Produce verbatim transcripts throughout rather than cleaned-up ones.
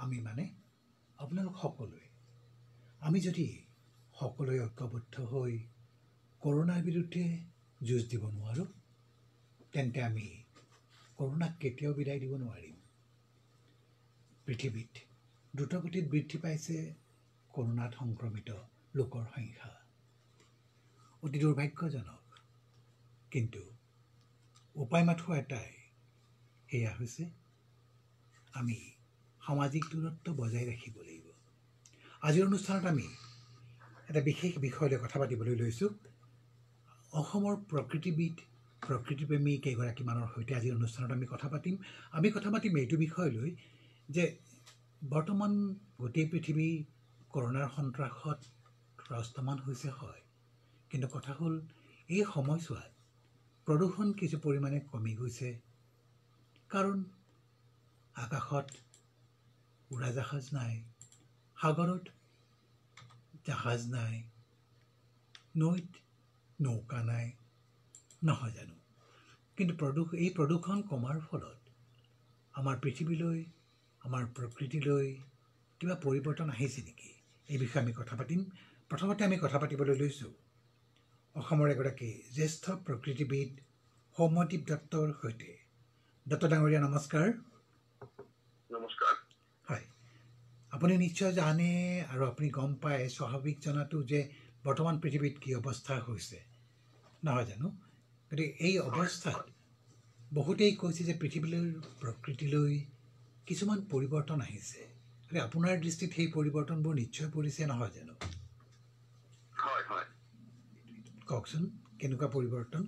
আমি মানে আপোনালোক সকলোৱে আমি যদি সকলোৱে ঐক্যবদ্ধ হৈ কৰোনাৰ বিৰুদ্ধে যুঁজ দিব নোৱাৰোঁ তেন্তে আমি কৰোনাক কেতিয়াও বিদায় দিব নোৱাৰিম। পৃথিৱীত দ্ৰুতগতিত বৃদ্ধি পাইছে কৰোনাত সংক্ৰমিত লোকৰ সংখ্যা। অতি দুৰ্ভাগ্যজনক, কিন্তু উপায় মাথো এটাই, সেয়া হৈছে আমি সামাজিক দূৰত্ব বজাই ৰাখিব লাগিব। আজিৰ অনুষ্ঠানত আমি এটা বিশেষ বিষয় লৈ কথা পাতিবলৈ লৈছোঁ। অসমৰ প্ৰকৃতিবিদ প্ৰকৃতিপ্ৰেমী কেইগৰাকীমানৰ সৈতে আজিৰ অনুষ্ঠানত আমি কথা পাতিম। আমি কথা পাতিম এইটো বিষয় লৈ যে বৰ্তমান গোটেই পৃথিৱী কৰোনাৰ সন্ত্ৰাসত ত্ৰস্তমান হৈছে, হয়, কিন্তু কথা হ'ল এই সময়ছোৱাত প্ৰদূষণ কিছু পৰিমাণে কমি গৈছে, কাৰণ আকাশত উৰাজাহাজ নাই, সাগৰত জাহাজ নাই, নৈত নৌকা নাই, নহয় জানো? কিন্তু প্ৰদূষ এই প্ৰদূষণ কমাৰ ফলত আমাৰ পৃথিৱীলৈ, আমাৰ প্ৰকৃতিলৈ কিবা পৰিৱৰ্তন আহিছে নেকি? এই বিষয়ে আমি কথা পাতিম। প্ৰথমতে আমি কথা পাতিবলৈ লৈছোঁ অসমৰ এগৰাকী জ্যেষ্ঠ প্ৰকৃতিবিদ সৌম্যদীপ দত্তৰ সৈতে। দত্ত ডাঙৰীয়া নমস্কাৰ। নমস্কাৰ। হয়, আপুনি নিশ্চয় জানে আৰু আপুনি গম পায়, স্বাভাৱিক জনাটো যে বৰ্তমান পৃথিৱীত কি অৱস্থা হৈছে, নহয় জানো? গতিকে এই অৱস্থাত বহুতেই কৈছে যে পৃথিৱীলৈ প্ৰকৃতিলৈ কিছুমান পৰিৱৰ্তন আহিছে। গতিকে আপোনাৰ দৃষ্টিত সেই পৰিৱৰ্তনবোৰ নিশ্চয় পৰিছে, নহয় জানো? হয় হয়, কওকচোন কেনেকুৱা পৰিৱৰ্তন?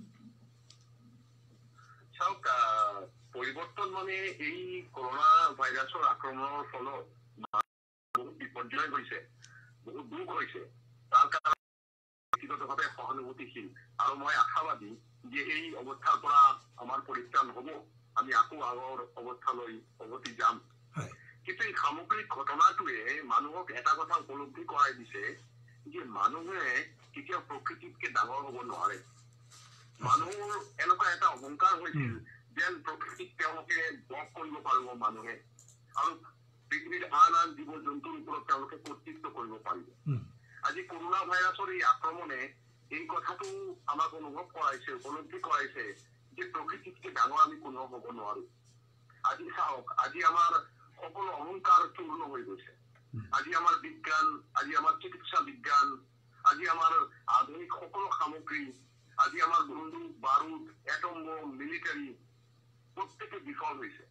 চাওক, পৰিৱৰ্তন মানে এই কৰোনা ভাইৰাছৰ আক্ৰমণৰ ফলত বহুত বিপৰ্যয় হৈছে, বহুত দুখ হৈছে। তাৰ কাৰণে ব্যক্তিগতভাৱে সহানুভূতিশীল আৰু মই আশাবাদী যে এই অৱস্থাৰ পৰা আমাৰ পৰিত্ৰাণ হ'ব, আমি আকৌ আগৰ অৱস্থালৈ উভতি যাম। কিন্তু এই সামগ্ৰিক ঘটনাটোৱে মানুহক এটা কথা উপলব্ধি কৰাই দিছে যে মানুহে কেতিয়াও প্ৰকৃতিতকে ডাঙৰ হ'ব নোৱাৰে। মানুহৰ এনেকুৱা এটা অহংকাৰ হৈছিল যেন প্ৰকৃতিক তেওঁলোকে বশ কৰিব পাৰিব মানুহে, আৰু পৃথিৱীৰ আন আন জীৱ জন্তুৰ ওপৰত তেওঁলোকে কৰ্তৃত্ব কৰিব পাৰিব। আজি কৰোনা ভাইৰাছৰ এই আক্ৰমণে এই কথাটো আমাক অনুভৱ কৰাইছে, উপলব্ধি কৰাইছে যে প্ৰকৃতিতকে ডাঙৰ আমি কোনেও হ'ব নোৱাৰো। আজি চাওক, আজি আমাৰ সকলো অহংকাৰ চূৰ্ণ হৈ গৈছে। আজি আমাৰ বিজ্ঞান, আজি আমাৰ চিকিৎসা বিজ্ঞান, আজি আমাৰ আধুনিক সকলো সামগ্ৰী, আজি আমাৰ বন্দুক, বাৰুদ, এটম বম, মিলিটাৰী প্ৰত্যেকে বিফল হৈছে।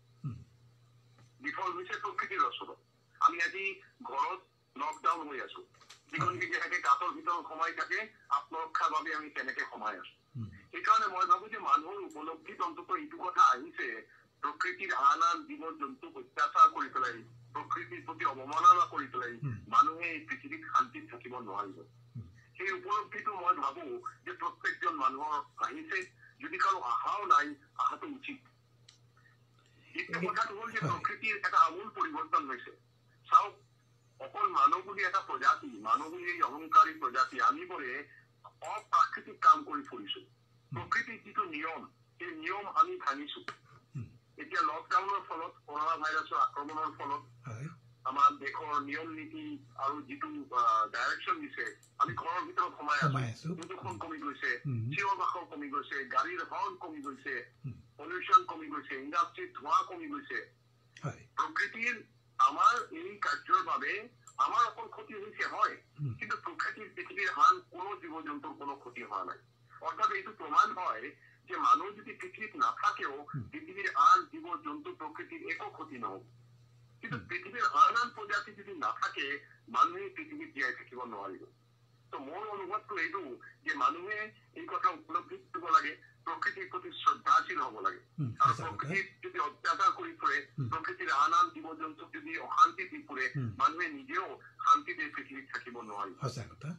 বিফল হৈছে প্ৰকৃতিৰ ওচৰত। আমি আজি ঘৰত লকডাউন হৈ আছো, যিখন যেনেকে গাঁতৰ ভিতৰত সোমাই থাকে আত্মৰক্ষাৰ বাবে আমি তেনেকে সোমাই আছো। সেইকাৰণে মই ভাবো যে মানুহৰ উপলব্ধিত অন্তত এইটো কথা আহিছে, প্ৰকৃতিৰ আন আন জীৱ জন্তুক অত্যাচাৰ কৰি পেলাই, প্ৰকৃতিৰ প্ৰতি অৱমাননা কৰি পেলাই মানুহে এই পৃথিৱীত শান্তিত থাকিব নোৱাৰিব। সেই উপলব্ধিটো মই ভাবো যে প্ৰত্যেকজন মানুহৰ আহিছে, যদি কাৰো আশাও নাই, আশাটো উচিত। দ্বিতীয় কথাটো হ'ল যে প্ৰকৃতিৰ এটা আমূল পৰিৱৰ্তন হৈছে। চাওক, অকল মানুহ বুলি এটা প্ৰজাতি, মানুহ বুলি এই অহংকাৰী প্ৰজাতি, আমি বোলে অপ্ৰাকৃতিক কাম কৰি ফুৰিছো। প্ৰকৃতিৰ যিটো নিয়ম, সেই নিয়ম আমি ভাঙিছো। এতিয়া লকডাউনৰ ফলত, কৰোনা ভাইৰাছৰ আক্ৰমণৰ ফলত আমাৰ দেশৰ নিয়ম নীতি আৰু যিটো ডাইৰেকশ্যন দিছে, আমি ঘৰৰ ভিতৰত সোমাই আছো, প্ৰদূষণ কমি গৈছে, চিঞৰ বাখৰ কমি গৈছে, গাড়ীৰ হৰ্ণ কমি গৈছে, পলিউশ্যন কমি গৈছে, ইণ্ডাষ্ট্ৰীৰ ধোঁৱা কমি গৈছে। প্ৰকৃতিৰ আমাৰ এই কাৰ্যৰ বাবে আমাৰ অকল ক্ষতি হৈছে, হয়, কিন্তু প্ৰকৃতিৰ পৃথিৱীৰ আন কোনো জীৱ জন্তুৰ কোনো ক্ষতি হোৱা নাই। অৰ্থাৎ এইটো প্ৰমাণ হয় যে মানুহ যদি পৃথিৱীত নাথাকেও পৃথিৱীৰ আন জীৱ জন্তু প্ৰকৃতিৰ একো ক্ষতি নহব। কিন্তু পৃথিৱীৰ আন আন প্ৰজাতি যদি নাথাকে, মানুহে পৃথিৱীত জীয়াই থাকিব নোৱাৰিব। তো মোৰ অনুভৱটো এইটো যে মানুহে এই কথা উপলব্ধি কৰিব লাগে, প্ৰকৃতিৰ প্ৰতি শ্ৰদ্ধাশীল হ'ব লাগে। আৰু প্ৰকৃতিত যদি অত্যাচাৰ কৰি ফুৰে, প্ৰকৃতিৰ আন আন জীৱ জন্তুক যদি অশান্তি দি ফুৰে, মানুহে নিজেও শান্তিতে পৃথিৱীত থাকিব নোৱাৰিব। সঁচা কথা।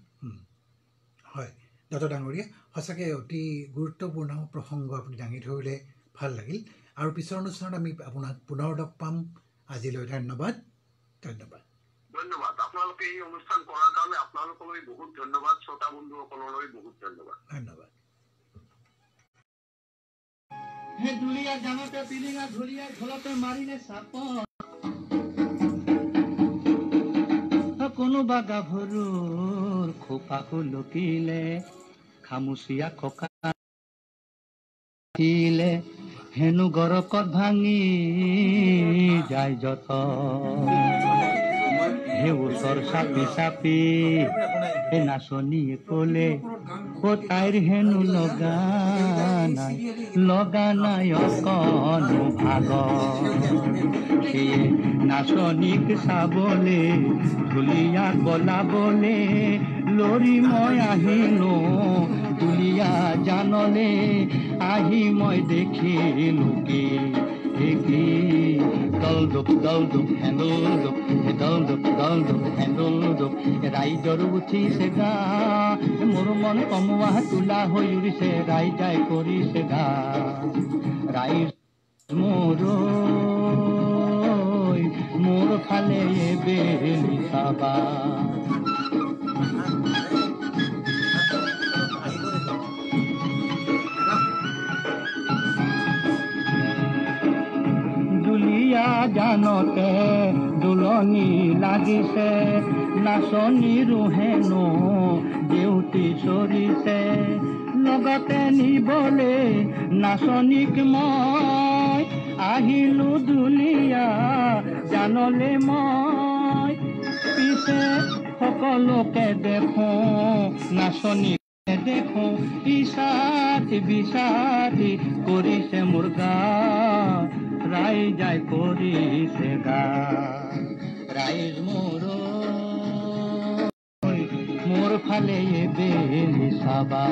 হয় দত্ত ডাঙৰীয়া, সঁচাকৈ অতি গুৰুত্বপূৰ্ণ প্ৰসংগ আপুনি দাঙি ধৰিলে, ভাল লাগিল। আৰু পিছৰ অনুষ্ঠানত আমি আপোনাক পুনৰ লগ পাম। আজিলৈ ধন্যবাদ। ধন্যবাদ ধন্যবাদ আপোনালোকে এই অনুষ্ঠান কৰাৰ কাৰণে আপোনালোকলৈ বহুত ধন্যবাদ, শ্ৰোতা বন্ধুসকললৈ বহুত ধন্যবাদ। ধন্যবাদ। হে দুলিয়া জানতে পিলিঙা ধুলিয়া ঝোলতে মারিলে সাপ কোনোবা গাভৰুৰ খোপাকো লকিলে খামুচিয়া ককা হেনু গৰকত ভাঙি যায় যত হে ওচৰ চাপি চাপি হে নাচনীয়ে কলে অ তাইৰ হেনু লগা নাই লগা নাই অকণো ভাগ সেয়ে নাচনীক চাবলে ঢুলীয়া কলাবলে লৰি মই আহিলো দুলীয়া জানলে আহি মই দেখিলো কি কি দল দুপ দল দুপ হেন্দল দুপ দল দুপ দল দুপ হেন্দল দুপ ৰাইজৰ উঠিছে গা মোৰ মন কমোৱা তোলা হৈ উৰিছে ৰাইজাই কৰিছে গা ৰাইজ মোৰ মোৰ ফালে বেলি চাবা দুলীয়া জানতে দুলনি লাগিছে নাচনীৰো হেনো দেউতি চৰিছে লগতে নিবলে নাচনীক মই আহিলো দুলীয়া জানলে মই পিছে সকলোকে দেখো নাচনী দেখো ইচাতি বিচাতি কৰিছে মোৰ গা ৰাইজাই কৰিছে গা ৰাইজ মোৰ মোৰ ফালে বেলি চাবা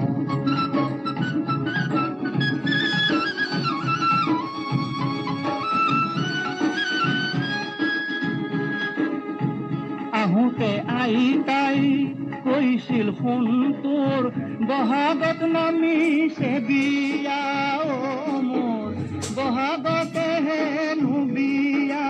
আহোঁতে আহি তাই কৈছিল সোণ তোৰ বহাগত নামিছে বিয়া অ মোৰ বহাগতে হেনো বিয়া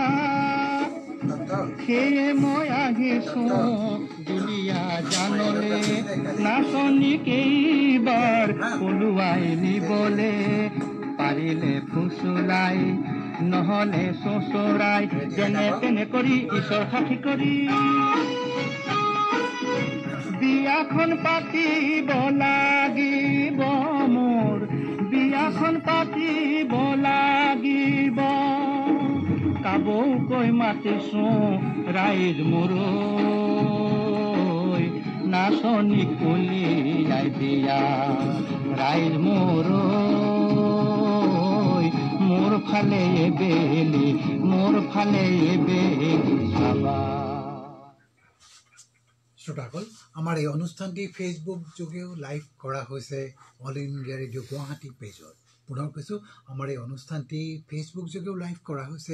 সেয়ে মই আহিছো দুলীয়া জানলে নাচনীক এইবাৰ পলুৱাই নিবলে পাৰিলে ফুচুলাই নহলে চোচৰাই যেনে তেনে কৰি ঈশ্বৰ সাক্ষী কৰি বিয়াখন পাতিব লাগিব মোৰ বিয়াখন পাতিব লাগিব কাবৌকৈ মাতিছো ৰাইজ মোৰ নাচনীক উলিয়াই দিয়া ৰাইজ মোৰ মোৰ ফালে বেলি মোৰ ফালে বেলি চাবা শ্ৰোতাসকল আমাৰ এই অনুষ্ঠানটি ফেচবুক যোগেও লাইভ কৰা হৈছে অল ইণ্ডিয়া ৰেডিঅ' গুৱাহাটী পেজত পুনৰ কৈছোঁ আমাৰ এই অনুষ্ঠানটি ফেচবুক যোগেও লাইভ কৰা হৈছে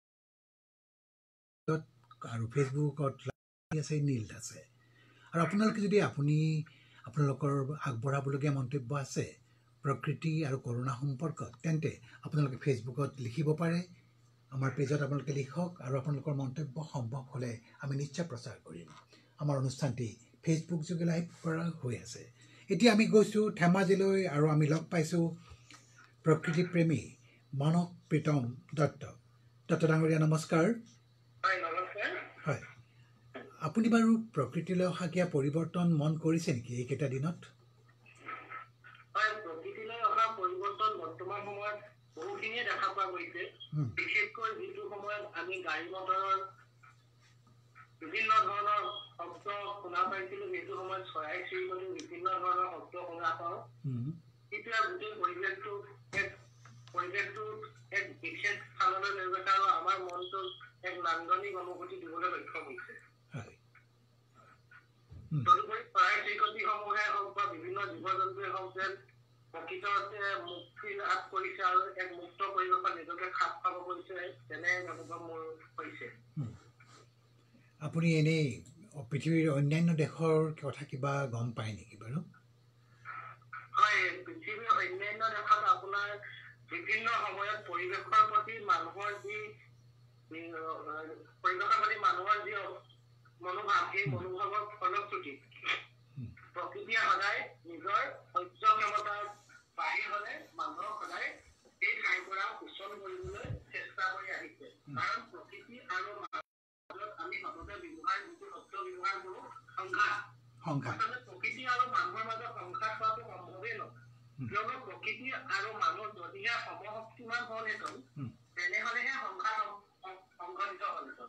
আৰু ফেচবুকত আছে নীল আছে আৰু আপোনালোকে যদি আপুনি আপোনালোকৰ আগবঢ়াবলগীয়া মন্তব্য আছে প্ৰকৃতি আৰু কৰোণা সম্পৰ্কত তেন্তে আপোনালোকে ফেচবুকত লিখিব পাৰে আমাৰ পেজত আপোনালোকে লিখক আৰু আপোনালোকৰ মন্তব্য সম্ভৱ হ'লে আমি নিশ্চয় প্ৰচাৰ কৰিম আমাৰ অনুষ্ঠানটি ফেচবুক যোগে লাইভ কৰা হৈ আছে এতিয়া আমি গৈছোঁ ধেমাজিলৈ আৰু আমি লগ পাইছোঁ প্ৰকৃতি প্ৰেমী মানস প্ৰীতম দত্ত দত্ত ডাঙৰীয়া নমস্কাৰ হয় আপুনি বাৰু প্ৰকৃতিলৈ অহা কিবা পৰিৱৰ্তন মন কৰিছে নেকি এইকেইটা দিনত প্ৰকৃতিলৈ অহা পৰিৱৰ্তন বৰ্তমান সময়ত বহুখিনিয়ে দেখা পোৱা গৈছে বিশেষকৈ যিটো সময়ত আমি গাড়ী মটৰৰ বিভিন্ন ধৰণৰ শব্দ শুনা পাইছিলো সেইটো সময়ত চৰাই চিৰিকটি বিভিন্ন ধৰণৰ শব্দ শুনা পাওঁ এতিয়া গোটেই পৰিৱেশটো এক পৰিৱেশটো এক বিশেষ স্থানলৈ লৈ গৈছে আৰু আমাৰ মনটো এক নান্দনিক অনুভূতি দিবলৈ সক্ষম হৈছে তদুপৰি চৰাই চিৰিকটিসমূহে হওক বা বিভিন্ন জীৱ জন্তুৱে হওক যেন প্ৰকৃততে মুক্তি লাভ কৰিছে আৰু এক মুক্ত পৰিৱেশত নিজকে খাপ খাব কৰিছে তেনে অনুভৱ মোৰ হৈছে আপুনি এনেই পৃথিৱীৰ অন্যান্য দেশৰ কথা কিবা গম পায় নেকি বাৰু হয় পৃথিৱীৰ অন্যান্য দেশত আপোনাৰ বিভিন্ন সময়ত পৰিৱেশৰ প্ৰতি মানুহৰ যি পৰিৱেশৰ প্ৰতি মানুহৰ যি মনোভাৱ সেই মনোভাৱৰ ফলশ্ৰুতি প্ৰকৃতিয়ে সদায় নিজৰ সহ্য ক্ষমতাৰ বাহিৰ হলে মানুহক সদায় এই ঠাইৰ পৰা সুচল কৰিবলৈ চেষ্টা কৰি আহিছে কাৰণ প্ৰকৃতি আৰু আমি সততে ব্যৱহাৰ যিটো শব্দ ব্যৱহাৰ কৰো সংঘাত সংঘাত প্ৰকৃতি আৰু মানুহৰ মাজত সংঘাত হোৱাটো সম্ভৱেই নহয় কিয়নো প্ৰকৃতি আৰু মানুহ যদিহে সমশক্তিমান হ'লহেঁতেন তেনেহ'লেহে সংঘাত সংঘটিত হ'লহেঁতেন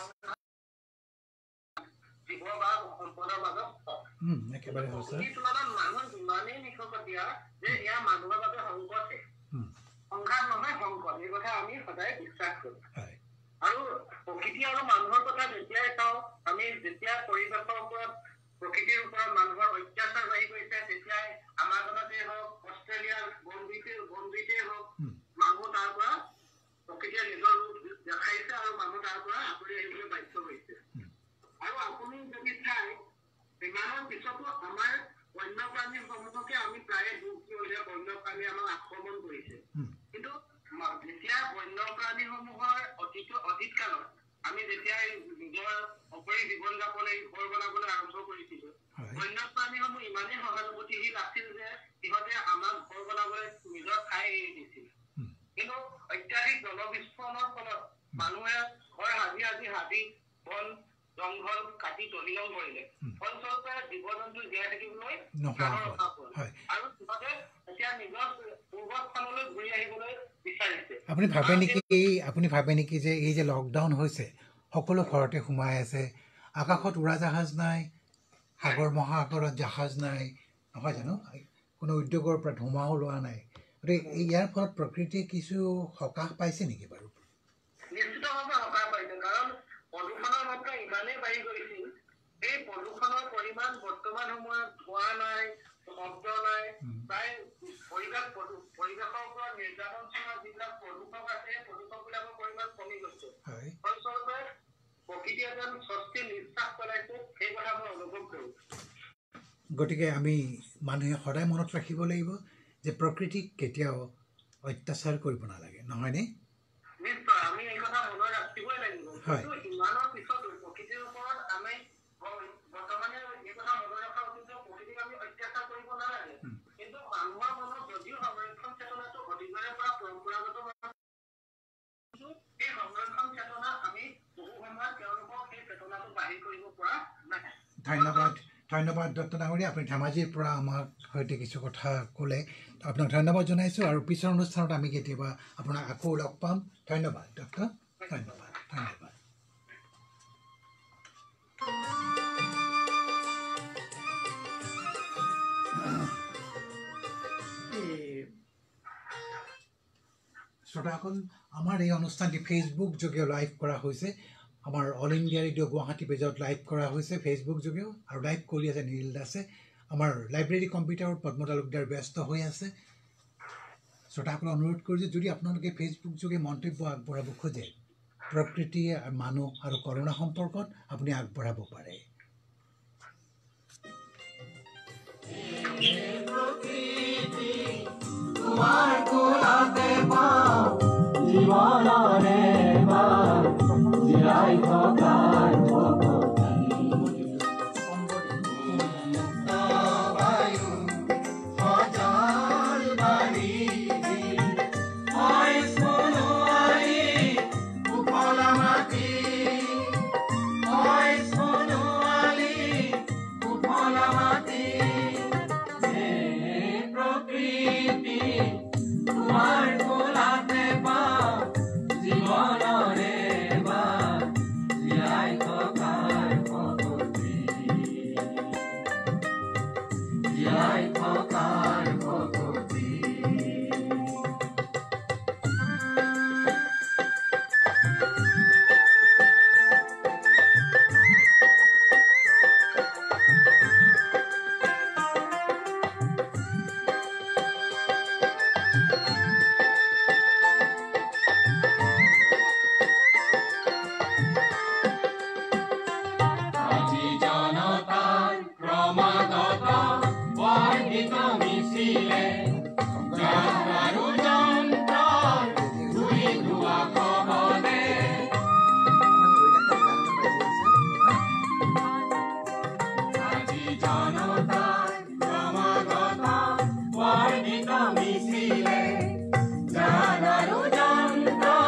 জীৱ বা সম্পদৰ মাজত প্ৰকৃতিৰ তুলনাত মানুহ ইমানেই নিকটতীয়া যে এয়া মানুহৰ বাবে সংকটহে সংঘাত নহয় সংকট এই কথা আমি সদায় বিশ্বাস কৰোঁ আৰু প্ৰকৃতি আৰু মানুহৰ কথা যেতিয়াই চাওঁ আমি যেতিয়া পৰিৱেশৰ ওপৰত প্ৰকৃতিৰ ওপৰত মানুহৰ অত্যাচাৰ বাঢ়ি গৈছে তেতিয়াই আমাজনতেই হওক অষ্ট্ৰেলিয়াৰ বনজুইতে বনজুইতেই হওক মানুহ তাৰ পৰা প্ৰকৃতিয়ে নিজৰ ৰূপ দেখাইছে আৰু মানুহ তাৰ পৰা আঁতৰি আহিবলৈ বাধ্য হৈছে আৰু আপুনি যদি চাই ইমানৰ পিছতো আমাৰ বন্যপ্ৰাণীসমূহকে আমি প্ৰায়ে দুখ দিওঁ বন্যপ্ৰাণী আমাক আক্ৰমণ কৰিছে কিন্তু যেতিয়া বন্যপ্ৰাণীসমূহৰ অতীত অতীত কালত আমি যেতিয়াই নিজৰ অপৰি জীৱন যাপনে ঘৰ বনাবলৈ আৰম্ভ কৰিছিলো বন্যপ্ৰাণীসমূহ ইমানেই সহানুভূতিশীল আছিল যে সিহঁতে আমাক ঘৰ বনাবলৈ নিজৰ ঠাই এৰি দিছিল কিন্তু অত্যাধিক জনবিস্ফোৰণৰ ফলত মানুহে ঘৰ সাজি সাজি হাবি বন জংঘল কাটি তহিলং কৰিলে ফলস্বৰূপে জীৱ জন্তু জীয়াই থাকিবলৈ আৰু সিহঁতে এতিয়া নিজৰ পূৰ্বৰ স্থানলৈ ঘূৰি আহিবলৈ বিচাৰিছে আপুনি ভাবে নেকি আপুনি ভাবে নেকি যে এই যে লকডাউন হৈছে সকলো ঘৰতে সোমাই আছে আকাশত উৰাজাহাজ নাই সাগৰ মহাসাগৰত জাহাজ নাই নহয় জানো কোনো উদ্যোগৰ পৰা ধোঁৱাও লোৱা নাই গতিকে ইয়াৰ ফলত প্ৰকৃতিয়ে কিছু সকাহ পাইছে নেকি বাৰু নিশ্চিতভাৱে সকাহ পাইছে কাৰণ প্ৰদূষণৰ মাত্ৰা ইমানেই বাঢ়ি গৈছিল এই প্ৰদূষণৰ পৰিমাণ বৰ্তমান সময়ত ধোঁৱা নাই শব্দ নাই প্ৰায় পৰিৱেশ পৰিৱেশৰ ওপৰত নিৰ্যাতন চলোৱা যিবিলাক প্ৰদূষক আছে প্ৰদূষকবিলাকৰ পৰিমাণ কমি গৈছে ফলস্বৰূপে প্ৰকৃতিয়ে যেন স্বস্তি নিশ্বাস পেলাইছে সেই কথা মই অনুভৱ কৰোঁ গতিকে আমি মানুহে সদায় মনত ৰাখিব লাগিব যে প্ৰকৃতিক কেতিয়াও অত্যাচাৰ কৰিব নালাগে নহয়নে নিশ্চয় আমি এই কথা মনত ৰাখিবই লাগিব কিন্তু ইমানৰ পিছতো প্ৰকৃতিৰ ওপৰত আমি বৰ্তমানে এই কথা মনত ৰখা উচিত যে প্ৰকৃতিক আমি অত্যাচাৰ কৰিব নালাগে কিন্তু মানুহৰ মনত যদিও সংৰক্ষণ চেতনাটো অতীজৰে পৰা পৰম্পৰাগত এই সংৰক্ষণ চেতনা আমি বহু সময়ত তেওঁলোকক সেই চেতনাটো বাহিৰ কৰিব পৰা নাই ধন্যবাদ ধন্যবাদ ডক্টৰ ডাঙৰীয়া আপুনি ধেমাজিৰ পৰা আমাৰ সৈতে কিছু কথা ক'লে আপোনাক ধন্যবাদ জনাইছোঁ আৰু পিছৰ অনুষ্ঠানত আমি কেতিয়াবা আপোনাক আকৌ লগ পাম ধন্যবাদ ডক্টৰ ধন্যবাদ ধন্যবাদ শ্ৰোতাসকল আমাৰ এই অনুষ্ঠানটি ফেচবুক যোগেও লাইভ কৰা হৈছে আমাৰ অল ইণ্ডিয়া ৰেডিঅ' গুৱাহাটী পেজত লাইভ কৰা হৈছে ফেচবুক যোগেও আৰু লাইভ কৰি আছে নীল দাসে আমাৰ লাইব্ৰেৰী কম্পিউটাৰত পদ্ম তালুকদাৰ ব্যস্ত হৈ আছে শ্ৰোতাসকলক অনুৰোধ কৰোঁ যে যদি আপোনালোকে ফেচবুক যোগে মন্তব্য আগবঢ়াব খোজে প্ৰকৃতি মানুহ আৰু কৰোণা সম্পৰ্কত আপুনি আগবঢ়াব পাৰে জীৱনৰে বাট জিৰাই থকাৰ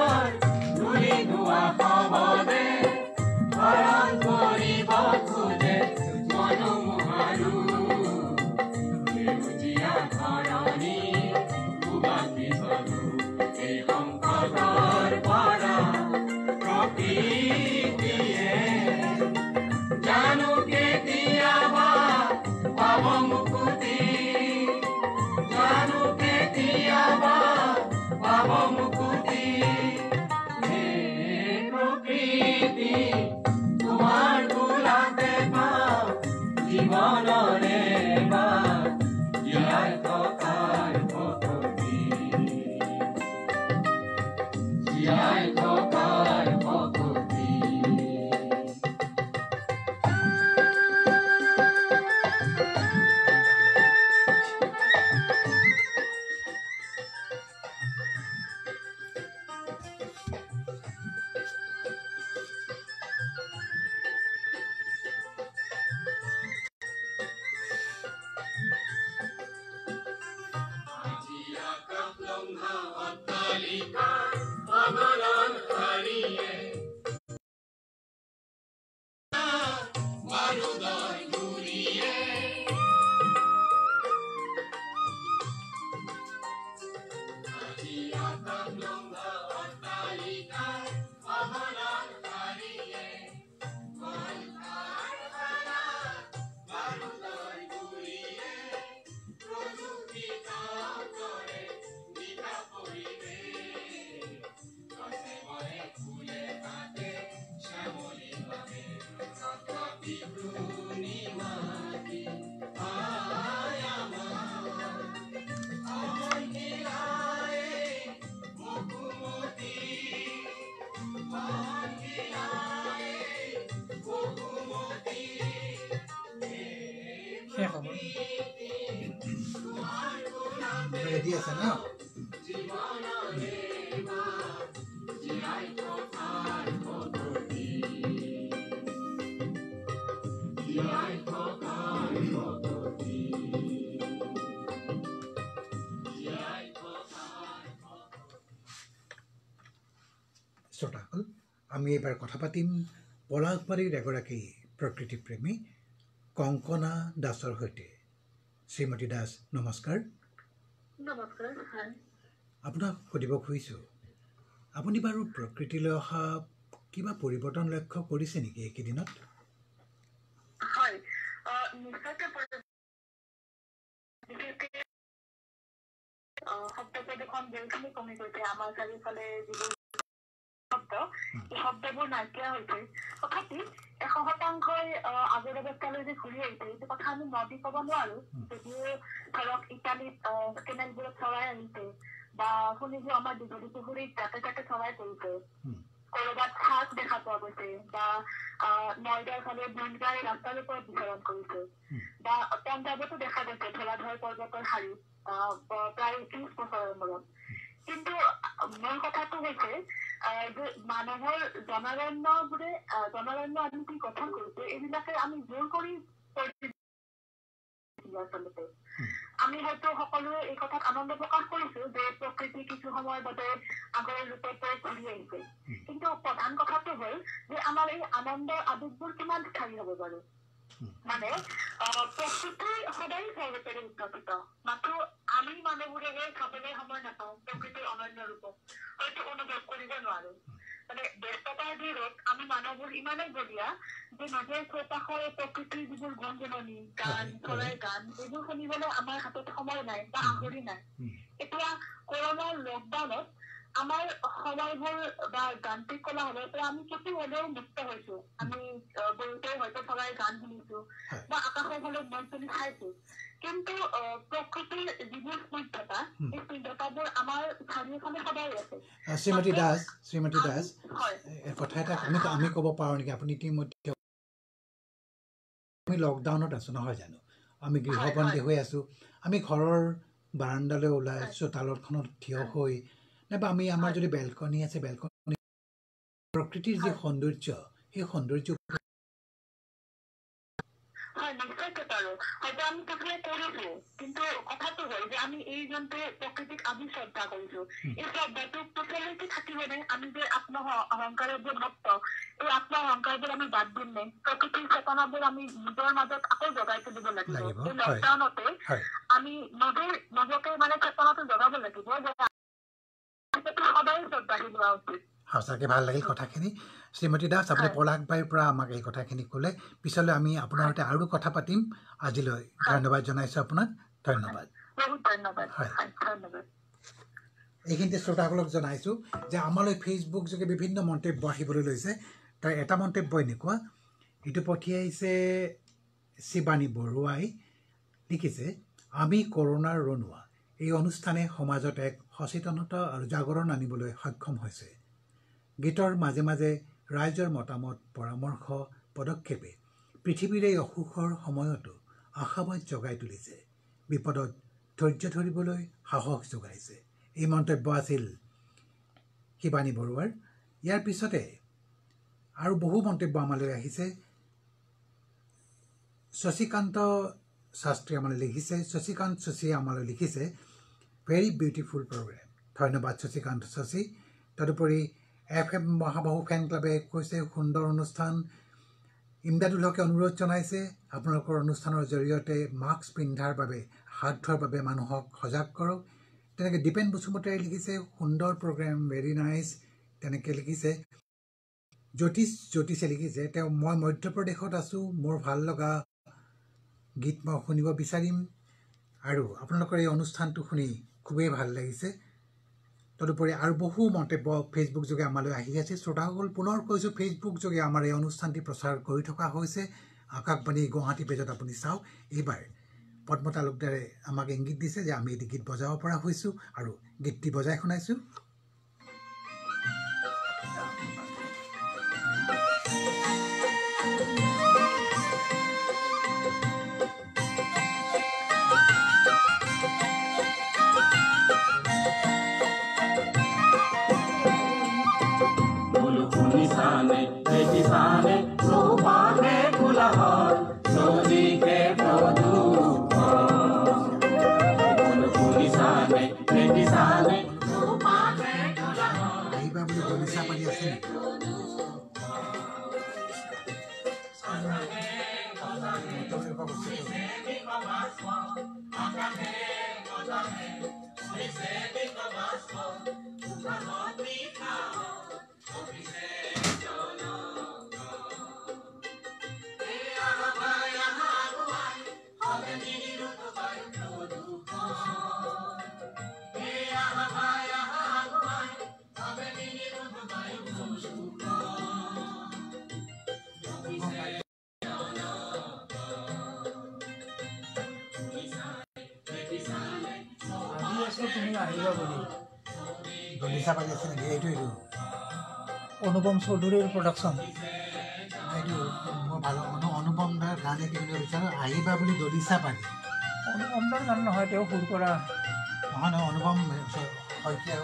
Hallelujah. প্ৰীতিয়ে জানো কেতিয়াবা পাব মুকুতি জানো কেতিয়াবা পাব মুকুতি হে প্ৰকৃতি তোমাৰ গোলাপে পাওঁ জীৱনৰে বাট জীয়াই থকাৰ পথতি জীয়াই থকাৰ পথতি ৰেডি আছে ন শ্ৰোতাসকল আমি এইবাৰ কথা পাতিম পলাশবাৰীৰ এগৰাকী প্ৰকৃতিপ্ৰেমী কংকনা দাসৰ সৈতে শ্ৰীমতী দাস নমস্কাৰ নমস্কাৰ আপোনাক সুধিব খুজিছোঁ আপুনি বাৰু প্ৰকৃতিলৈ অহা কিবা পৰিৱৰ্তন লক্ষ্য কৰিছে নেকি এইকেইদিনত হয় নিশ্চয়কৈ শব্দ প্ৰদূষণ বহুখিনি কমি গৈছে আমাৰ চাৰিওফালে যিবোৰ শব্দ এই শব্দবোৰ নাইকিয়া হৈছে তথাপি এশ শতাংশই আগৰ অৱস্থালৈ যে ঘূৰি আহিছে এইটো কথা আমি নদী ক'ব নোৱাৰো যদিও ধৰক ইটালীত কেনেলবোৰত চৰাই আহিছে বা শুনিছো আমাৰ দীঘলী পুখুৰীত জাকে জাকে চৰাই কৰিছে কৰবাত শাক দেখা পোৱা গৈছে বা নয়দাৰ ফালে বনগাই ৰাস্তাৰ ওপৰত বিচৰণ কৰিছে বা পঞ্জাৱতো দেখা গৈছে ধৰাধৰ পৰ্বতৰ শাৰী প্ৰায় ত্ৰিশ বছৰৰ মূৰত কিন্তু মূল কথাটো হৈছে যে মানুহৰ জনাৰণ্যবোৰে জনাৰণ্য আমি কি গঠন কৰিছো এইবিলাকে আমি জোৰ কৰি আচলতে আমি হয়তো সকলোৱে এই কথাত আনন্দ প্ৰকাশ কৰিছো যে প্ৰকৃতি কিছু সময়ৰ বাবে আগৰ ৰূপৰ পৰা ঘূৰি আহিছে কিন্তু প্ৰধান কথাটো হ'ল যে আমাৰ এই আনন্দৰ আৱেগবোৰ কিমান স্থায়ী হ'ব বাৰু মানে প্ৰকৃতি সদায় সৰ্বপৰি উত্থাপিত মাত্ৰ আমি মানুহবোৰেহে চাবলৈ সময় নাপাওঁ প্ৰকৃতিৰ অনন্য ৰূপত হয়তো অনুভৱ কৰিব নোৱাৰো মানে ব্যস্ততাৰ ভিৰত আমি মানুহবোৰ ইমানেই বলীয়া যে নিজৰ চৌপাশৰ প্ৰকৃতিৰ যিবোৰ গুণগুণনি গান চৰাইৰ গান এইবোৰ শুনিবলৈ আমাৰ হাতত সময় নাই বা আহৰি নাই এতিয়া কৰোণাৰ লকডাউনত আমাৰ সময়বোৰ বা যান্ত্ৰিক কোলাহলৰ পৰা আমি কিছু হলেও মুক্ত হৈছো আমি বহুতে হয়তো চৰাইৰ গান শুনিছো বা আকাশৰ ফালে মন চলি চাইছো কিন্তু প্ৰকৃতিৰ যিবোৰ স্নিগ্ধতা এই স্নিগ্ধতাবোৰ আমাৰ চাৰিওফালে সদায় আছে শ্ৰীমতী দাস শ্ৰীমতী দাস কথা এটা আমি আমি ক'ব পাৰোঁ নেকি আপুনি ইতিমধ্যে আমি লকডাউনত আছোঁ নহয় জানো আমি গৃহবন্দী হৈ আছোঁ আমি ঘৰৰ বাৰাণ্ডালৈ ওলাই চোতালতখনত থিয় হৈ নাইবা আমি আমাৰ যদি বেলকনি আছে বেলকনি প্ৰকৃতিৰ যি সৌন্দৰ্য সেই সৌন্দৰ্য হয় নিশ্চয়কৈ পাৰো হয়তো আমি প্ৰক্ৰিয়া কৰিছো কিন্তু কথাটো হ'ল যে আমি এই যোনটো প্ৰকৃতিক আমি শ্ৰদ্ধা কৰিছো এই শ্ৰদ্ধাটো প্ৰচলিত থাকিবনে আমি যে আত্ম অহংকাৰৰ যে ভক্ত এই আত্ম অহংকাৰবোৰ আমি বাদ দিম নে প্ৰকৃতিৰ চেতনাবোৰ আমি নিজৰ মাজত আকৌ জগাই তুলিব লাগিব এই লকডাউনতে আমি নিজে নিজকে মানে চেতনাটো জগাব লাগিব যে সদায় শ্ৰদ্ধাশীল হোৱা উচিত সঁচাকৈ ভাল লাগিল কথাখিনি শ্ৰীমতী দাস আপুনি পলাশবাৰীৰ পৰা আমাক এই কথাখিনি ক'লে পিছলৈ আমি আপোনাৰ সৈতে আৰু কথা পাতিম আজিলৈ ধন্যবাদ জনাইছোঁ আপোনাক ধন্যবাদ এইখিনিতে শ্ৰোতাসকলক জনাইছোঁ যে আমালৈ ফেচবুক যোগে বিভিন্ন মন্তব্য আহিবলৈ লৈছে তাৰ এটা মন্তব্য এনেকুৱা এইটো পঠিয়াইছে শিৱানী বৰুৱাই লিখিছে আমি কৰোণাৰ ৰণুৱা এই অনুষ্ঠানে সমাজত এক সচেতনতা আৰু জাগৰণ আনিবলৈ সক্ষম হৈছে গীতৰ মাজে মাজে ৰাইজৰ মতামত পৰামৰ্শ পদক্ষেপে পৃথিৱীৰ এই অসুখৰ সময়তো আশাবাদ জগাই তুলিছে বিপদত ধৈৰ্য ধৰিবলৈ সাহস যোগাইছে এই মন্তব্য আছিল শিৱানী বৰুৱাৰ ইয়াৰ পিছতে আৰু বহু মন্তব্য আমালৈ আহিছে শশীকান্ত শাস্ত্ৰী আমালৈ লিখিছে শশীকান্ত শশীয়ে আমালৈ লিখিছে ভেৰি বিউটিফুল প্ৰগ্ৰেম ধন্যবাদ শশীকান্ত শশী তদুপৰি এফ এম মহাবাহু ফেন ক্লাবে কৈছে সুন্দৰ অনুষ্ঠান ইমদাদুল হকে অনুৰোধ জনাইছে আপোনালোকৰ অনুষ্ঠানৰ জৰিয়তে মাস্ক পিন্ধাৰ বাবে হাত ধোৱাৰ বাবে মানুহক সজাগ কৰক তেনেকৈ দীপেন বসুমতাৰীয়ে লিখিছে সুন্দৰ প্ৰগ্ৰেম ভেৰি নাইচ তেনেকৈ লিখিছে জ্যোতিষ জ্যোতিষে লিখিছে তেওঁ মই মধ্যপ্ৰদেশত আছোঁ মোৰ ভাল লগা গীত মই শুনিব বিচাৰিম আৰু আপোনালোকৰ এই অনুষ্ঠানটো শুনি খুবেই ভাল লাগিছে তদুপৰি আৰু বহু মন্তব্য ফেচবুক যোগে আমালৈ আহি আছে শ্ৰোতাসকল পুনৰ কৈছোঁ ফেচবুক যোগে আমাৰ এই অনুষ্ঠানটি প্ৰচাৰ কৰি থকা হৈছে আকাশবাণী গুৱাহাটী পেজত আপুনি চাওক এইবাৰ পদ্ম তালুকদাৰে আমাক ইংগিত দিছে যে আমি এটি গীত বজাব পৰা হৈছোঁ আৰু গীতটি বজাই শুনাইছোঁ Kisane, Subhane Kulahar, Sodike Produkhar. Bolo Kisane, Kisane, Subhane Kulahar. Ahi ba boli dolisa pari ase. dolisa pari ase naki eitu eitu অনুপম চৌধুৰীৰ প্ৰডাকশ্যন এইটো মই ভাল অনুপম দাৰ গান এটি শুনিব বিচাৰোঁ আহিবা বুলি দলিচা পাৰি অনুপম দাৰ গান নহয় তেওঁ সুৰ কৰা নহয় নহয় অনুপম শইকীয়াও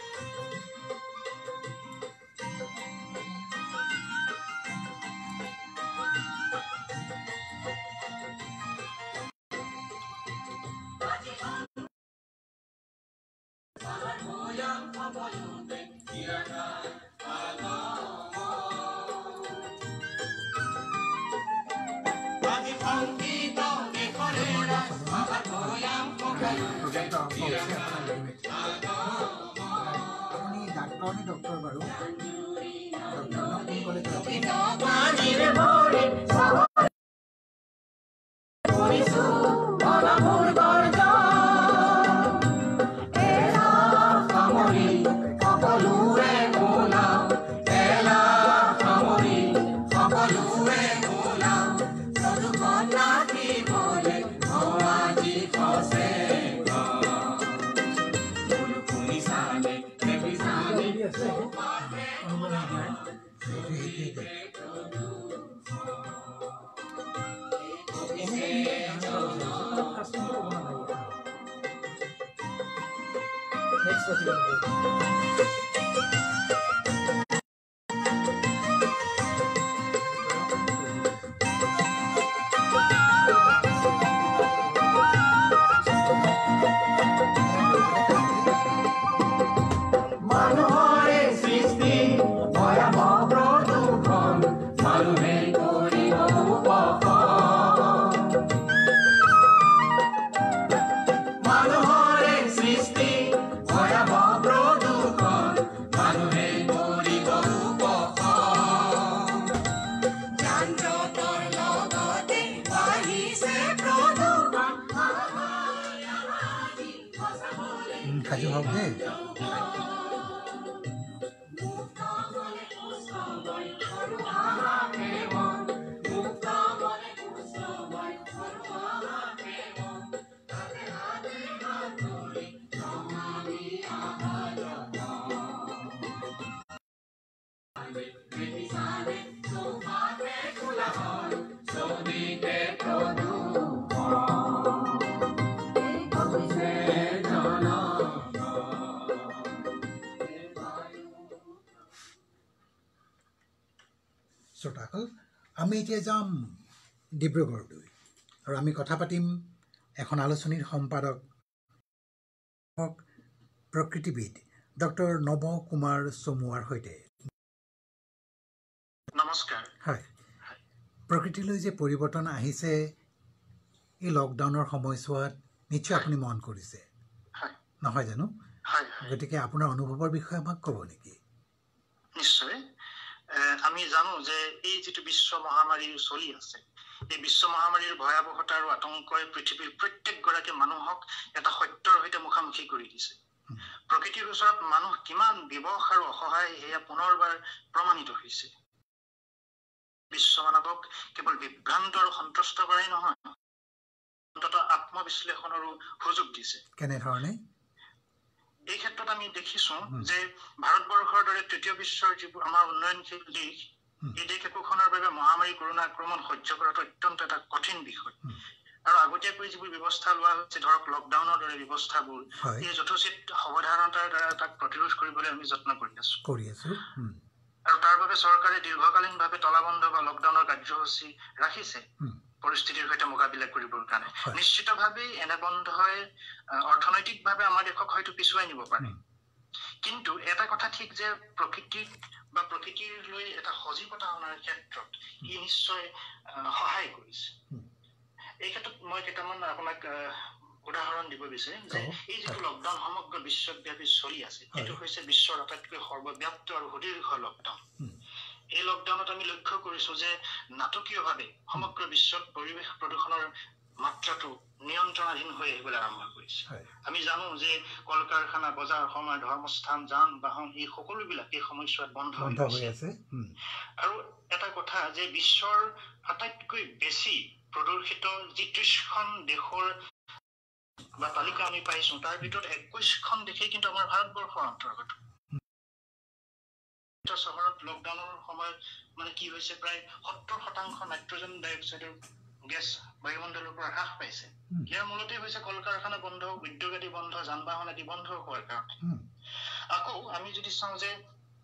আপুনি ডাক্তৰ নে ডক্টৰ বাৰু Next what you want to do? Manohore Sristi, Bhayabha Pradukhan, সাজু হওক দেই। শ্ৰোতাসকল, আমি এতিয়া যাম ডিব্ৰুগড়লৈ আৰু আমি কথা পাতিম এখন আলোচনীৰ সম্পাদক প্ৰকৃতিবিদ ডক্টৰ নৱ কুমাৰ চমুৱাৰ সৈতে। নমস্কাৰ। হয়, প্ৰকৃতিলৈ যে পৰিৱৰ্তন আহিছে এই লকডাউনৰ সময়ছোৱাত নিশ্চয় আপুনি মন কৰিছে, নহয় জানো? গতিকে আপোনাৰ অনুভৱৰ বিষয়ে আমাক ক'ব নেকি? নিশ্চয়। আমি জানো যে এই যিটো বিশ্ব মহামাৰী চলি আছে, এই বিশ্ব মহামাৰীৰ ভয়াৱহতা আৰু আতংকই পৃথিৱীৰ প্ৰত্যেকগৰাকী মানুহক এটা সত্যৰ সৈতে মুখামুখি কৰি দিছে। প্ৰকৃতিৰ ওচৰত মানুহ কিমান বিবশ আৰু অসহায় সেয়া পুনৰবাৰ প্ৰমাণিত হৈছে। বিশ্ব মানৱক কেৱল বিভ্ৰান্ত আৰু সন্তুষ্ট কৰাই নহয়, অন্ততঃ আত্মবিশ্লেষণৰো সুযোগ দিছে। কেনেধৰণে? এই ক্ষেত্ৰত আমি দেখিছো যে ভাৰতবৰ্ষৰ দৰে তৃতীয় বিশ্বৰ যিবোৰ আমাৰ উন্নয়নশীল দেশ, এই দেশ একোখনৰ বাবে মহামাৰী কৰোণা আক্ৰমণ সহ্য কৰাটো অত্যন্ত এটা কঠিন বিষয়। আৰু আগতীয়াকৈ যিবোৰ ব্যৱস্থা লোৱা হৈছে, ধৰক লকডাউনৰ দৰে ব্যৱস্থাবোৰ, এই যথোচিত সাৱধানতাৰ দ্বাৰা তাক প্ৰতিৰোধ কৰিবলৈ আমি যত্ন কৰি আছো কৰি আছো আৰু তাৰ বাবে চৰকাৰে দীৰ্ঘকালীনভাৱে তলাবন্ধ বা লকডাউনৰ কাৰ্যসূচী ৰাখিছে পৰিস্থিতিৰ সৈতে মোকাবিলা কৰিবৰ কাৰণে। নিশ্চিতভাৱে এনে বন্ধই অৰ্থনৈতিকভাৱে আমাৰ দেশক হয়তো পিছুৱাই নিব পাৰে, কিন্তু এটা কথা ঠিক যে প্ৰকৃতিক বা প্ৰকৃতিৰ লৈ এটা সজীৱতা অনাৰ ক্ষেত্ৰত ই নিশ্চয় সহায় কৰিছে। এই ক্ষেত্ৰত মই কেইটামান আপোনাক উদাহৰণ দিব বিচাৰিম যে এই যিটো লকডাউন সমগ্ৰ বিশ্বব্যাপী চলি আছে, এইটো হৈছে বিশ্বৰ আটাইতকৈ সৰ্বব্যাপ্ত আৰু সুদীৰ্ঘ লকডাউন। এই লকডাউনত আমি লক্ষ্য কৰিছো যে নাটকীয়ভাৱে সমগ্ৰ বিশ্বত পৰিৱেশ প্ৰদূষণৰ মাত্ৰাটো নিয়ন্ত্ৰণাধীন হৈ আহিবলৈ আৰম্ভ কৰিছে। আমি জানো যে কল কাৰখানা, বজাৰ সমাৰ, ধৰ্মস্থান, যান বাহন এই সকলোবিলাক এই সময়ছোৱাত বন্ধ হৈ আছে। আৰু এটা কথা যে বিশ্বৰ আটাইতকৈ বেছি প্ৰদূষিত যি ত্ৰিশখন দেশৰ বা তালিকা আমি পাইছো, তাৰ ভিতৰত একৈশখন দেশেই কিন্তু আমাৰ ভাৰতবৰ্ষৰ অন্তৰ্গত। চহৰত লকডাউনৰ সময়ত মানে কি হৈছে, প্ৰায় সত্তৰ শতাংশ নাইট্ৰজেন ডাই অক্সাইডৰ গেছ বায়ুমণ্ডলৰ পৰা হ্ৰাস পাইছে। ইয়াৰ মূলতে হৈছে কল কাৰখানা বন্ধ, উদ্যোগ আদি বন্ধ, যান বাহন আদি বন্ধ হোৱাৰ কাৰণে। আকৌ আমি যদি চাওঁ যে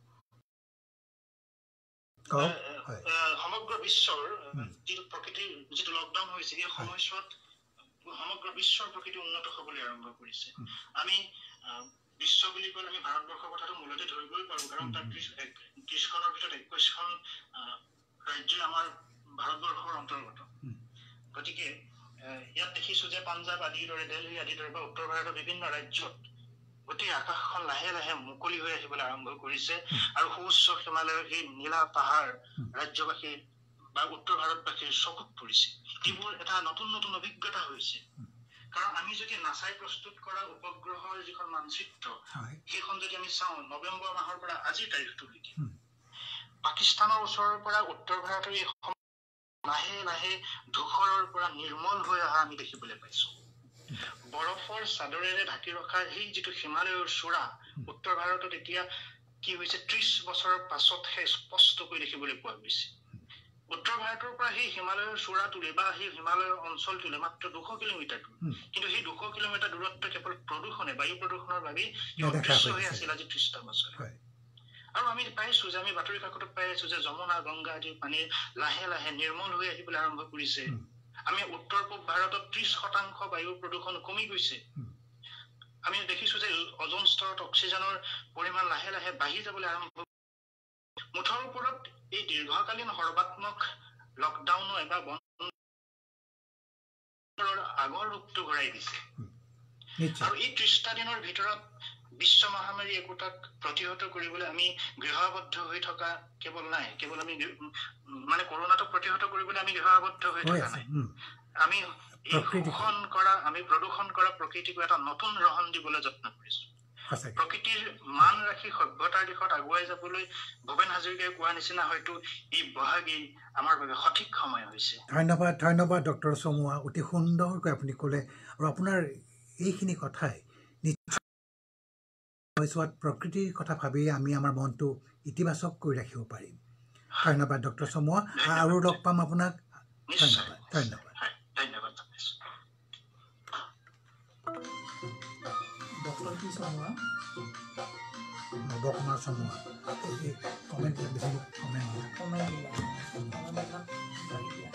সমগ্ৰ বিশ্বৰ যিটো প্ৰকৃতিৰ যিটো লকডাউন হৈছে, এই সময়ছোৱাত সমগ্ৰ বিশ্বৰ প্ৰকৃতি উন্নত হবলৈ আৰম্ভ কৰিছে। আমি বিশ্ব বুলি ক'লে আমি ভাৰতবৰ্ষৰ কথাটো মূলতে ধৰিবই পাৰো, কাৰণ তাত ত্ৰিশখনৰ ভিতৰত একৈশখন ৰাজ্যই আমাৰ ভাৰতবৰ্ষৰ অন্তৰ্গত। গতিকে ইয়াত দেখিছো যে পাঞ্জাৱ আদিৰ দৰে, দিল্লী আদিৰ দৰে বা উত্তৰ ভাৰতৰ বিভিন্ন ৰাজ্যত গোটেই আকাশখন লাহে লাহে মুকলি হৈ আহিবলৈ আৰম্ভ কৰিছে আৰু সুউচ্চ হিমালয়ৰ সেই নীলা পাহাৰ ৰাজ্যবাসী বা উত্তৰ ভাৰতবাসীৰ চকুত পৰিছে। এইবোৰ এটা নতুন নতুন অভিজ্ঞতা হৈছে, কাৰণ আমি যদি নাচাই প্ৰস্তুত কৰা উপগ্ৰহৰ যিখন মানচিত্ৰ, সেইখন যদি আমি চাওঁ নৱেম্বৰ মাহৰ পৰা আজিৰ তাৰিখটোলৈকে, পাকিস্তানৰ ওচৰৰ পৰা উত্তৰ ভাৰতৰ এই লাহে লাহে ধূসৰৰ পৰা নিৰ্মল হৈ অহা আমি দেখিবলৈ পাইছো। বৰফৰ চাদৰেৰে ঢাকি ৰখা সেই যিটো হিমালয়ৰ চূড়া উত্তৰ ভাৰতত এতিয়া কি হৈছে, ত্ৰিশ বছৰৰ পাছতহে স্পষ্টকৈ দেখিবলৈ পোৱা গৈছে। উত্তৰ ভাৰতৰ পৰা সেই হিমালয়ৰ চূড়াটোলে বা সেই হিমালয়ৰ অঞ্চলটোলে মাত্ৰ দুশ কিলোমিটাৰ দূৰ, কিন্তু সেই দুশ কিলোমিটাৰ দূৰত্ব কেৱল প্ৰদূষণে, বায়ু প্ৰদূষণৰ বাবেই অদৃশ্য হৈ আছিল আজি ত্ৰিশটা বছৰ। আৰু আমি পাইছো যে আমি বাতৰি কাকতত পাই আছো যে যমুনা, গংগা আদিৰ পানী লাহে লাহে নিৰ্মল হৈ আহিবলৈ আৰম্ভ কৰিছে। আমি উত্তৰ পূব ভাৰতত ত্ৰিশ শতাংশ বায়ুৰ প্ৰদূষণ কমি গৈছে। আমি দেখিছো যে অজন স্তৰত অক্সিজেনৰ পৰিমাণ লাহে লাহে বাঢ়ি যাবলৈ আৰম্ভ। মুঠৰ ওপৰত এই দীৰ্ঘকালীন সৰ্বাত্মক লকডাউনৰ বা বন্ধৰ আগৰ ৰূপটো ঘূৰাই দিছে। আৰু এই ত্ৰিশটা দিনৰ ভিতৰত বিশ্ব মহামাৰী একোটাক প্ৰতিহত কৰিবলৈ আমি গৃহাবদ্ধ হৈ থকা কেৱল নাই, কেৱল আমি মানে কৰোণাটোক প্ৰতিহত কৰিবলৈ আমি গৃহাবদ্ধ হৈ থকা নাই, আমি এই শোষণ কৰা, আমি প্ৰদূষণ কৰা প্ৰকৃতিক এটা নতুন ৰহণ দিবলৈ যত্ন কৰিছো। প্ৰকৃতিৰ মান ৰাখি সভ্যতাৰ দিশত আগুৱাই যাবলৈ ভূপেন হাজৰিকাই কোৱা নিচিনা হয়তো এই বহাগী আমাৰ বাবে সঠিক সময় হৈছে। ধন্যবাদ ধন্যবাদ ডক্টৰ চমুৱা, অতি সুন্দৰকৈ আপুনি ক'লে আৰু আপোনাৰ এইখিনি কথাই সময়ছোৱাত প্ৰকৃতিৰ কথা ভাবি আমি আমাৰ মনটো ইতিবাচক কৰি ৰাখিব পাৰিম। ধন্যবাদ ডক্টৰ চমুৱা, আৰু লগ পাম আপোনাক। ধন্যবাদ ধন্যবাদ ধন্যবাদ ডক্টৰ কি চমুৱা, নৱকুমাৰ চমুৱা। কমেণ্ট বেছি কমেণ্ট কমেণ্ট দিয়া কমেণ্টবিলাক গাড়ী দিয়া।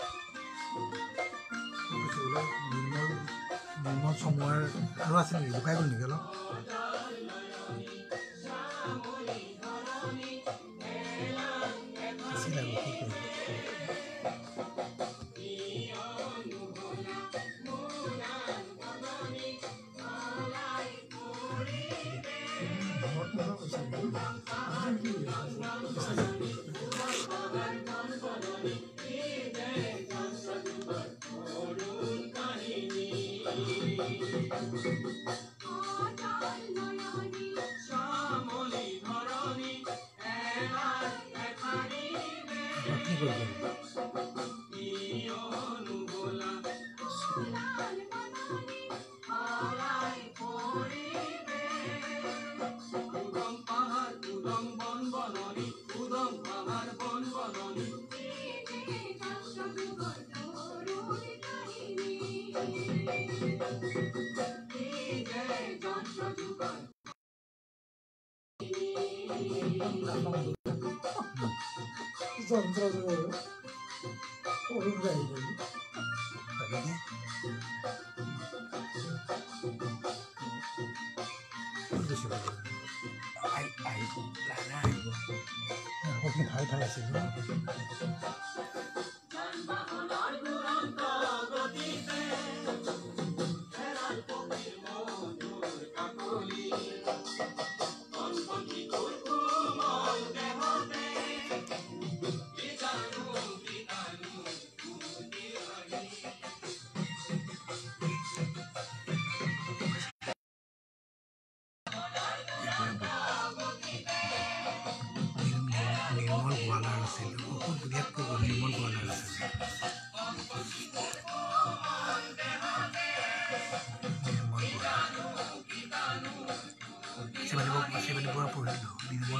নিৰ্মল নিৰ্মল চমুৱাৰ আৰু আছে নেকি? লুকাই গ'ল নেকি অলপ? আছিলে আৰু কি কৰিব। যন্ত্ৰ অৰুণ গাড়ী গ'ল। ভাল ভাল আছিল ন? নিৰ্মল গোৱালাৰ আছিল, বহুত বিৰাটকৈ নিৰ্মল গোৱালাৰ আছিল। নিৰ্মল শিৱানী শিৱানী বৰা পঢ়িলোঁ। নিৰ্মল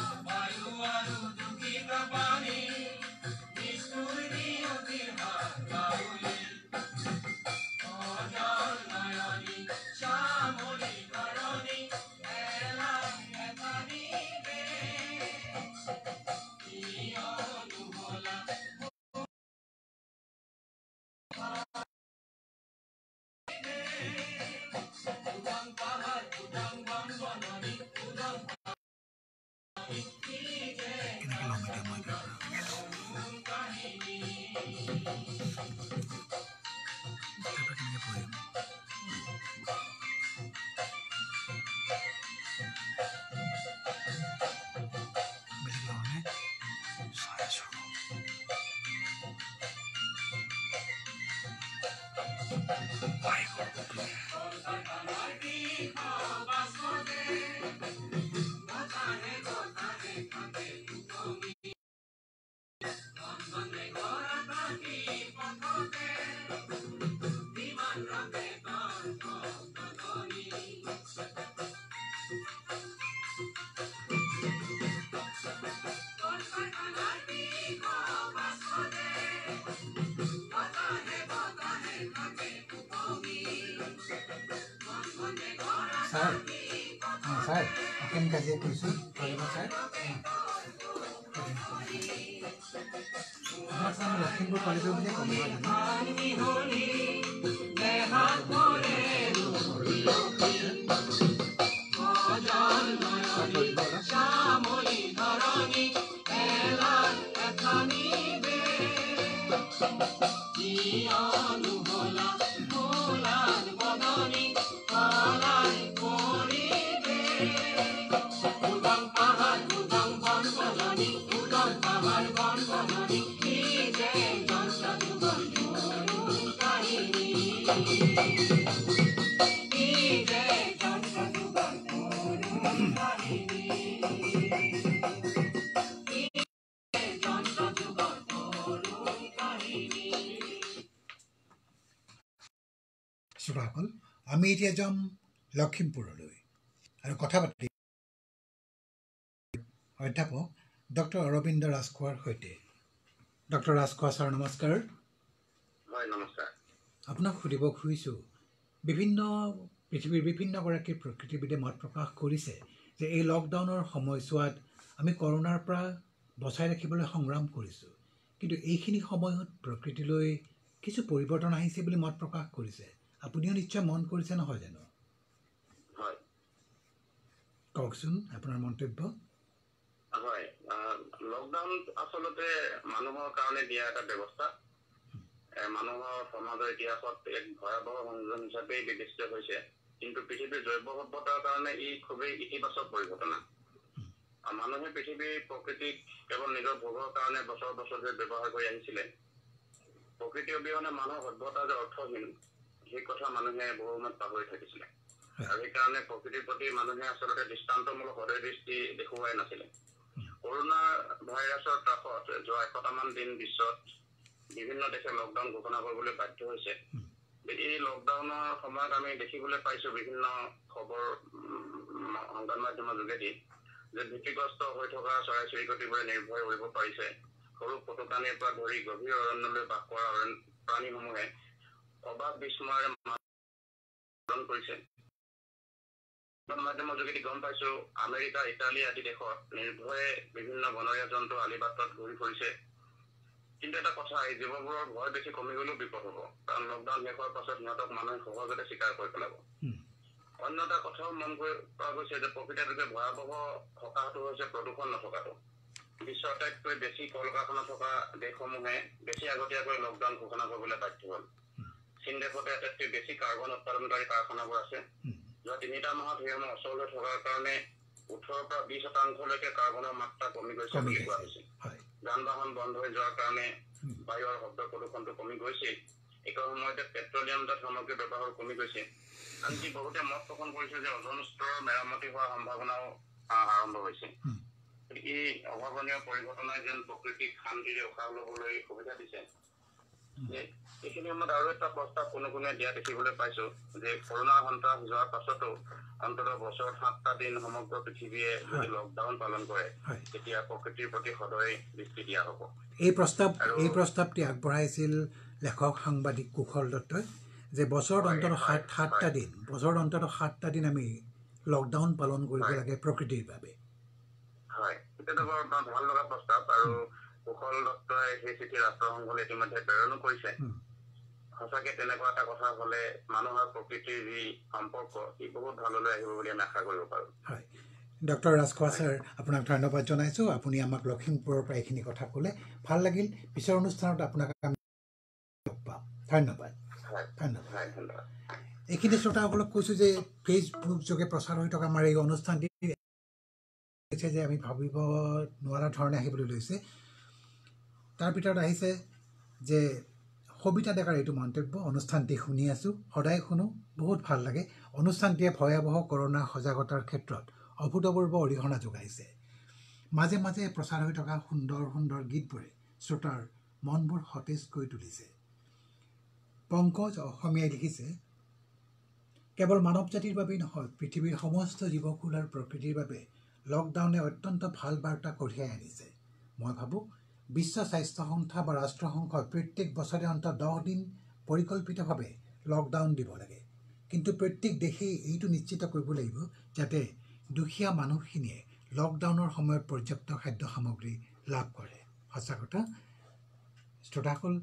কেনেকৈ ল'ম এতিয়া মই কেনেকৈ পঢ়িম? বেলেগ ল'মনে? চাই আছোঁ। ছাৰ অঁ ছাৰ অসীম কাজিয়া কৰিছোঁ পাৰিব ছাৰ? আপোনাক ছাৰ মই লখিমপুৰ কলেজৰ বুলিয়ে ক'ব জানো। শ্ৰোতাসকল, আমি এতিয়া যাম লখিমপুৰলৈ আৰু কথা পাতি অধ্যাপক ডক্টৰ অৰবিন্দ ৰাজখোৱাৰ সৈতে। ডক্টৰ ৰাজখোৱা ছাৰ, নমস্কাৰ। হয়, নমস্কাৰ। আপোনাক সুধিব খুজিছোঁ, বিভিন্ন পৃথিৱীৰ বিভিন্নগৰাকী প্ৰকৃতিবিদে মত প্ৰকাশ কৰিছে যে এই লকডাউনৰ সময়ছোৱাত আমি কৰোণাৰ পৰা বচাই ৰাখিবলৈ সংগ্ৰাম কৰিছোঁ, কিন্তু এইখিনি সময়ত প্ৰকৃতিলৈ কিছু পৰিৱৰ্তন আহিছে বুলি মত প্ৰকাশ কৰিছে। আপুনিও নিশ্চয় মন কৰিছে, নহয় জানো? হয়, কওকচোন আপোনাৰ মন্তব্য। হয়, লকডাউন আচলতে মানুহৰ কাৰণে দিয়া এটা ব্যৱস্থা। মানুহৰ সমাজৰ ইতিহাসত এক ভয়াৱহ সংযোজন হিচাপে বিবেচিত হৈছে, কিন্তু পৃথিৱীৰ জৈৱ সভ্যতাৰ কাৰণে ই খুবেই ইতিবাচক পৰিঘটনা। মানুহে পৃথিৱীৰ প্ৰকৃতিক কেৱল নিজৰ ভোগৰ কাৰণে বছৰ বছৰ ধৰি ব্যৱহাৰ কৰি আহিছিলে। প্ৰকৃতি অবিহনে মানুহৰ সভ্যতা যে অৰ্থহীন, সেই কথা মানুহে বহু সময়ত পাহৰি থাকিছিলে, আৰু সেইকাৰণে প্ৰকৃতিৰ প্ৰতি মানুহে আচলতে দৃষ্টান্তমূলক সদয় দৃষ্টি দেখুৱাই নাছিলে। কৰোণা ভাইৰাছৰ ত্ৰাসত যোৱা এশটামান দিন বিশ্বত বিভিন্ন দেশে লকডাউন ঘোষণা কৰিবলৈ বাধ্য হৈছে। এই লকডাউনৰ সময়ত আমি দেখিবলৈ পাইছো বিভিন্ন খবৰ সংবাদ মাধ্যমৰ যোগেদি যে ভীতিগ্ৰস্ত হৈ থকা চৰাই চিৰিকটিবোৰে নিৰ্ভয় কৰিব পাৰিছে। সৰু পশুপ্ৰাণীৰ পৰা ধৰি গভীৰ অৰণ্যলৈ বাস কৰা প্ৰাণীসমূহে অবাক বিস্ময়েৰে পালন কৰিছে। সংবাদ মাধ্যমৰ যোগেদি গম পাইছো আমেৰিকা, ইটালী আদি দেশত নিৰ্ভয়ে বিভিন্ন বনৰীয়া জন্তু আলিবাটত ঘূৰি ফুৰিছে। কিন্তু এটা কথা, এই জীৱবোৰৰ ভয় বেছি কমি গলেও বিপদ হব, কাৰণ লকডাউন শেষ হোৱাৰ পাছত সিহঁতক মানুহে সহজতে স্বীকাৰ কৰি পেলাব। অন্য এটা কথাও মন কৰি পোৱা গৈছে যে প্ৰকৃততে ভয়াৱহ থকাটো হৈছে প্ৰদূষণ নথকাটো। বিশ্বৰ আটাইতকৈ বেছি কল কাৰখানা থকা দেশসমূহে বেছি আগতীয়াকৈ লকডাউন ঘোষণা কৰিবলৈ বাধ্য হল। চীন দেশতে আটাইতকৈ বেছি কাৰ্বন উৎপাদনকাৰী কাৰখানাবোৰ আছে। যোৱা তিনিটা মাহত সেইসমূহ অচল হৈ থকাৰ কাৰণে ওঠৰৰ পৰা বিশ শতাংশলৈকে কাৰ্বনৰ মাত্ৰা কমি গৈছে বুলি কোৱা হৈছে। যান বাহন বন্ধ হৈ যোৱাৰ কাৰণে বায়ুৰ শব্দ প্ৰদূষণটো কমি গৈছে। একে সময়তে পেট্ৰলিয়াম জাত সামগ্ৰীৰ ব্যৱহাৰ কমি গৈছে। আনকি বহুতে মত পোষণ কৰিছে যে ওজন স্তৰৰ মেৰামতি হোৱাৰ সম্ভাৱনাও আৰম্ভ হৈছে। এই অভাৱনীয় পৰিঘটনাই যেন প্ৰকৃতিক শান্তিৰে উশাহ লবলৈ সুবিধা দিছে। এইখিনি সময়ত আৰু এটা প্ৰস্তাৱ কোনো কোনোৱে দিয়া দেখিবলৈ পাইছো যে কৰোণা সন্ত্ৰাস যোৱাৰ পাছতো অন্ততঃ বছৰত সাতটা দিন সমগ্ৰ পৃথিৱীয়ে যদি লকডাউন পালন কৰে, তেতিয়া প্ৰকৃতিৰ প্ৰতি সদয় দৃষ্টি দিয়া হব। এই প্ৰস্তাৱ এই প্ৰস্তাৱটি আগবঢ়াইছিল লেখক সাংবাদিক কুশল দত্তই, যে বছৰত অন্ততঃ সাত সাতটা দিন বছৰত অন্ততঃ সাতটা দিন আমি লকডাউন পালন কৰিব লাগে প্ৰকৃতিৰ বাবে। হয়, এতিয়াতো বৰ ভাল লগা প্ৰস্তাৱ, আৰু কুশল দত্তই সেই চিঠি ৰাষ্ট্ৰসংঘলৈ ইতিমধ্যে প্ৰেৰণো কৰিছে। সঁচাকে তেনেকুৱা এটা কথা হলে মানুহৰ প্ৰকৃতিৰ যি সম্পৰ্ক ই বহুত ভাললৈ আহিব বুলি আমি আশা কৰিব পাৰো। হয়, ডক্টৰ ৰাজখোৱা ছাৰ, আপোনাক ধন্যবাদ জনাইছোঁ। আপুনি আমাক লখিমপুৰৰ পৰা এইখিনি কথা ক'লে, ভাল লাগিল। পিছৰ অনুষ্ঠানত আপোনাক লগ পাম। ধন্যবাদ। ধন্যবাদ। এইখিনি শ্ৰোতাসকলক কৈছোঁ যে ফেচবুক যোগে প্ৰচাৰ হৈ থকা আমাৰ এই অনুষ্ঠানটি যে আমি ভাবিব নোৱাৰা ধৰণে আহিবলৈ লৈছে। তাৰ ভিতৰত আহিছে যে সবিতা ডেকাৰ এইটো মন্তব্য, অনুষ্ঠানটি শুনি আছোঁ, সদায় শুনো, বহুত ভাল লাগে। অনুষ্ঠানটিয়ে ভয়াৱহ কৰোণা সজাগতাৰ ক্ষেত্ৰত অভূতপূৰ্ব অৰিহণা যোগাইছে। মাজে মাজে প্ৰচাৰ হৈ থকা সুন্দৰ সুন্দৰ গীতবোৰে শ্ৰোতাৰ মনবোৰ সতেজ কৰি তুলিছে। পংকজ অসমীয়াই লিখিছে, কেৱল মানৱ জাতিৰ বাবেই নহয়, পৃথিৱীৰ সমস্ত জীৱকুল আৰু প্ৰকৃতিৰ বাবে লকডাউনে অত্যন্ত ভাল বাৰ্তা কঢ়িয়াই আনিছে। মই ভাবোঁ বিশ্ব স্বাস্থ্য সংস্থা বা ৰাষ্ট্ৰসংঘই প্ৰত্যেক বছৰে অন্ততঃ দহ দিন পৰিকল্পিতভাৱে লকডাউন দিব লাগে, কিন্তু প্ৰত্যেক দেশেই এইটো নিশ্চিত কৰিব লাগিব যাতে দুখীয়া মানুহখিনিয়ে লকডাউনৰ সময়ত পৰ্যাপ্ত খাদ্য সামগ্ৰী লাভ কৰে। সঁচা কথা। শ্ৰোতাসকল,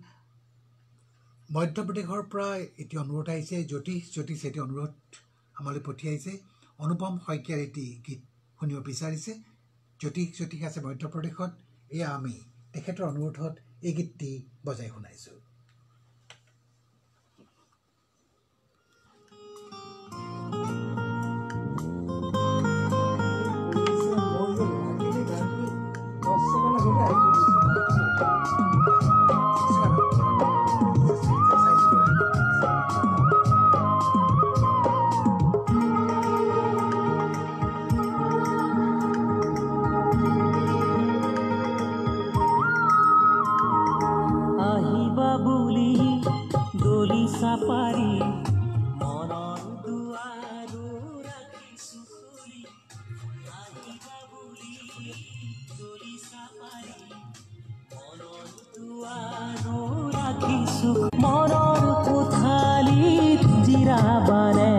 মধ্যপ্ৰদেশৰ পৰা এটি অনুৰোধ আহিছে, জ্যোতিষ জ্যোতিষ এটি অনুৰোধ আমালৈ পঠিয়াইছে। অনুপম শইকীয়াৰ এটি গীত শুনিব বিচাৰিছে। জ্যোতিষ জ্যোতিষ আছে মধ্যপ্ৰদেশত। এয়া আমি তেখেতৰ অনুৰোধত এই গীতটি বজাই শুনাইছোঁ। পাৰি সুখ মনৰ কোঠালিত জিৰাবানে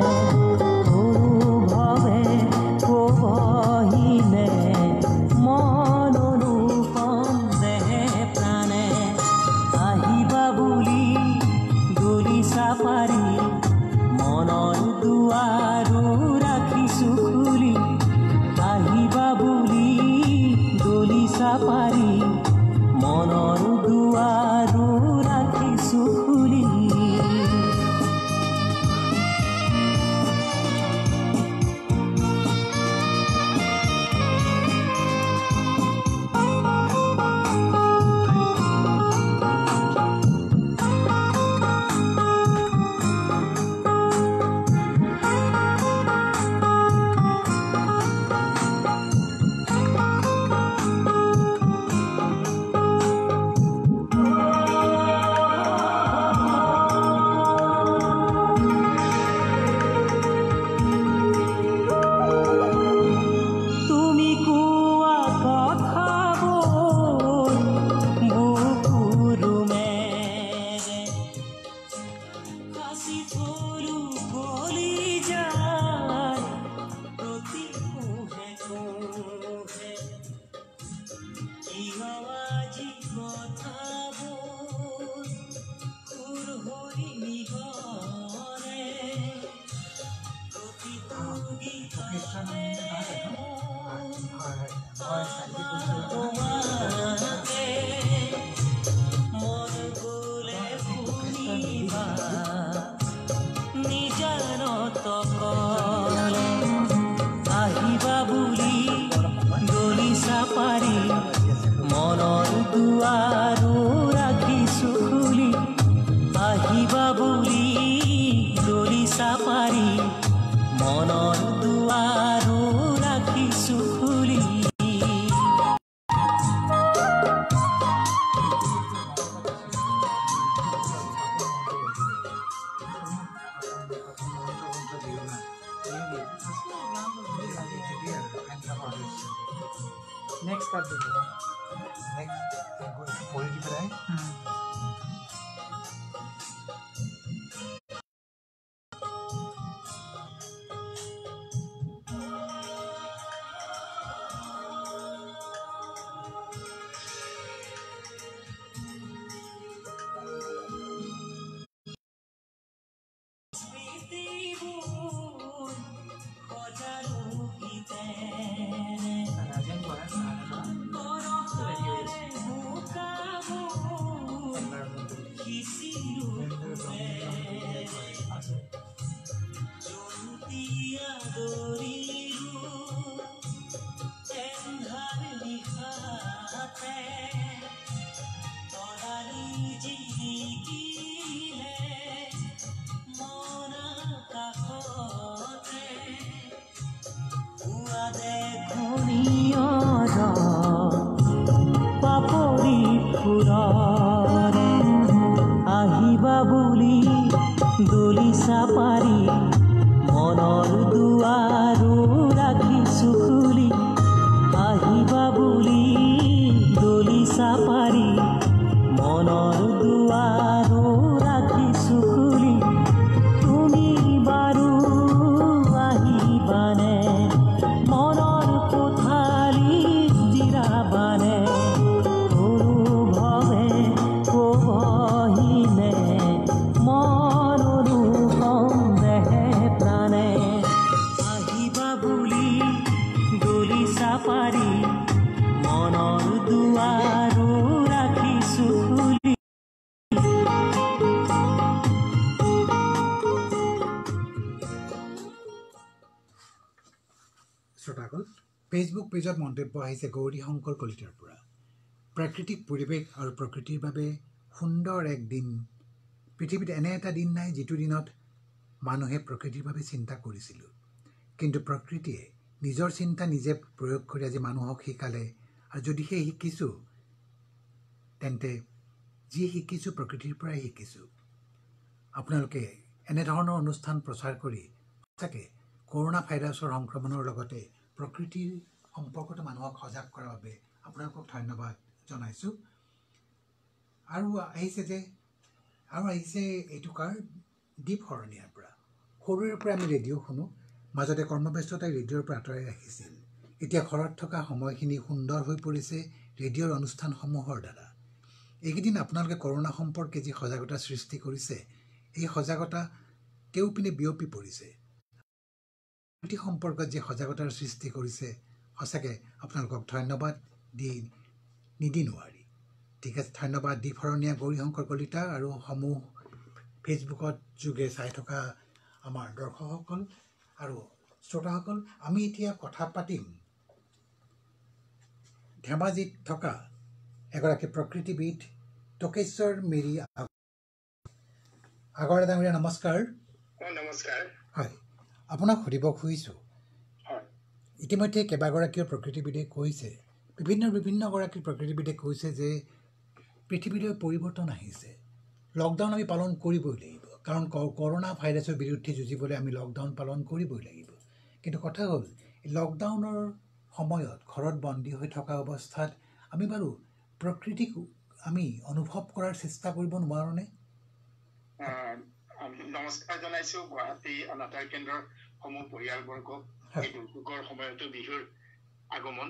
অনুভৱে কবহিনে মন অনুপম দেহে প্ৰাণে আহিবা বুলি দলিছা পাৰি মনৰ দুৱাৰো ৰাখিছো খুলি আহিবা বুলি দলিছা পাৰি মনৰ দুৱাৰো ৰাখিছো খুলি আহিবা বুলি দলিছা পাৰি মনৰ দুৱাৰো ৰাখিছো খুলি আহিবা বুলি দলিছা পাৰি মনৰ দুৱাৰো ৰাখিছো খুলি Next card dulu. Next, aku boleh diberai? Hmm. আহিবা বুলি দলিছা পাৰি মনৰ দুৱাৰো ৰাখিছো খুলি আহিবা বুলি দলিছা পাৰি মনৰ দুৱাৰো ৰাখিছো খুলি তুমি বাৰু আহিবানে মনৰ কোঠালিত জিৰাবানে অনুভৱে কবহিনে মন অনুপম দেহে প্ৰাণে আহিবা বুলি দলিছা পাৰি মনৰ দুৱাৰো ৰাখিছো খুলি শ্ৰোতাসকল ফেচবুক পেজত মন্তব্য আহিছে গৌৰী শংকৰ কলিতাৰ পৰা প্ৰাকৃতিক পৰিৱেশ আৰু প্ৰকৃতিৰ বাবে সুন্দৰ এক দিন পৃথিৱীত এনে এটা দিন নাই যিটো দিনত মানুহে প্ৰকৃতিৰ বাবে চিন্তা কৰিছিলোঁ কিন্তু প্ৰকৃতিয়ে নিজৰ চিন্তা নিজে প্ৰয়োগ কৰি আজি মানুহক শিকালে আৰু যদি সেই শিকিছোঁ তেন্তে যি শিকিছোঁ প্ৰকৃতিৰ পৰাই শিকিছোঁ আপোনালোকে এনেধৰণৰ অনুষ্ঠান প্ৰচাৰ কৰি সঁচাকৈ কৰোনা ভাইৰাছৰ সংক্ৰমণৰ লগতে প্ৰকৃতিৰ সম্পৰ্কটো মানুহক সজাগ কৰাৰ বাবে আপোনালোকক ধন্যবাদ জনাইছোঁ। আৰু আহিছে যে আৰু আহিছে এইটো কাৰ দীপ শৰণীয়াৰ পৰা সৰুৰে পৰা আমি ৰেডিঅ' শুনো মাজতে কৰ্মব্যস্ততাই ৰেডিঅ'ৰ পৰা আঁতৰাই ৰাখিছিল এতিয়া ঘৰত থকা সময়খিনি সুন্দৰ হৈ পৰিছে ৰেডিঅ'ৰ অনুষ্ঠানসমূহৰ দ্বাৰা এইকেইদিন আপোনালোকে কৰোণা সম্পৰ্কে যি সজাগতা সৃষ্টি কৰিছে এই সজাগতা কেউপিনে বিয়পি পৰিছে প্ৰকৃতি সম্পৰ্কত যি সজাগতাৰ সৃষ্টি কৰিছে সঁচাকৈ আপোনালোকক ধন্যবাদ দি নিদি নোৱাৰি ঠিক আছে ধন্যবাদ দীপ শৰণীয়া গৌৰীশংকৰ কলিতা আৰু সমূহ ফেচবুকত যোগে চাই থকা আমাৰ দৰ্শকসকল আৰু শ্ৰোতাসকল আমি এতিয়া কথা পাতিম ধেমাজিত থকা এগৰাকী প্ৰকৃতিবিদ টকেশ্বৰ মেৰি আগৰ ডাঙৰীয়া নমস্কাৰ নমস্কাৰ হয় আপোনাক সুধিব খুজিছোঁ ইতিমধ্যে কেইবাগৰাকীও প্ৰকৃতিবিদে কৈছে বিভিন্ন বিভিন্নগৰাকী প্ৰকৃতিবিদে কৈছে যে পৃথিৱীলৈ পৰিৱৰ্তন আহিছে লকডাউন আমি পালন কৰিবই লাগিব কাৰণ কৰোণা ভাইৰাছৰ বিৰুদ্ধে যুঁজিবলৈ আমি লকডাউন পালন কৰিবই লাগিব কিন্তু কথা হ'ল লকডাউনৰ সময়ত ঘৰত বন্দী হৈ থকা অৱস্থাত আমি বাৰু প্ৰকৃতিক আমি অনুভৱ কৰাৰ চেষ্টা কৰিব নোৱাৰোঁনে নমস্কাৰ জনাইছোঁ গুৱাহাটী অনাতাঁৰ কেন্দ্ৰৰ সমূহ পৰিয়ালবৰ্গক এই দুৰ্যোগৰ সময়তো বিহুৰ আগমন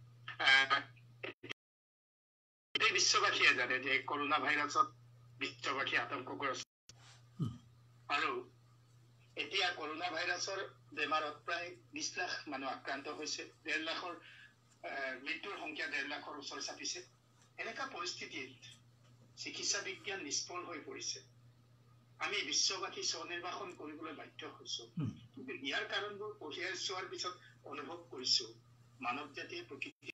গোটেই বিশ্ববাসীয়ে জানে যে কৰোণা ভাইৰাছত বিশ্ববাসী আতংকগ্ৰস্ত আৰু এতিয়া কৰোণা ভাইৰাছৰ বেমাৰত প্ৰায় বিশ লাখ মানুহ আক্ৰান্ত হৈছে ডেৰ লাখৰ মৃত্যুৰ সংখ্যা ডেৰ লাখৰ ওচৰ চাপিছে এনেকুৱা পৰিস্থিতিত চিকিৎসা বিজ্ঞান নিষ্ফল হৈ পৰিছে আমি বিশ্ববাসী স্বনিৰ্বাসন কৰিবলৈ বাধ্য হৈছোঁ কিন্তু ইয়াৰ কাৰণবোৰ পঢ়িয়াই চোৱাৰ পিছত অনুভৱ কৰিছোঁ মানৱ জাতিয়ে প্ৰকৃতি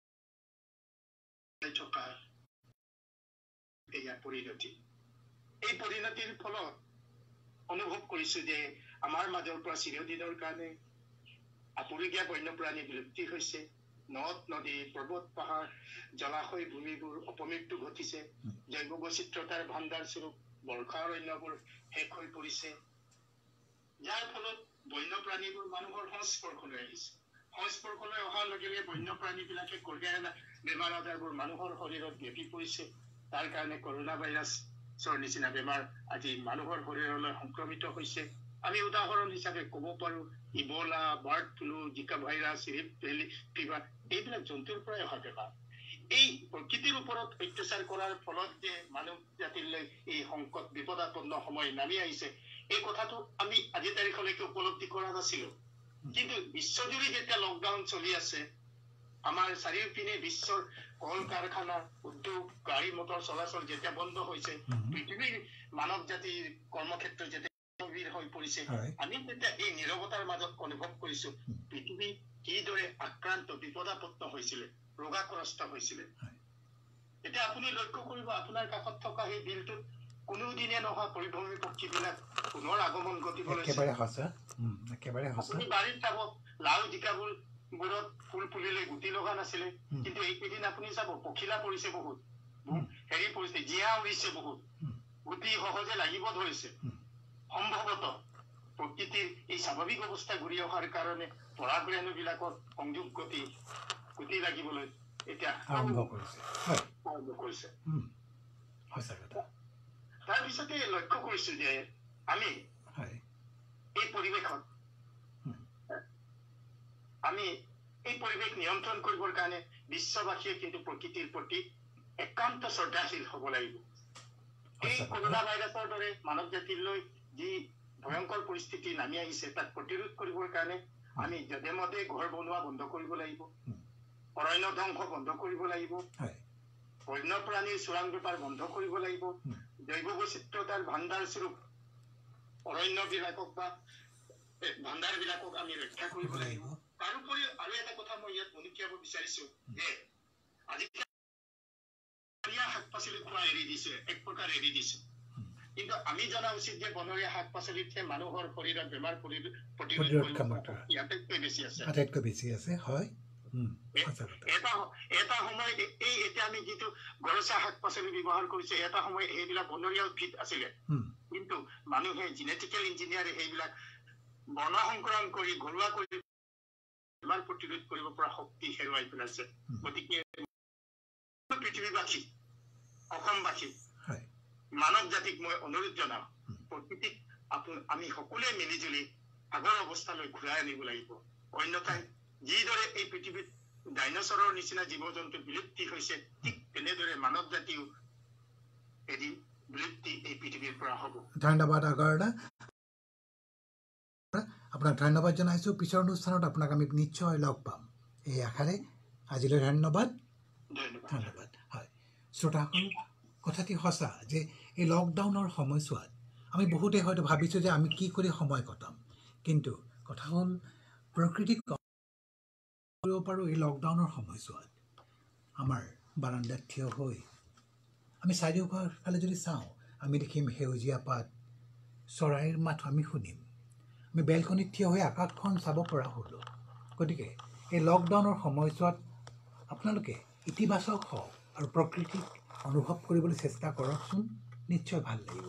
থকা এয়া পৰিণতি এই পৰিণতিৰ ফলত অনুভৱ কৰিছোঁ যে আমাৰ মাজৰ পৰা চিৰদিনৰ কাৰণে আপুৰুগীয়া বন্যপ্ৰাণী বিলুপ্তি হৈছে নদ নদী পৰ্বত পাহাৰ জলাশয় ভূমিবোৰ অপমৃত্যু ঘটিছে জৈৱ বৈচিত্ৰতাৰ ভাণ্ডাৰ স্বৰূপ বৰ্ষা অৰণ্যবোৰ শেষ হৈ পৰিছে যাৰ ফলত বন্যপ্ৰাণীবোৰ মানুহৰ সংস্পৰ্শলৈ আহিছে সংস্পৰ্শলৈ অহাৰ লগে লগে বন্যপ্ৰাণীবিলাকে কঢ়িয়াই অনা বেমাৰ আজাৰবোৰ মানুহৰ শৰীৰত বিয়পি পৰিছে তাৰ কাৰণে কৰোণা ভাইৰাছৰ নিচিনা বেমাৰ আজি মানুহৰ শৰীৰলৈ সংক্ৰমিত হৈছে আমি উদাহৰণ হিচাপে ক'ব পাৰোঁ Ebola bird flu Zika virus Rift Valley fever এইবিলাক জন্তুৰ পৰাই অহা বেমাৰ এই প্ৰকৃতিৰ ওপৰত অত্যাচাৰ কৰাৰ ফলত যে মানৱ জাতিলৈ এই সংকট বিপদাপন্ন সময় নামি আহিছে এই কথাটো আমি আজি তাৰিখলৈকে উপলব্ধি কৰা নাছিলোঁ কিন্তু বিশ্বজুৰি যেতিয়া লকডাউন চলি আছে আমাৰ চাৰিওপিনে বিশ্বৰ কল কাৰখানা উদ্যোগ গাড়ী মটৰ চলাচল যেতিয়া বন্ধ হৈছে পৃথিৱীৰ মানৱ জাতিৰ কৰ্মক্ষেত্ৰ যেতিয়া হৈ পৰিছে আমি তেতিয়া এই নীৰৱতাৰ মাজত অনুভৱ কৰিছোঁ পৃথিৱী কিদৰে আক্ৰান্ত বিপদাপন্ন হৈছিলে ৰোগাগ্ৰস্ত হৈছিলে এতিয়া আপুনি লক্ষ্য কৰিব আপোনাৰ কাষত থকা সেই বিলটোত কোনোদিনে নোহোৱা পৰিভ্ৰমী পক্ষীবিলাক পুনৰ আগমন ঘটিবলৈ আপুনি বাৰীত চাব লাও জিকাবোৰ বোৰত ফুল ফুলিলে গুটি লগা নাছিলে কিন্তু এইকেইদিন আপুনি চাব পখিলা পৰিছে বহুত হেৰি পৰিছে জীয়া উৰিছে বহুত গুটি সহজে লাগিব ধৰিছে সম্ভৱতঃ প্ৰকৃতিৰ এই স্বাভাৱিক অৱস্থা ঘূৰি অহাৰ কাৰণে পৰাগৰেণুবিলাকৰ সংযোগ গতি গুটি লাগিবলৈ এতিয়া আৰম্ভ কৰিছে আৰম্ভ কৰিছে তাৰপিছতে লক্ষ্য কৰিছো যে আমি এই পৰিৱেশত আমি এই পৰিৱেশ নিয়ন্ত্ৰণ কৰিবৰ কাৰণে বিশ্ববাসীয়ে কিন্তু প্ৰকৃতিৰ প্ৰতি একান্ত শ্ৰদ্ধাশীল হ'ব লাগিব এই কৰোণা ভাইৰাছৰ দৰে মানৱ জাতিলৈ যি ভয়ংকৰ পৰিস্থিতি নামি আহিছে তাক প্ৰতিৰোধ কৰিবৰ কাৰণে আমি যধে মধে ঘৰ বনোৱা বন্ধ কৰিব লাগিব অৰণ্য ধ্বংস বন্ধ কৰিব লাগিব বন্যপ্ৰাণীৰ চোৰাং বেপাৰ বন্ধ কৰিব লাগিব জৈৱ বৈচিত্ৰতাৰ ভাণ্ডাৰ স্বৰূপ অৰণ্যবিলাকক বা ভাণ্ডাৰবিলাকক আমি ৰক্ষা কৰিব লাগিব তাৰোপৰি আৰু এটা কথা মই ইয়াত মনুকিয়াব বিচাৰিছো যে আজিকালি শাক পাচলি খোৱা এৰি দিছে এক প্ৰকাৰ এৰি দিছে কিন্তু আমি জনা উচিত যে বনৰীয়া শাক পাচলিতহে মানুহৰ শৰীৰত বেমাৰ প্ৰতিৰোধ ক্ষমতা আটাইতকৈ বেছি আছে আটাইতকৈ বেছি আছে হয় এটা এটা সময়ত এই এতিয়া আমি যিটো গৰচা শাক পাচলি ব্যৱহাৰ কৰিছে এটা সময় সেইবিলাক বনৰীয়া উদ্ভিদ আছিলে কিন্তু মানুহে জেনেটিকেল ইঞ্জিনিয়াৰে সেইবিলাক বৰ্ণসংকৰণ কৰি ঘৰুৱা কৰি বেমাৰ প্ৰতিৰোধ কৰিব পৰা শক্তি হেৰুৱাই পেলাইছে গতিকে পৃথিৱীবাসী অসমবাসী মানৱ মানৱ জাতিক মই অনুৰোধ জনাওঁ প্ৰকৃতিক আমি সকলোৱে মিলিজুলি আগৰ অৱস্থালৈ ঘূৰাই আনিব লাগিব অন্যথাই যিদৰে এই পৃথিৱীত ডাইনছৰৰ নিচিনা জীৱ জন্তু বিলুপ্তি হৈছে ঠিক তেনেদৰে মানৱ জাতিও এদিন বিলুপ্তি এই পৃথিৱীৰ পৰা হ'ব ধন্যবাদ আগৰদা আপোনাক ধন্যবাদ জনাইছোঁ পিছৰ অনুষ্ঠানত আপোনাক আমি নিশ্চয় লগ পাম এই আশাৰে আজিলৈ ধন্যবাদ ধন্যবাদ হয় শ্ৰোতাসকল কথাটি সঁচা যে এই লকডাউনৰ সময়ছোৱাত আমি বহুতে হয়তো ভাবিছোঁ যে আমি কি কৰি সময় কটাম কিন্তু কথা হ'ল প্ৰকৃতিক কৰিব পাৰোঁ এই লকডাউনৰ সময়ছোৱাত আমাৰ বাৰান্দাত থিয় হৈ আমি চাৰিওফালে যদি চাওঁ আমি দেখিম সেউজীয়া পাত চৰাইৰ মাত আমি শুনিম আমি বেলকনিত থিয় হৈ আকাশখন চাব পৰা হ'লোঁ গতিকে এই লকডাউনৰ সময়ছোৱাত আপোনালোকে ইতিবাচক হওক আৰু প্ৰকৃতিক অনুভৱ কৰিবলৈ চেষ্টা কৰকচোন নিশ্চয় ভাল লাগিব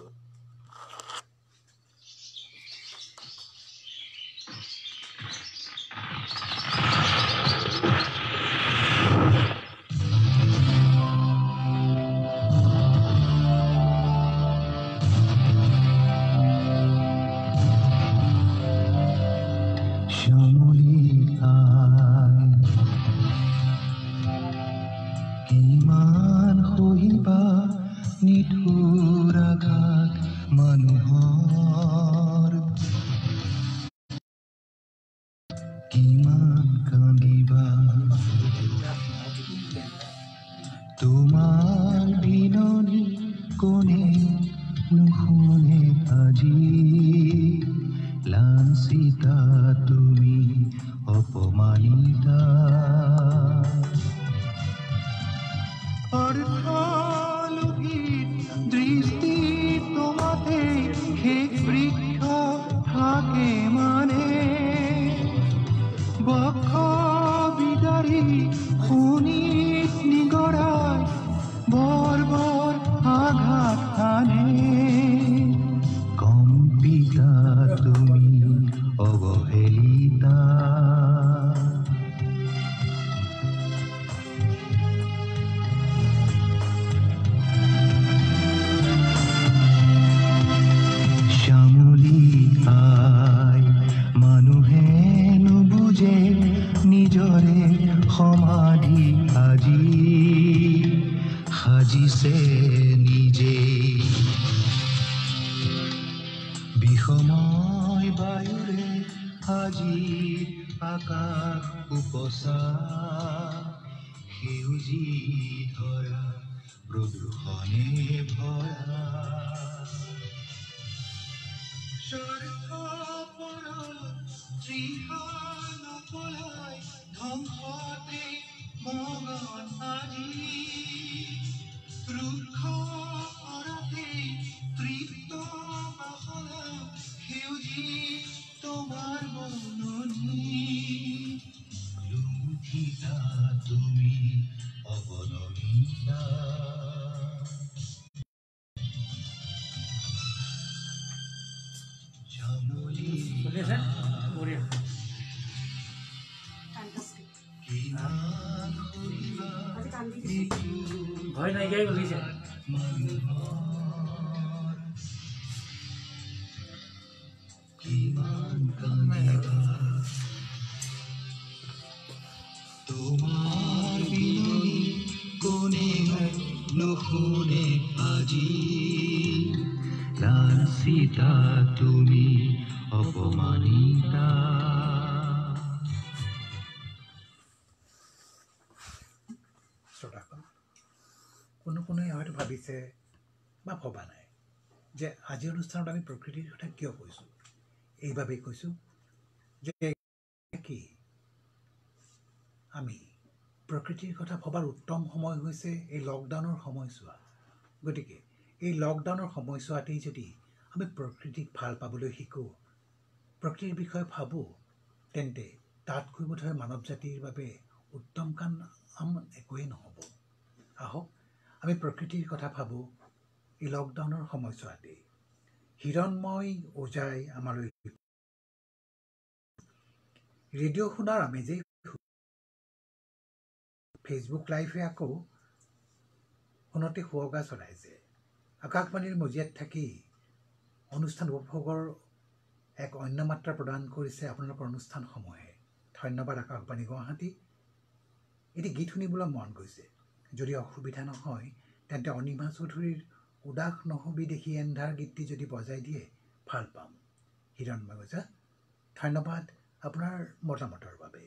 ভয় নাইকিয়াই গৈছে তোমার বিনয়ী কোনে নুশুনে আজি লাঞ্ছিতা তুমি অপমানিতা কোনো কোনোৱে হয়তো ভাবিছে বা ভবা নাই যে আজিৰ অনুষ্ঠানত আমি প্ৰকৃতিৰ কথা কিয় কৈছোঁ এইবাবেই কৈছোঁ যে কি আমি প্ৰকৃতিৰ কথা ভবাৰ উত্তম সময় হৈছে এই লকডাউনৰ সময়ছোৱা গতিকে এই লকডাউনৰ সময়ছোৱাতেই যদি আমি প্ৰকৃতিক ভাল পাবলৈ শিকোঁ প্ৰকৃতিৰ বিষয়ে ভাবোঁ তেন্তে তাতকৈ বোধহয় মানৱ জাতিৰ বাবে উত্তম কাম একোৱেই নহ'ব আহক আমি প্ৰকৃতিৰ কথা ভাবোঁ এই লকডাউনৰ সময়ছোৱাতেই হিৰণময় ওজাই আমালৈ ৰেডিঅ' শুনাৰ আমেজেই ফেচবুক লাইভে আকৌ শুনতে শুৱগা চলাইছে আকাশবাণীৰ মজিয়াত থাকি অনুষ্ঠান উপভোগৰ এক অন্য মাত্ৰা প্ৰদান কৰিছে আপোনালোকৰ অনুষ্ঠানসমূহে। ধন্যবাদ আকাশবাণী গুৱাহাটী। এটি গীত শুনিবলৈ মন গৈছে, যদি অসুবিধা নহয় তেন্তে অনিমা চৌধুৰীৰ উদাস নহবি দেখি এন্ধাৰ গীতটি যদি বজাই দিয়ে ভাল পাম। হিৰণময় ওজা, ধন্যবাদ আপোনাৰ মতামতৰ বাবে।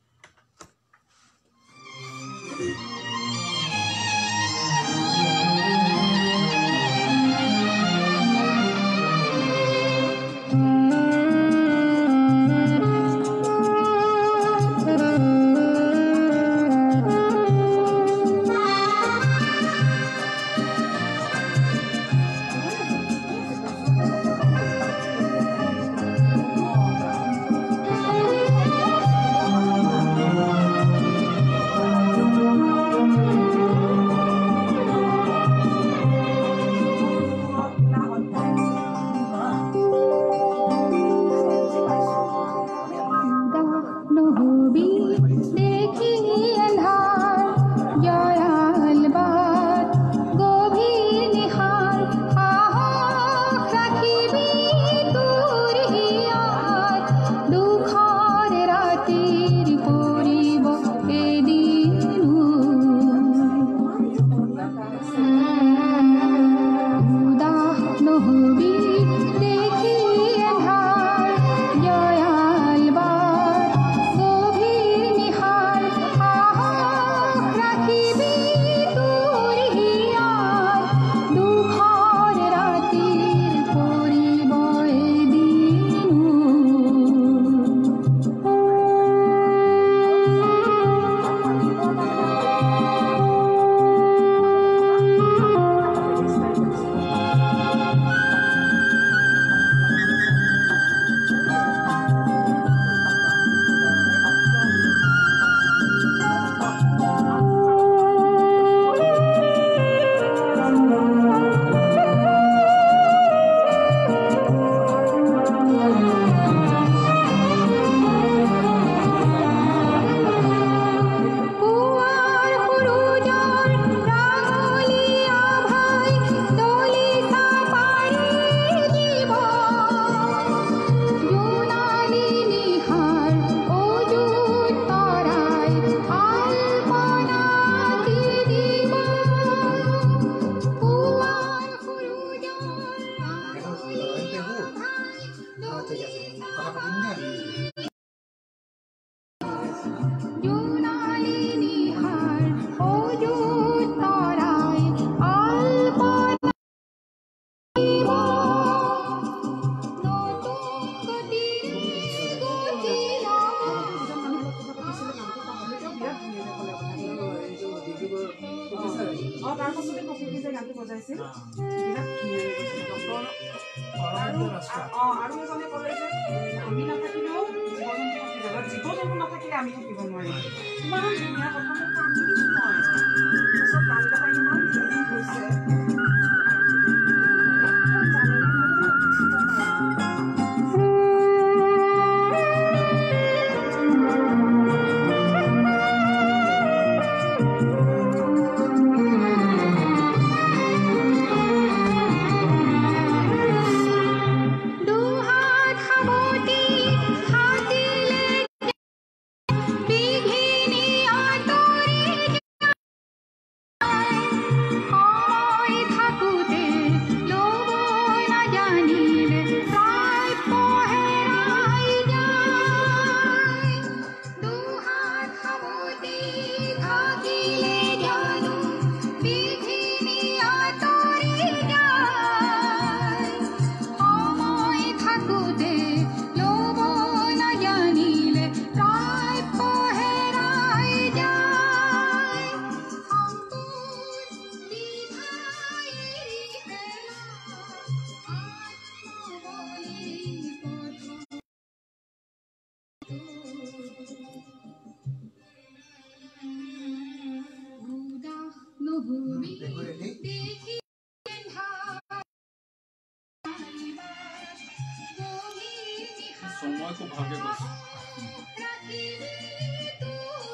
সময় খুব ভাগে গৈছে।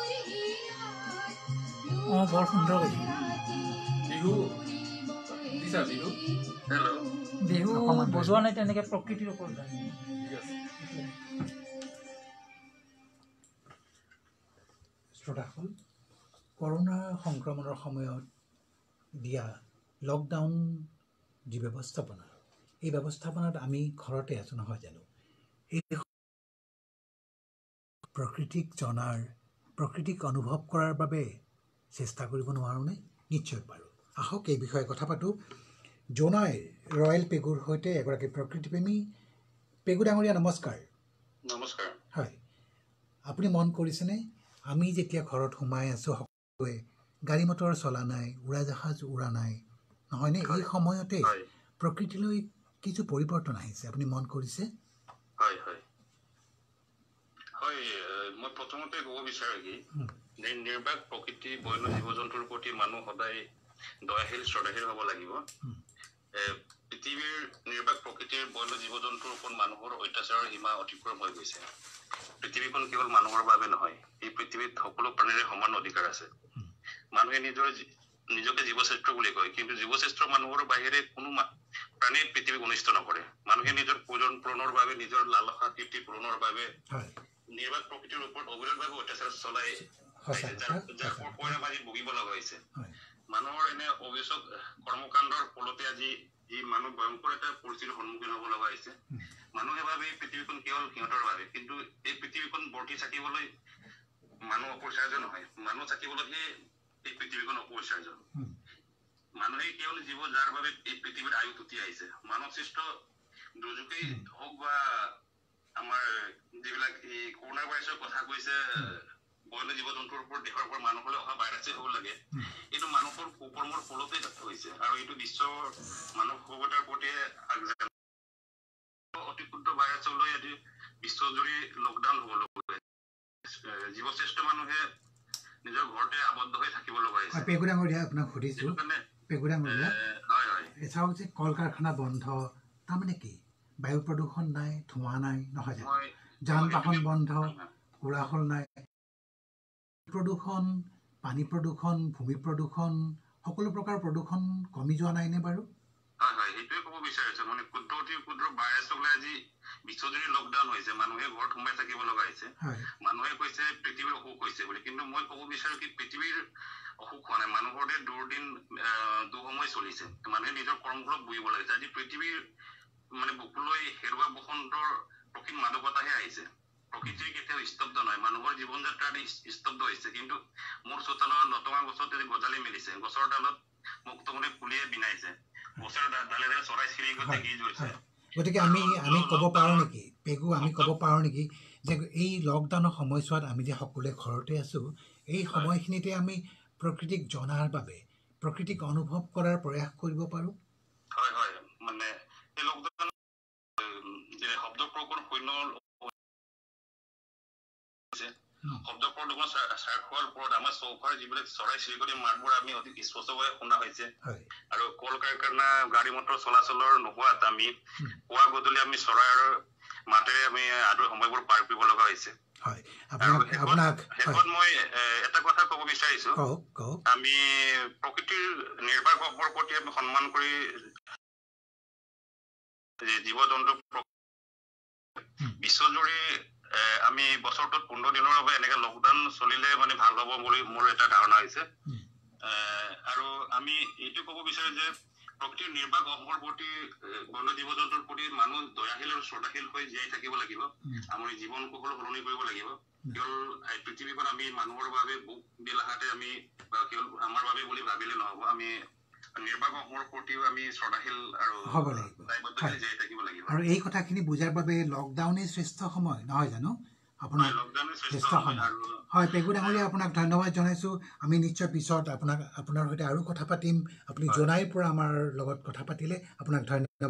অঁ বৰ সুন্দৰ কৈছে বিহু শুনিছা বিহু হেল্ল' বিহু অকমান বজোৱা নাই তেনেকৈ প্ৰকৃতিৰ ওপৰত গান। ঠিক আছে শ্ৰোতাসকল, কৰোনা সংক্ৰমণৰ সময়ত দিয়া লকডাউন যি ব্যৱস্থাপনা, এই ব্যৱস্থাপনাত আমি ঘৰতে আছোঁ নহয় জানো? এই প্ৰকৃতিক জনাৰ, প্ৰকৃতিক অনুভৱ কৰাৰ বাবে চেষ্টা কৰিব নোৱাৰোঁনে? নিশ্চয় পাৰোঁ। আহক এই বিষয়ে কথা পাতোঁ জোনাই ৰয়েল পেগুৰ সৈতে, এগৰাকী প্ৰকৃতিপ্ৰেমী। পেগু ডাঙৰীয়া নমস্কাৰ। নমস্কাৰ। হয়, আপুনি মন কৰিছেনে আমি যেতিয়া ঘৰত সোমাই আছোঁ সকলোৱে, গাড়ী মটৰ চলা নাই, উৰাজাহাজ উৰা নাই, নহয়নে? এই সময়তে প্ৰকৃতিলৈ কিছু পৰিৱৰ্তন আহিছে, আপুনি মন কৰিছে? হয় হয় হয় মই প্ৰথমতে ক'ব বিচাৰোঁ কি যে নিৰ্বাক প্ৰকৃতি বন্য জীৱ জন্তুৰ প্ৰতি মানুহ সদায় দয়াশীল শ্ৰদ্ধাশীল হ'ব লাগিব। পৃথিৱীৰ নিৰ্বাক প্ৰকৃতিৰ বন্য জীৱ জন্তুৰ ওপৰত মানুহৰ অত্যাচাৰৰ সীমা অতিক্ৰম হৈ গৈছে। পৃথিৱীখন কেৱল মানুহৰ বাবে নহয়, এই পৃথিৱীত সকলো প্ৰাণীৰে সমান অধিকাৰ আছে। মানুহে নিজৰ নিজকে জীৱশ্ৰেষ্ঠ বুলি কয়, কিন্তু জীৱশ্ৰেষ্ঠ মানুহৰ বাহিৰে কোনো প্ৰাণীয়ে পৃথিৱীক অনিষ্ট নকৰে। মানুহে নিজৰ প্ৰয়োজন পূৰণৰ বাবে, নিজৰ লালসা তৃপ্তি পূৰণৰ বাবে নিৰ্বাক প্ৰকৃতিৰ ওপৰত অবিৰতভাৱে অত্যাচাৰ চলাই যাৰ পৰিণাম আজি ভুগিব লগা হৈছে। মানুহৰ এনে অভিযোগ কৰ্মকাণ্ডৰ ফলতে আজি এই মানুহ ভয়ংকৰ এটা পৰিস্থিতিৰ সন্মুখীন হ'ব লগা হৈছে। মানুহে ভাবে এই পৃথিৱীখন কেৱল সিহঁতৰ বাবে, কিন্তু এই পৃথিৱীখন বৰ্তি থাকিবলৈ মানুহ অপৰিচাৰ্য নহয়, মানুহ থাকিবলৈহে এই পৃথিৱীখন অপৰিচাৰ্য। মানুহে কেৱল জীৱ যাৰ বাবে এই পৃথিৱীৰ আয়ু টুটি আহিছে। মানৱ সৃষ্ট দুৰ্যোগেই হওক বা আমাৰ যিবিলাক এই কৰোণা ভাইৰাছৰ কথা কৈছে, বন্য জীৱ জন্তুৰ ওপৰত দেশৰ ওপৰত মানুহলৈ অহা ভাইৰাছেই হ'ব লাগে, এইটো মানুহৰ কুকৰ্মৰ ফলতে হৈছে। আৰু এইটো বিশ্বৰ মানৱ সভ্যতাৰ প্ৰতি অতি ক্ষুদ্ৰ ভাইৰাছলৈ আজি বিশ্বজুৰি লকডাউন হ'ব লগা। জীৱশ্ৰেষ্ঠ মানুহে নিজৰ ঘৰতে আবদ্ধ হৈ থাকিব লগা হৈছে। পেগু ডাঙৰীয়া, আপোনাক সুধিছোঁ, পেগু ডাঙৰীয়া, হয় হয় চাওক যে কল কাৰখানা বন্ধ, তাৰমানে কি বায়ু প্ৰদূষণ নাই, ধোঁৱা নাই, নহয় জানো? যান বাহন বন্ধ, কোলাহল নাই, প্ৰদূষণ, পানী প্ৰদূষণ, ভূমি প্ৰদূষণ, সকলো প্ৰকাৰ প্ৰদূষণ কমি যোৱা নাইনে বাৰু? হয় হয় সেইটোৱে ক'ব বিচাৰিছো। মানে ক্ষুদ্ৰ অতি ক্ষুদ্ৰ ভাইৰাছলৈ আজি বিশ্বজুৰি লকডাউন হৈছে, মানুহে ঘৰত সোমাই থাকিব লগা হৈছে। মানুহে কৈছে পৃথিৱীৰ অসুখ হৈছে বুলি, কিন্তু মই ক'ব বিচাৰো কি পৃথিৱীৰ অসুখ হোৱা নাই, মানুহৰ দুৰ্দিন দুসময় চলিছে। মানুহে নিজৰ কৰ্মফলত বহিব লাগিছে। আজি পৃথিৱীৰ মানে বুকুলৈ হেৰুৱা বসন্তৰ প্ৰকৃত মাদকতাহে আহিছে। প্ৰকৃতিৰ কেতিয়াও স্তব্ধ নহয়, মানুহৰ জীৱন যাত্ৰা স্তব্ধ হৈছে। কিন্তু মোৰ চোতালৰ লটঙা গছত গজালি মেলিছে, গছৰ ডালত মুক্তমনে কুলিয়ে বিনাইছে, গছৰ ডালে ডালে চৰাই চিৰিকটি গীত হৈছে। গতিকে আমি আমি ক'ব পাৰোঁ নেকি পেগু, আমি ক'ব পাৰোঁ নেকি যে এই লকডাউনৰ সময়ছোৱাত আমি যে সকলোৱে ঘৰতে আছোঁ, এই সময়খিনিতে আমি প্ৰকৃতিক জনাৰ বাবে, প্ৰকৃতিক অনুভৱ কৰাৰ প্ৰয়াস কৰিব পাৰোঁ? হয় হয় মানে এই লকডাউন যে শব্দ প্ৰদূষণ শূন্য শব্দ প্ৰদূষণ হ্ৰাস হোৱাৰ ওপৰত আমাৰ চৌপাশৰ যিবিলাক চৰাই চিৰিকটি মাতবোৰ আমি অতি স্পষ্টভাৱে শুনা হৈছে। আৰু কল কাৰখানা, গাড়ী মটৰ চলাচলৰ নোহোৱাত আমি পুৱা গধূলি আমি চৰাইৰ মাতেৰে আমি আদৰ সময়বোৰ পাৰ কৰিব লগা হৈছে। শেষত মই এটা কথা ক'ব বিচাৰিছো, আমি প্ৰকৃতিৰ নিৰ্বাহকৰ প্ৰতি আমি সন্মান কৰি জীৱ জন্তু বিশ্বজুৰি আমি বছৰটোত পোন্ধৰ দিনৰ বাবে এনেকে লকডাউন চলিলে মানে ভাল হ'ব বুলি মোৰ এটা ধাৰণা হৈছে। আৰু আমি এইটো ক'ব বিচাৰো যে প্ৰকৃতিৰ নিৰ্বাহ অংশৰ প্ৰতি, বন্য জীৱ জন্তুৰ প্ৰতি মানুহ দয়াশীল আৰু শ্ৰদ্ধাশীল হৈ জীয়াই থাকিব লাগিব। আমাৰ জীৱন কৌশল সলনি কৰিব লাগিব। কেৱল পৃথিৱীখন আমি মানুহৰ বাবে বুক বিলাহাতে আমি বা কেৱল আমাৰ বাবে বুলি ভাবিলে নহ'ব, আমি নিৰ্বাহ অংশৰ প্ৰতিও আমি শ্ৰদ্ধাশীল আৰু হ'ব লাগিব। জীয়াই থাকিব লাগিব। আৰু এই কথাখিনি বুজাৰ বাবে লকডাউনেই শ্ৰেষ্ঠ সময়, নহয় জানো? আপোনাৰ শ্ৰেষ্ঠ সময়। হয় পেগু ডাঙৰীয়া, আপোনাক ধন্যবাদ জনাইছোঁ। আমি নিশ্চয় পিছত আপোনাক আপোনাৰ সৈতে আৰু কথা পাতিম। আপুনি জোনাইৰ পৰা আমাৰ লগত কথা পাতিলে আপোনাক ধন্যবাদ।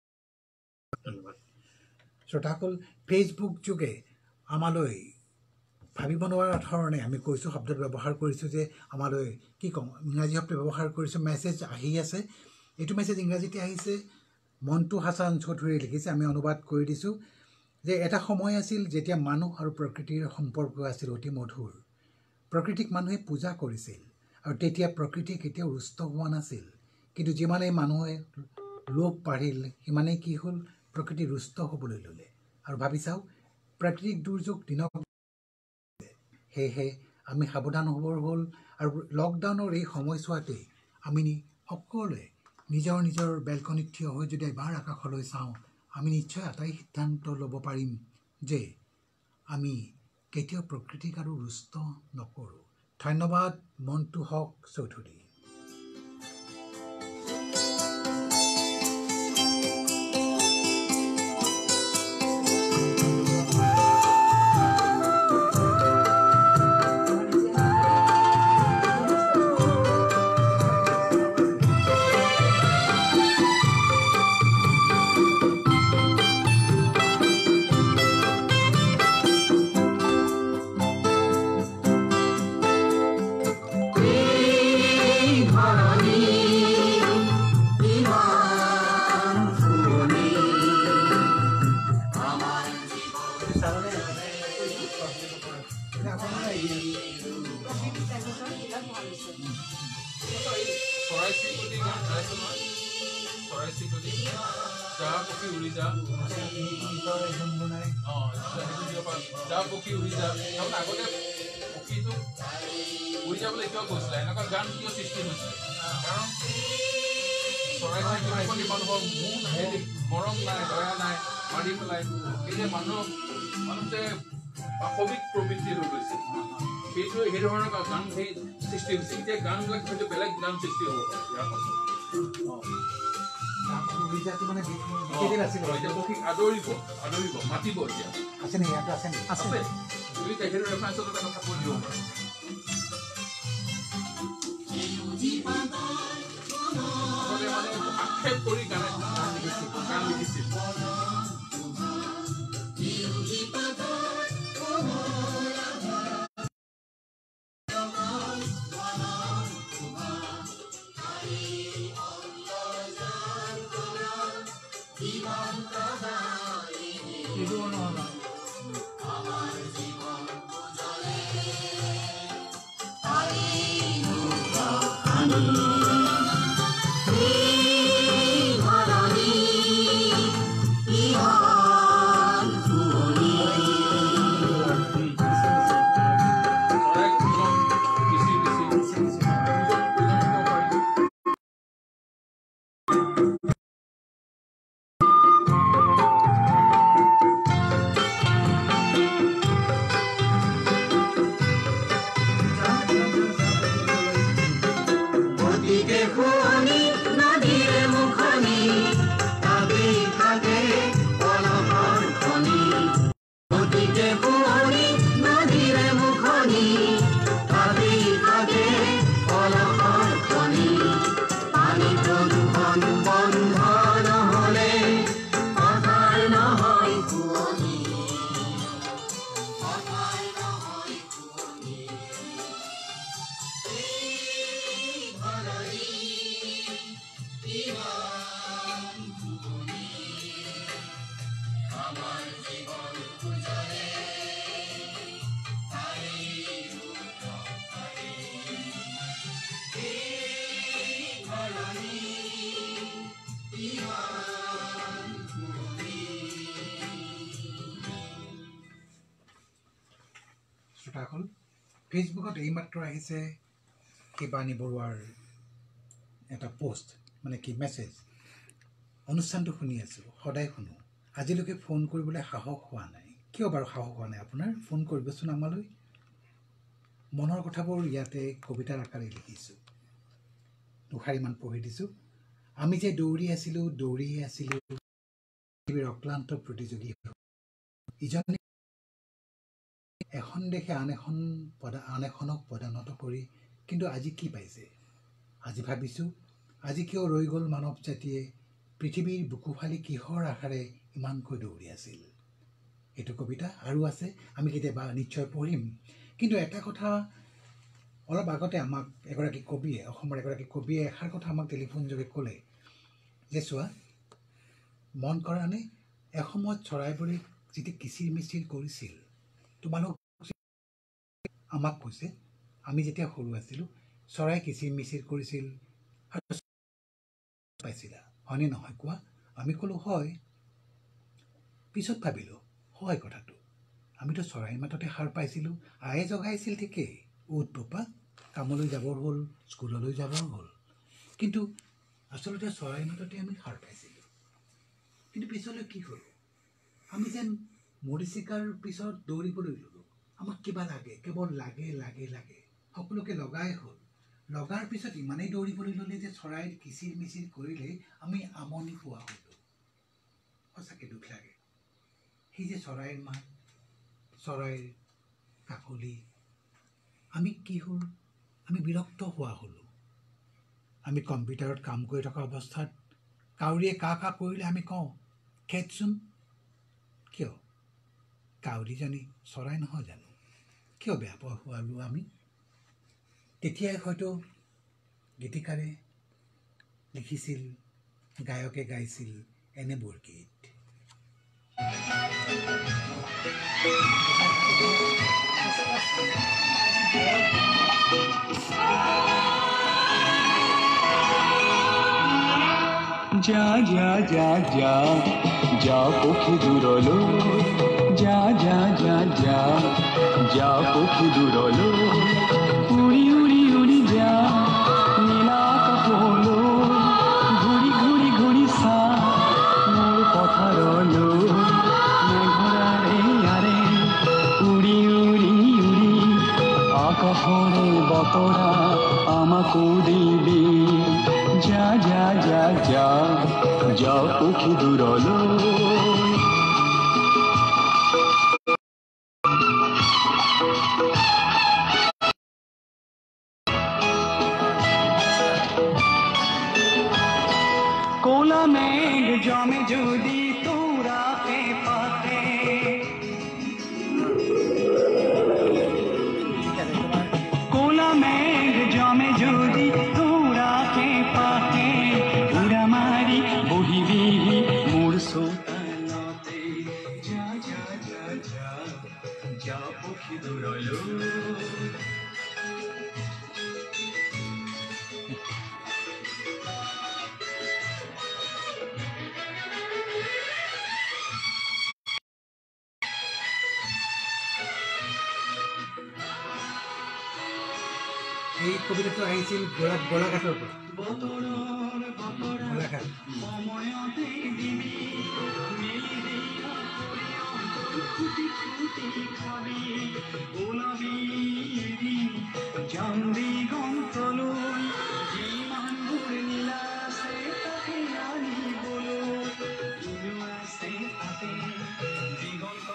শ্ৰোতাসকল, ফেচবুক যোগে আমালৈ ভাবিব নোৱাৰা ধৰণে আমি কৈছোঁ, শব্দত ব্যৱহাৰ কৰিছোঁ যে আমালৈ কি ক'ম, ইংৰাজী শব্দ ব্যৱহাৰ কৰিছোঁ, মেছেজ আহি আছে। এইটো মেছেজ ইংৰাজীতে আহিছে, মন্টু হাছান চৌধুৰীয়ে লিখিছে, আমি অনুবাদ কৰি দিছোঁ যে এটা সময় আছিল যেতিয়া মানুহ আৰু প্ৰকৃতিৰ সম্পৰ্ক আছিল অতি মধুৰ। প্ৰকৃতিক মানুহে পূজা কৰিছিল আৰু তেতিয়া প্ৰকৃতি কেতিয়াও ৰুষ্ট হোৱা নাছিল। কিন্তু যিমানেই মানুহে লোভ বাঢ়িল সিমানেই কি হ'ল প্ৰকৃতি ৰুষ্ট হ'বলৈ ল'লে আৰু ভাবি চাওক প্ৰাকৃতিক দুৰ্যোগ দিনক সেয়েহে আমি সাৱধান হ'বৰ হ'ল আৰু লকডাউনৰ এই সময়ছোৱাতেই আমি সকলোৱে নিজৰ নিজৰ বেলকনিত থিয় হৈ যদি এবাৰ আকাশলৈ চাওঁ আমি নিশ্চয় এটাই সিদ্ধান্ত ল'ব পাৰিম যে আমি কেতিয়াও প্ৰকৃতিক আৰু ৰুষ্ট নকৰোঁ। ধন্যবাদ মন্টু হক চৌধুৰী। চৰাই চিৰিকটি গান গাইছে নহয় চৰাই চিৰিকটি যা পক্ষী উৰি যা অঁ সেইটো দিব পাৰ যা পক্ষী উৰি যা তাৰমানে আগতে পক্ষীটো উৰি যাবলৈ কিয় কৈছিলে এনেকুৱা গান কিয় সৃষ্টি হৈছিলে কাৰণ চৰাই চিৰিকটি মানুহৰ মোহ নাই মৰম নাই দয়া নাই মাৰি পেলাই এই যে মানুহ মানুহ যে পাশৱিক প্ৰবৃত্তি হৈ গৈছে সেইটো সেই ধৰণৰ গান সেই সৃষ্টি হৈছে এতিয়া গানবিলাক হয়তো বেলেগ গান সৃষ্টি হ'ব পাৰে ইয়াৰ পাছত এতিয়া পক্ষীক আদৰিব আদৰিব মাতিব এতিয়া আছে নেকি ইয়াতো আছে নেকি আছে তুমি তেখেতৰ ৰেফাৰেঞ্চত এটা কথা কৈ দিব পাৰা আগতে মানে আক্ষেপ কৰি গানে গান লিখিছিল শ্ৰোতাসকল ফেচবুকত এইমাত্ৰ আহিছে শিৱানী বৰুৱাৰ এটা পোষ্ট মানে কি মেছেজ অনুষ্ঠানটো শুনি আছোঁ সদায় শুনো আজিলৈকে ফোন কৰিবলৈ সাহস হোৱা নাই কিয় বাৰু সাহস হোৱা নাই আপোনাৰ ফোন কৰিবচোন আমালৈ মনৰ কথাবোৰ ইয়াতে কবিতাৰ আকাৰে লিখিছোঁ দুষাৰিমান পঢ়ি দিছোঁ আমি যে দৌৰি আছিলোঁ দৌৰিয়ে আছিলোঁ পৃথিৱীৰ অক্লান্ত প্ৰতিযোগী ইজনে এখন দেশে আন এখন পদা আন এখনক পদানত কৰি কিন্তু আজি কি পাইছে আজি ভাবিছোঁ আজি কিয় ৰৈ গ'ল মানৱ জাতিয়ে পৃথিৱীৰ বুকুফালি কিহৰ আশাৰে ইমানকৈ দৌৰি আছিল এইটো কবিতা আৰু আছে আমি কেতিয়াবা নিশ্চয় পঢ়িম কিন্তু এটা কথা অলপ আগতে আমাক এগৰাকী কবিয়ে অসমৰ এগৰাকী কবিয়ে এষাৰ কথা আমাক টেলিফোনযোগে ক'লে যে চোৱা মন কৰানে এসময়ত চৰাইবোৰে যিটো কিচিৰ মিচিৰ কৰিছিল তোমালোক আমাক কৈছে আমি যেতিয়া সৰু আছিলোঁ চৰাই কিচিৰ মিচিৰ কৰিছিল আৰু পাইছিলা হয়নে নহয় কোৱা আমি ক'লোঁ হয় পিছত ভাবিলোঁ হয় কথাটো আমিতো চৰাইৰ মাততে সাৰ পাইছিলোঁ আয়ে জগাইছিল ঠিকেই উৎ পোপা কামলৈ যাবৰ হ'ল স্কুললৈ যাবৰ হ'ল কিন্তু আচলতে চৰাইৰ মাততে আমি সাৰ পাইছিলোঁ কিন্তু পিছলৈ কি হ'ল আমি যেন মৰিচিকাৰ পিছত দৌৰিবলৈ ল'লোঁ আমাক কিবা লাগে কেৱল লাগে লাগে লাগে সকলোকে লগাই হ'ল লগাৰ পিছত ইমানেই দৌৰিবলৈ ল'লে যে চৰাইৰ কিচিৰ মিচিৰ কৰিলে আমি আমনি পোৱা হ'লোঁ সঁচাকৈ দুখ লাগে সেই যে চৰাইৰ মাত চৰাইৰ কাকলি আমি কি হ'ল আমি বিৰক্ত হোৱা হ'লোঁ আমি কম্পিউটাৰত কাম কৰি থকা অৱস্থাত কাউৰীয়ে কা কা কৰিলে আমি কওঁ খেদচোন কিয় কাউৰীজনী চৰাই নহয় জানো কিয় বেয়া পোৱা হোৱালোঁ আমি তেতিয়াই হয়তো গীতিকাৰে লিখিছিল গায়কে গাইছিল এনেবোৰ গীত যা যা যা যা যা পক্ষী দূরলো যা যা যা যা যা পক্ষী দূরলো উড়ি উড়ি উড়ি যা নীলাকাশ হলো ঘুরি ঘুরি ঘুরি সা মোর পথারলো মেঘরারে আরে উড়ি উড়ি উড়ি আকাশরে বতরা আমাকো দিবি যা যা যা যা যা পক্ষী দূরলো কোলা মেঘ জমে যদি তোরাতে পাতে কোলা মেঘ জমে যদি তোরাতে পাতে উড়া মারি বহিবি মোর সোতানতে যা যা যা যা যা পক্ষী দূরলো এই কবিতাটো আহিছিল গোলা গোলাঘাটৰ পৰা গোলাঘাট জান্দি গন্তলৈ যিমানবোৰ নীলা আছে তাকে আনিবলৈ কিনো আছে তাতে দিগন্ত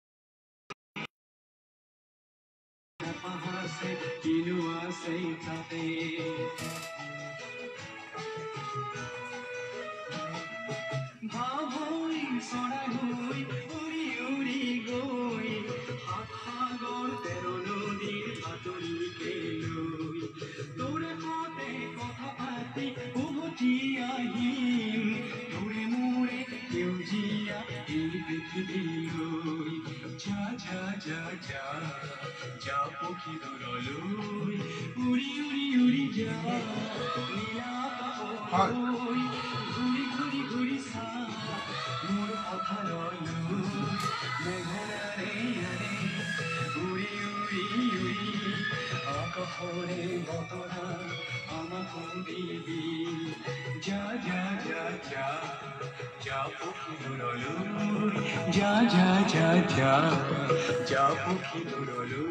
আছে কিনো আছে তাতে ভাৱ হৈ চৰাই হৈ উৰি উৰি গৈ সাত সাগৰ তেৰ নদীৰ বাতৰিকে লৈ তোৰে সতে কথা পাতি উভতি আহিম তোৰে মোৰে সেউজীয়া এই পৃথিৱীলৈ যা যা যা যা যা পক্ষী দূৰলৈ উৰি উৰি উৰি যা নীলাকাশলৈ ঘূৰি ঘূৰি ঘূৰি চা মোৰ পথাৰলৈ মেঘৰাৰে আৰে উৰি উৰি উৰি আকাশৰে বতৰা আমাকো দিবি যা যা যা যা যা পক্ষী দূৰলৈ যা যা যা যা যা পক্ষী দূৰলৈ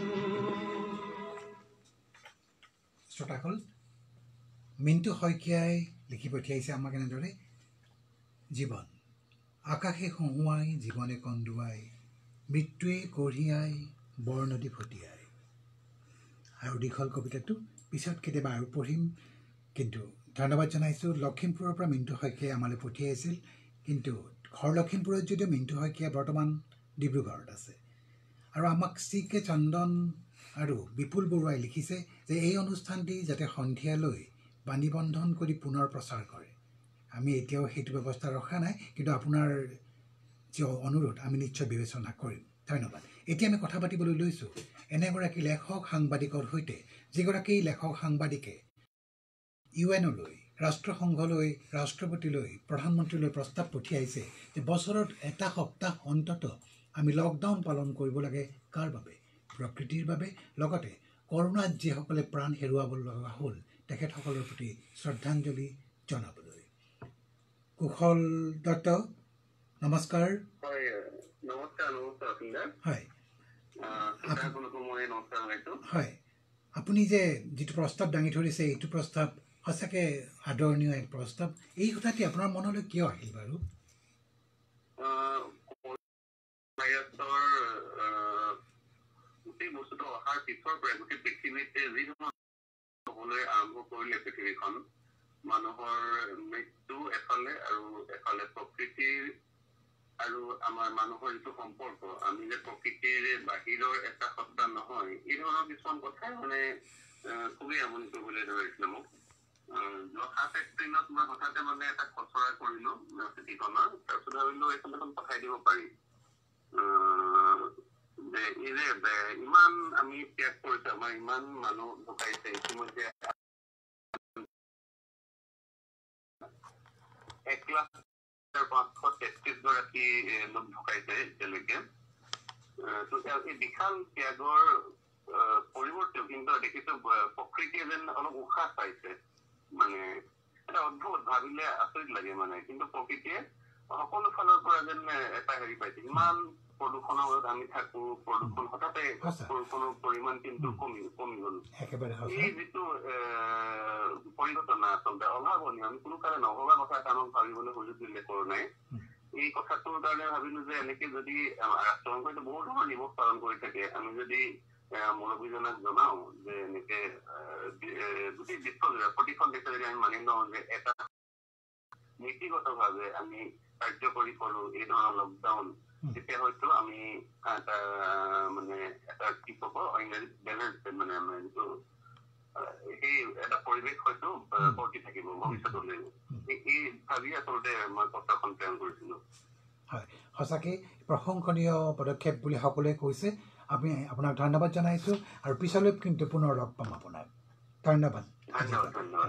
শ্ৰোতাসকল মিণ্টু শইকীয়াই লিখি পঠিয়াইছে আমাক এনেদৰে জীৱন আকাশে হঁহুৱাই জীৱনে কন্দুৱাই মৃত্যুৱে কঢ়িয়াই বৰনদী ফটিয়াই আৰু দীঘল কবিতাটো পিছত কেতিয়াবা আৰু পঢ়িম কিন্তু ধন্যবাদ জনাইছোঁ লখিমপুৰৰ পৰা মিণ্টু শইকীয়াই আমালৈ পঠিয়াইছিল কিন্তু ঘৰ লখিমপুৰত যদিও মিণ্টু শইকীয়া বৰ্তমান ডিব্ৰুগড়ত আছে আৰু আমাক চি কে চন্দন আৰু বিপুল বৰুৱাই লিখিছে যে এই অনুষ্ঠানটি যাতে সন্ধিয়ালৈ বাণীবন্ধন কৰি পুনৰ প্ৰচাৰ কৰে আমি এতিয়াও সেইটো ব্যৱস্থা ৰখা নাই কিন্তু আপোনাৰ যি অনুৰোধ আমি নিশ্চয় বিবেচনা কৰিম ধন্যবাদ এতিয়া আমি কথা পাতিবলৈ লৈছোঁ এনে এগৰাকী লেখক সাংবাদিকৰ সৈতে যিগৰাকী লেখক সাংবাদিকে ইউ এনলৈ ৰাষ্ট্ৰসংঘলৈ ৰাষ্ট্ৰপতিলৈ প্ৰধানমন্ত্ৰীলৈ প্ৰস্তাৱ পঠিয়াইছে যে বছৰত এটা সপ্তাহ অন্তত আমি লকডাউন পালন কৰিব লাগে কাৰ বাবে প্ৰকৃতিৰ বাবে লগতে কৰোনাত যিসকলে প্ৰাণ হেৰুৱাব লগা হ'ল তেখেতসকলৰ প্ৰতি শ্ৰদ্ধাঞ্জলি জনাবলৈ কুশল দত্ত নমস্কাৰ হয় নমস্কাৰ নমস্কাৰ আপোনাৰ হয় আপোনালোকক মই নমস্কাৰ জনাইছোঁ হয় আপুনি যে যিটো প্ৰস্তাৱ দাঙি ধৰিছে এইটো প্ৰস্তাৱ সঁচাকৈ আদৰণীয় এক প্ৰস্তাৱ এই কথাটি আপোনাৰ মনলৈ কিয় আহিল বাৰু ভাইৰাছৰ গোটেই বস্তুটো অহাৰ পিছৰ পৰাই গোটেই পৃথিৱীতে যি হ'বলৈ আৰম্ভ কৰিলে পৃথিৱীখন মানুহৰ মৃত্যু এফালে আৰু এফালে প্ৰকৃতিৰ আৰু আমাৰ মানুহৰ যিটো সম্পৰ্ক আমি যে প্ৰকৃতিৰ বাহিৰৰ এটা সত্তা নহয় এই ধৰণৰ কিছুমান কথাই মানে খুবেই আমনি কৰিবলৈ ধৰিছিলে মোক যোৱা সাত এপ্ৰিলত মই হঠাতে মানে এটা খচৰা কৰিলোঁ চিঠিখনৰ তাৰপিছত ভাবিলোঁ এইখন এখন পঠাই দিব পাৰি যে এই যে ইমান আমি ত্যাগ কৰিছোঁ আমাৰ ইমান মানুহ ঢুকাইছে ইতিমধ্যে এক লাখ পাঁচশ তেত্ৰিশ গৰাকী লোক ঢুকাইছে এতিয়ালৈকে এই বিশাল ত্যাগৰ পৰিৱৰ্তেও কিন্তু দেখিছোঁ প্ৰকৃতিয়ে যেন অলপ উশাহ পাইছে মানে এটা অদ্ভুত ভাবিলে আচৰিত লাগে মানে কিন্তু প্ৰকৃতিয়ে সকলো ফালৰ পৰা যেন এটা হেৰি পাইছে ইমান প্ৰদূষণৰ আমি থাকো প্ৰদূষণ হঠাতে প্ৰদূষণৰ পৰিমাণ কিন্তু কমি কমি গ'ল এই যিটো পৰিঘটনা আচলতে অভাৱনীয় আমি কোনো কাৰণে নভবা কথা এটা আমাক ভাবিবলৈ সুযোগ দিলে কৰোণাই এই কথাটোৰ কাৰণে ভাবিলো যে এনেকে যদি ৰাষ্ট্ৰসংঘই বহুত ধৰণৰ দিৱস পালন কৰি থাকে আমি যদি মুৰব্বীজনক জনাও যে এনেকে গোটেই বিশ্বজোৰা প্ৰতিখন দেশে যদি আমি মানি লওঁ যে এটা নীতিগতভাৱে আমি কাৰ্যকৰী কৰো এই ধৰণৰ লকডাউন তেতিয়া হয়তো আমি এটা মানে এটা কি ক'ব ইংৰাজীত বেলেঞ্চ মানে আমাৰ যিটো সেই এটা পৰিৱেশ হয়তো বৰ্তি থাকিব ভৱিষ্যতলৈ এই ভাবি আচলতে মই পত্ৰখন প্ৰেৰণ কৰিছিলোঁ হয় সঁচাকৈ প্ৰশংসনীয় পদক্ষেপ বুলি সকলোৱে কৈছে আমি আপোনাক ধন্যবাদ জনাইছোঁ আৰু পিছলৈ কিন্তু পুনৰ লগ পাম আপোনাক ধন্যবাদ ধন্যবাদ ধন্যবাদ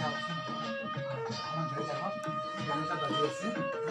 যাওকচোন অকণমান ধৰি যাওক গান এটা বাজি আছে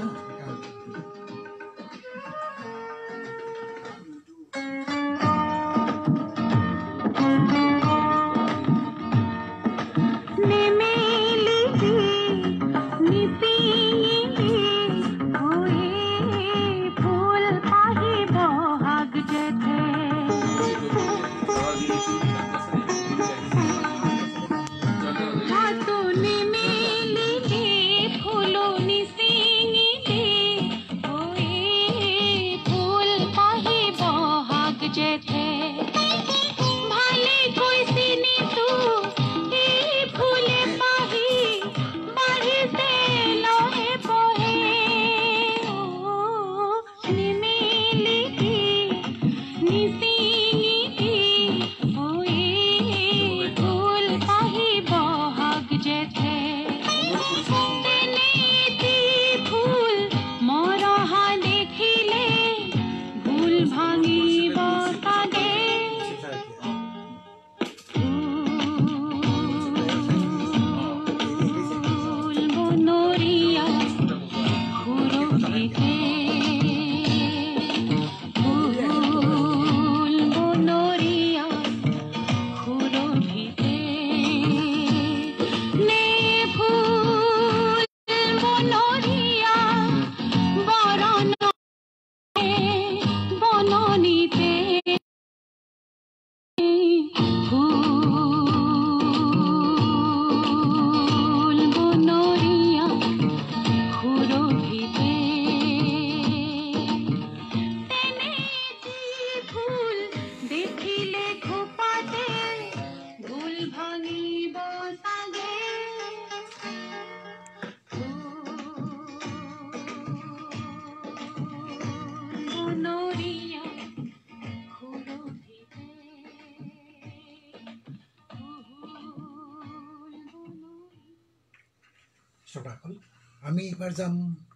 শ্ৰোতাসকল আমি এইবাৰ যাম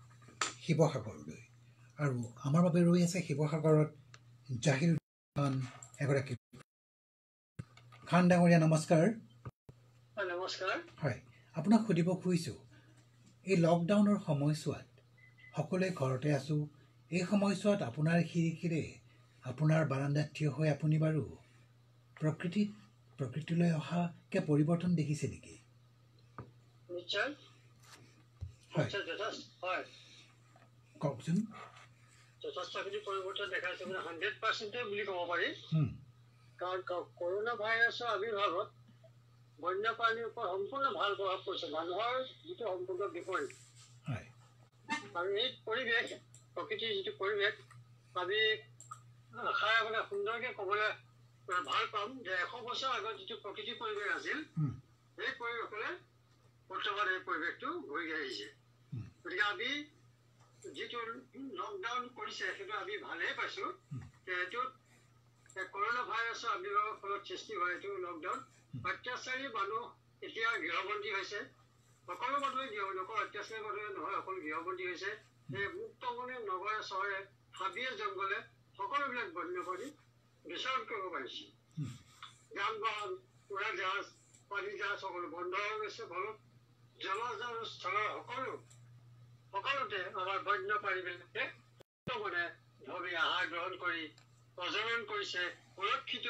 শিৱসাগৰলৈ আৰু আমাৰ বাবে ৰৈ আছে শিৱসাগৰত জাহিৰ খান এগৰাকী খান ডাঙৰীয়া নমস্কাৰ নমস্কাৰ হয় আপোনাক সুধিব খুজিছোঁ এই লকডাউনৰ সময়ছোৱাত সকলোৱে ঘৰতে আছোঁ এই সময়ছোৱাত আপোনাৰ খিৰিকীৰে আপোনাৰ বাৰান্দাত থিয় হৈ আপুনি বাৰু প্ৰকৃতিত প্ৰকৃতিলৈ অহা কে পৰিৱৰ্তন দেখিছে নেকি নিশ্চয় কওকচোন যথেষ্টখিনি পৰিৱৰ্তন দেখাইছে মানে হাণ্ড্ৰেড পাৰ্চেণ্টে বুলি ক'ব পাৰি কাৰণ কৰোণা ভাইৰাছৰ আৱিৰ্ভাৱত বন্যপ্ৰাণীৰ ওপৰত সম্পূৰ্ণ ভাল প্ৰভাৱ পৰিছে মানুহৰ যিটো সম্পূৰ্ণ বিপৰীত আৰু এই পৰিৱেশ প্ৰকৃতিৰ যিটো পৰিৱেশ আমি আশাৰে মানে সুন্দৰকৈ ক'বলৈ ভাল পাম যে এশ বছৰ আগত যিটো প্ৰকৃতিৰ পৰিৱেশ আছিল সেই পৰিৱেশলৈ বৰ্তমান এই পৰিৱেশটো ঘূৰি আহিছে গতিকে আমি যিটো লকডাউন কৰিছে সেইটো আমি ভালেই পাইছোঁ এইটোত কৰোণা ভাইৰাছৰ আৱিৰ্ভাৱৰ ফলত সৃষ্টি হয় এইটো লকডাউন অত্যাচাৰী মানুহ এতিয়া গৃহবন্দী হৈছে সকলো মানুহে গৃহ নকল অত্যাচাৰী মানুহে নহয় অকল গৃহবন্দী হৈছে এই মুক্ত মনে নগৰে চহৰে হাবিয়ে জংঘলে সকলোবিলাক বন্যপ্ৰাণী বিচৰণ কৰিব পাৰিছে যান বাহন উৰা জাহাজ পানী জাহাজ সকলো বন্ধ হৈ গৈছে ফলত জলজ স্থলৰ সকলো সকলোতে আমাৰ বন্যপ্ৰাণীবিলাকে মানে ভাবি আহাৰ গ্ৰহণ কৰি প্ৰজনন কৰিছে সুৰক্ষিত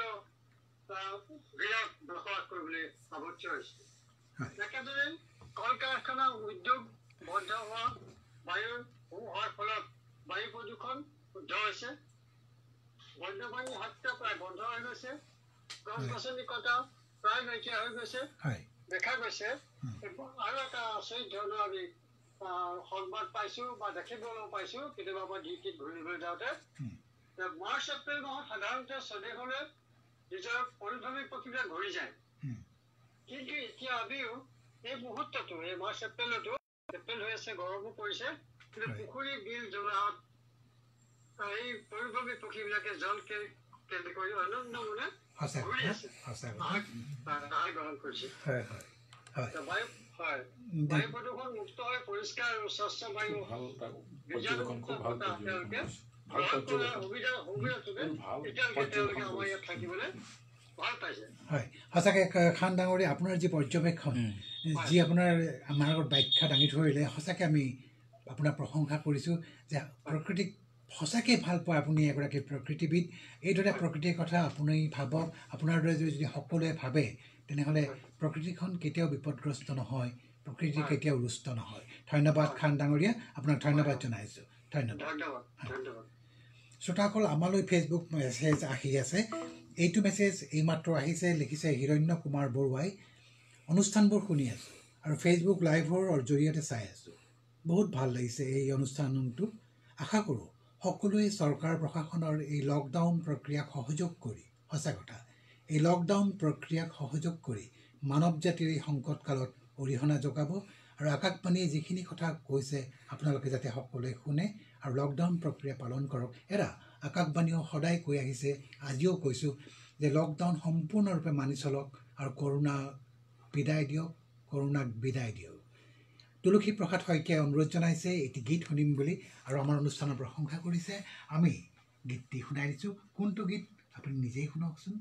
বিৰাট বসবাস কৰিবলৈ আৱদ্ধ হৈছে একেদৰে কল কাৰখানা উদ্যোগ বন্ধ হোৱা বায়ুৰ হোৱাৰ ফলত বায়ু প্ৰদূষণ শুদ্ধ হৈছে বন্যপ্ৰাণী হত্যা প্ৰায় বন্ধ হৈ গৈছে গছ গছনি কটা প্ৰায় নাইকিয়া হৈ গৈছে দেখা গৈছে আৰু এটা আচৰিত ধৰণৰ আমি সংবাদ পাইছোঁ বা দেখিবলৈ পাইছোঁ কেতিয়াবা মই ডিউটিত ঘূৰিবলৈ যাওঁতে মাৰ্চ এপ্ৰিল মাহত সাধাৰণতে স্বদেশলৈ নিজৰ পৰিভ্ৰমী পক্ষীবিলাক ঘূৰি যায় কিন্তু এতিয়া আমিও এই মুহূৰ্ততো এই মাৰ্চ এপ্ৰিলতো এপ্ৰিল হৈ আছে গৰমো পৰিছে কিন্তু পুখুৰী বিল জলাহত এই পৰিভ্ৰমী পক্ষীবিলাকে জল কেন্দ্ৰ কৰি আনন্দ মনে ঘূৰি আছে আহাৰ গ্ৰহণ কৰিছে বায়ু হয় বায়ু প্ৰদূষণ মুক্ত হৈ পৰিষ্কাৰ আৰু স্বচ্ছ বায়ু বীজাণুমুক্ত বতাহ তেওঁলোকে গ্ৰহণ কৰাৰ সুবিধা সুবিধাটোকে এতিয়ালৈকে তেওঁলোকে আমাৰ ইয়াত থাকিবলৈ ভাল পাইছে হয় সঁচাকৈ খান ডাঙৰীয়া আপোনাৰ যি পৰ্যবেক্ষণ যি আপোনাৰ আমাৰ আগত ব্যাখ্যা দাঙি ধৰিলে সঁচাকৈ আমি আপোনাৰ প্ৰশংসা কৰিছোঁ যে প্ৰকৃতিক সঁচাকৈ ভাল পায় আপুনি এগৰাকী প্ৰকৃতিবিদ এইদৰে প্ৰকৃতিৰ কথা আপুনি ভাবক আপোনাৰ দৰে যদি সকলোৱে ভাবে তেনেহ'লে প্ৰকৃতিখন কেতিয়াও বিপদগ্ৰস্ত নহয় প্ৰকৃতি কেতিয়াও ৰুষ্ট নহয় ধন্যবাদ খান ডাঙৰীয়া আপোনাক ধন্যবাদ জনাইছোঁ ধন্যবাদ ধন্যবাদ ধন্যবাদ শ্ৰোতাসকল আমালৈ ফেচবুক মেছেজ আহি আছে এইটো মেছেজ এইমাত্ৰ আহিছে লিখিছে হিৰণ্য কুমাৰ বৰুৱাই অনুষ্ঠানবোৰ শুনি আছোঁ আৰু ফেচবুক লাইভৰ জৰিয়তে চাই আছোঁ বহুত ভাল লাগিছে এই অনুষ্ঠানটো আশা কৰোঁ সকলোৱে চৰকাৰ প্ৰশাসনৰ এই লকডাউন প্ৰক্ৰিয়াক সহযোগ কৰি সঁচা কথা এই লকডাউন প্ৰক্ৰিয়াক সহযোগ কৰি মানৱ জাতিৰ এই সংকটকালত অৰিহণা যোগাব আৰু আকাশবাণীয়ে যিখিনি কথা কৈছে আপোনালোকে যাতে সকলোৱে শুনে আৰু লকডাউন প্ৰক্ৰিয়া পালন কৰক এৰা আকাশবাণীয়েও সদায় কৈ আহিছে আজিও কৈছোঁ যে লকডাউন সম্পূৰ্ণৰূপে মানি চলক আৰু কৰোণা বিদায় দিয়ক কৰোণাক বিদায় দিয়ক তুলসী প্ৰসাদ শইকীয়াই অনুৰোধ জনাইছে এটি গীত শুনিম বুলি আৰু আমাৰ অনুষ্ঠানৰ প্ৰশংসা কৰিছে আমি গীতটি শুনাই দিছোঁ কোনটো গীত আপুনি নিজেই শুনকচোন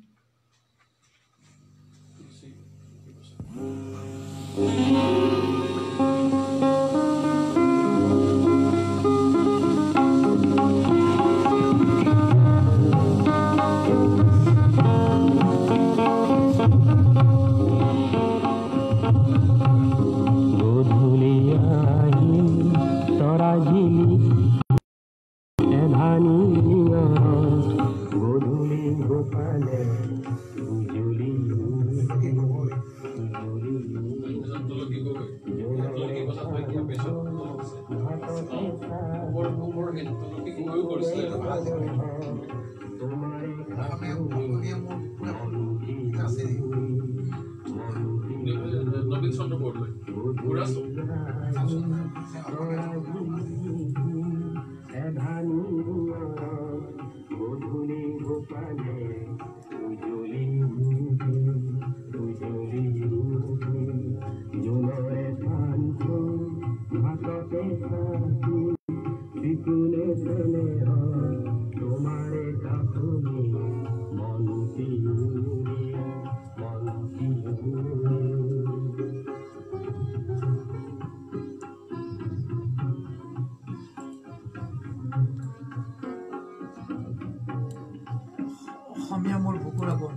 অসমীয়া মোৰ বুকুৰ আগত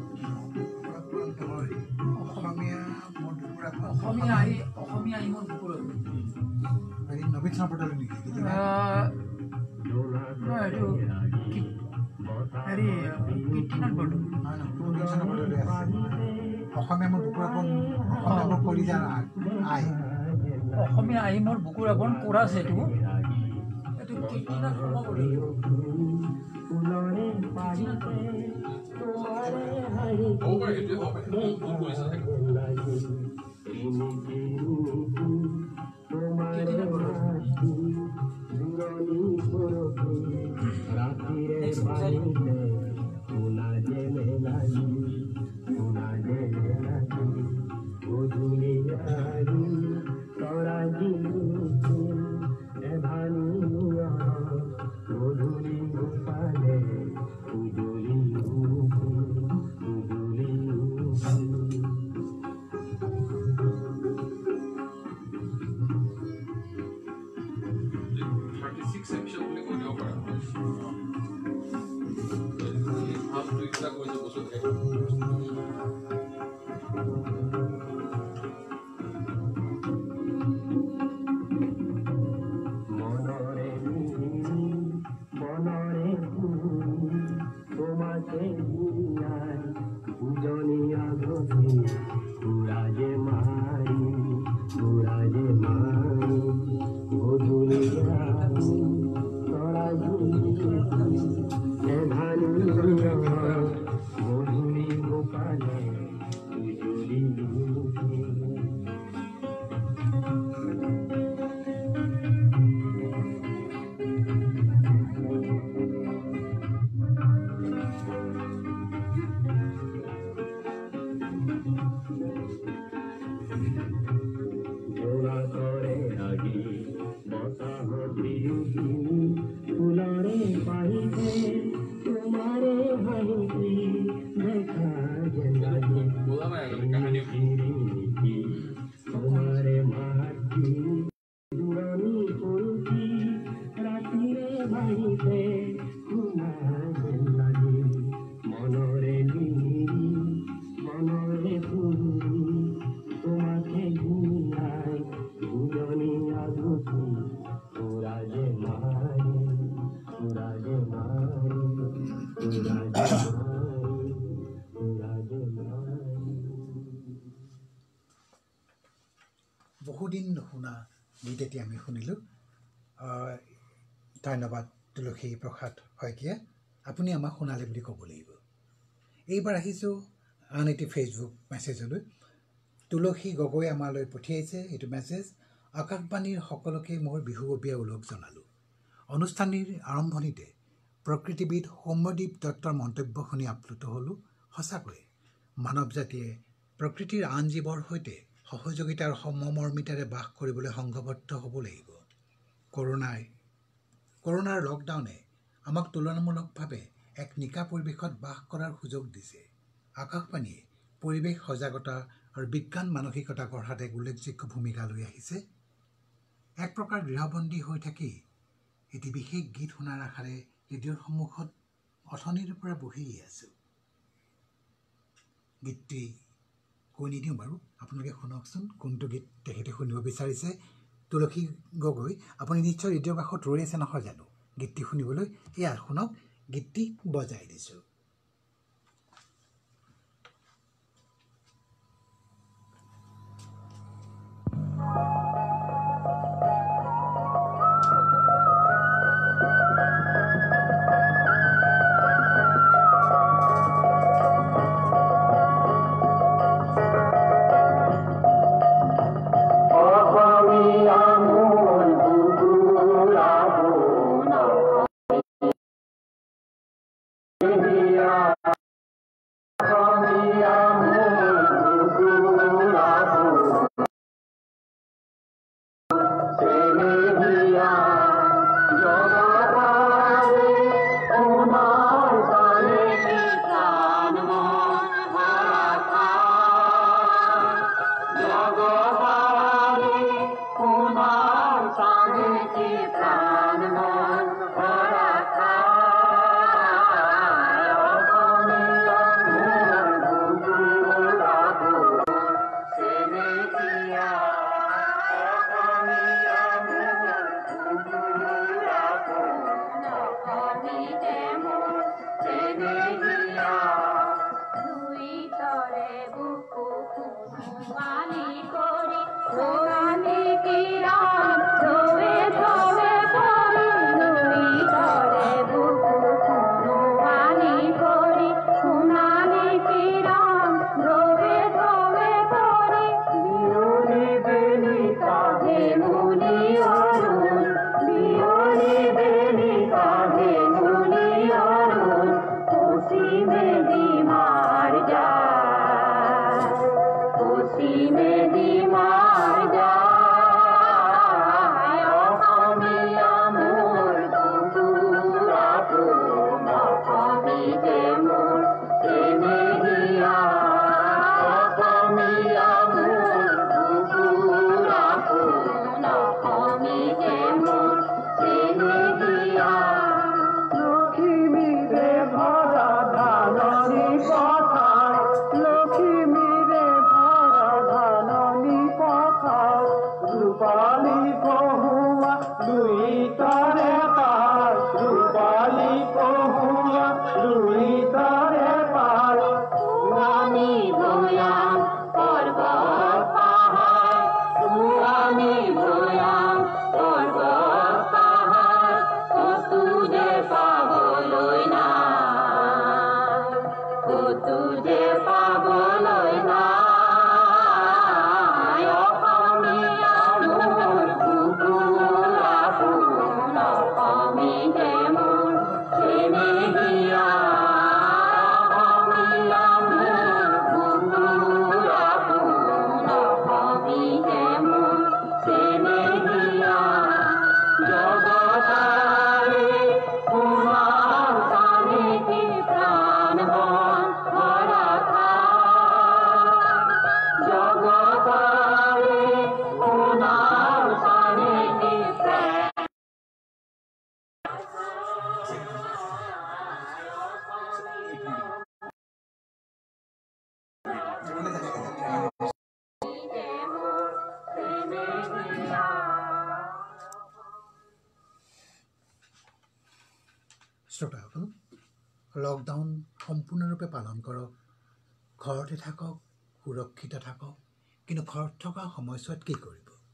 অসমীয়া মোৰ বুকুৰ আগত অসমীয়া আহি অসমীয়া আহি মোৰ বুকুৰ আগত হেৰি নবীন চৰপটালে নেকি এইটো হেৰি কীৰ্তনত বৰ্তমান অসমীয়া মোৰ বুকুৰ আগত অসমীয়া মোৰ কলিজাৰ আই অসমীয়া আহি মোৰ বুকুৰ আগত কোৰাছ এইটো এইটো কীৰ্তনত সোমাব লাগিব Over it, over it. Good boys, I think. Godhuli বহুদিন নুশুনা গীত এটি আমি শুনিলোঁ। ধন্যবাদ তুলসী প্ৰসাদ শইকীয়া, আপুনি আমাক শুনালে বুলি ক'ব লাগিব। এইবাৰ আহিছোঁ আন এটি ফেচবুক মেছেজলৈ। তুলসী গগৈ আমালৈ পঠিয়াইছে এইটো মেছেজ। আকাশবাণীৰ সকলোকে মোৰ বিহুববীয়া ওলগ জনালোঁ। অনুষ্ঠানটিৰ আৰম্ভণিতে প্ৰকৃতিবিদ সৌম্যদীপ দত্তৰ মন্তব্য শুনি আপ্লুত হ'লোঁ। সঁচাকৈয়ে মানৱ জাতিয়ে প্ৰকৃতিৰ আন জীৱৰ সৈতে সহযোগিতাৰ সমমৰ্মিতাৰে বাস কৰিবলৈ সংঘবদ্ধ হ'ব লাগিব। কৰোনাই কৰোনাৰ লকডাউনে আমাক তুলনামূলকভাৱে এক নিকা পৰিৱেশত বাস কৰাৰ সুযোগ দিছে। আকাশবাণীয়ে পৰিৱেশ সজাগতা আৰু বিজ্ঞান মানসিকতা গঢ়াত এক উল্লেখযোগ্য ভূমিকা লৈ আহিছে। এক প্ৰকাৰ গৃহবন্দী হৈ থাকি এটি বিশেষ গীত শুনাৰ আশাৰে ৰেডিঅ'ৰ সন্মুখত অথনিৰ পৰা বহি আছোঁ। গীতটি কৈ নিদিওঁ বাৰু, আপোনালোকে শুনকচোন কোনটো গীত তেখেতে শুনিব বিচাৰিছে। তুলসী গগৈ, আপুনি নিশ্চয় ৰেডিঅ'ৰ কাষত ৰৈ আছে নহয় জানো গীতটি শুনিবলৈ? এয়া শুনক, গীতটি বজাই দিছোঁ। শ্ৰোতাসকল, লকডাউন সম্পূৰ্ণৰূপে পালন কৰক, ঘৰতে থাকক, সুৰক্ষিত থাকক। কিন্তু ঘৰত থকা সময়ছোৱাত কি কৰিব?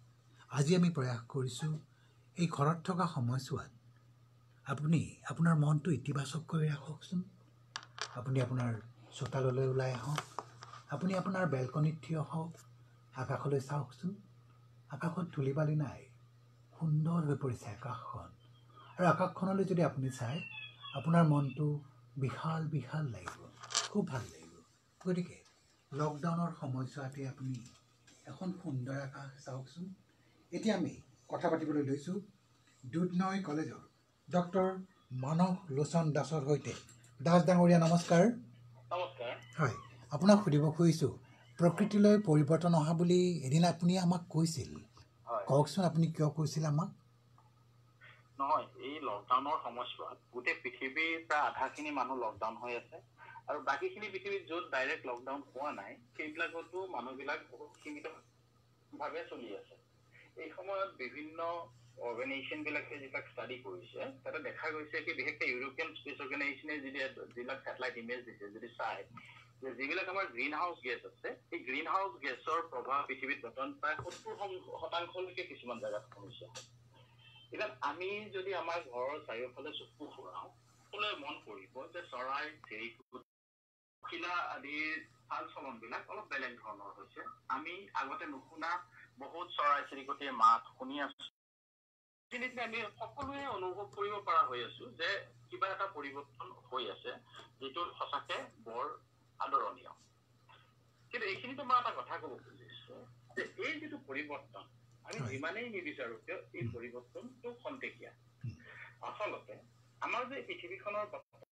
আজি আমি প্ৰয়াস কৰিছোঁ এই ঘৰত থকা সময়ছোৱাত আপুনি আপোনাৰ মনটো ইতিবাচক কৰি ৰাখকচোন। আপুনি আপোনাৰ চোতাললৈ ওলাই আহক, আপুনি আপোনাৰ বেলকনিত থিয় হওক, আকাশলৈ চাওকচোন। আকাশত ধূলি বালি নাই, সুন্দৰ হৈ পৰিছে আকাশখন। আৰু আকাশখনলৈ যদি আপুনি চায়, আপোনাৰ মনটো বিশাল বিশাল লাগিব, খুব ভাল লাগিব। গতিকে লকডাউনৰ সময়ছোৱাতে আপুনি এখন সুন্দৰ আকাশ চাওকচোন। এতিয়া আমি কথা পাতিবলৈ লৈছোঁ দুধনৈ কলেজৰ ডক্টৰ মানস লোচন দাসৰ সৈতে। দাস ডাঙৰীয়া নমস্কাৰ। নমস্কাৰ। হয়, আপোনাক সুধিব খুজিছোঁ, প্ৰকৃতিলৈ পৰিৱৰ্তন অহা বুলি এদিন আপুনি আমাক কৈছিল, কওকচোন আপুনি কিয় কৈছিল আমাক? নহয়, এই লকডাউনৰ সময়ছোৱাত গোটেই পৃথিৱীৰ প্ৰায় আধাখিনি মানুহ লকডাউন হৈ আছে, আৰু বাকীখিনি পৃথিৱীত য'ত ডাইৰেক্ট লকডাউন হোৱা নাই সেইবিলাকতো মানুহবিলাক বহুত সীমিতভাৱে চলি আছে। এই সময়ত বিভিন্ন অৰ্গেনাইজেশ্যনবিলাকে যিবিলাক ষ্টাডি কৰিছে তাতে দেখা গৈছে কি বিশেষকৈ ইউৰোপিয়ান স্পেচ অৰ্গেনাইজেশ্যনে যেতিয়া যিবিলাক ছেটেলাইট ইমেজ দিছে যদি চাই যে যিবিলাক আমাৰ গ্ৰীণ হাউচ গেছ আছে, সেই গ্ৰীণ হাউচ গেছৰ প্ৰভাৱ পৃথিৱীত বৰ্তমান প্ৰায় সত্তৰ শতাংশলৈকে কিছুমান জেগাত কমিছে। এতিয়া আমি যদি আমাৰ ঘৰৰ চাৰিওফালে চকু ফুৰাওঁ, সকলোৱে মন কৰিব যে চৰাই চিৰিকটি পখিলা আদিৰ চাল চলনবিলাক অলপ বেলেগ ধৰণৰ হৈছে। আমি আগতে নুশুনা বহুত চৰাই চিৰিকটিৰ মাত শুনি আছো। আমি সকলোৱে অনুভৱ কৰিব পৰা হৈ আছো যে কিবা এটা পৰিৱৰ্তন হৈ আছে, যিটো সঁচাকে বৰ আদৰণীয়। কিন্তু এইখিনিতো মই এটা কথা ক'ব খুজিছো যে এই যিটো পৰিৱৰ্তন আমি যিমানেই নিবিচাৰো কিয় এই পৰিৱৰ্তনটো খন্তেকীয়া। আচলতে আমাৰ যে পৃথিৱীখনৰ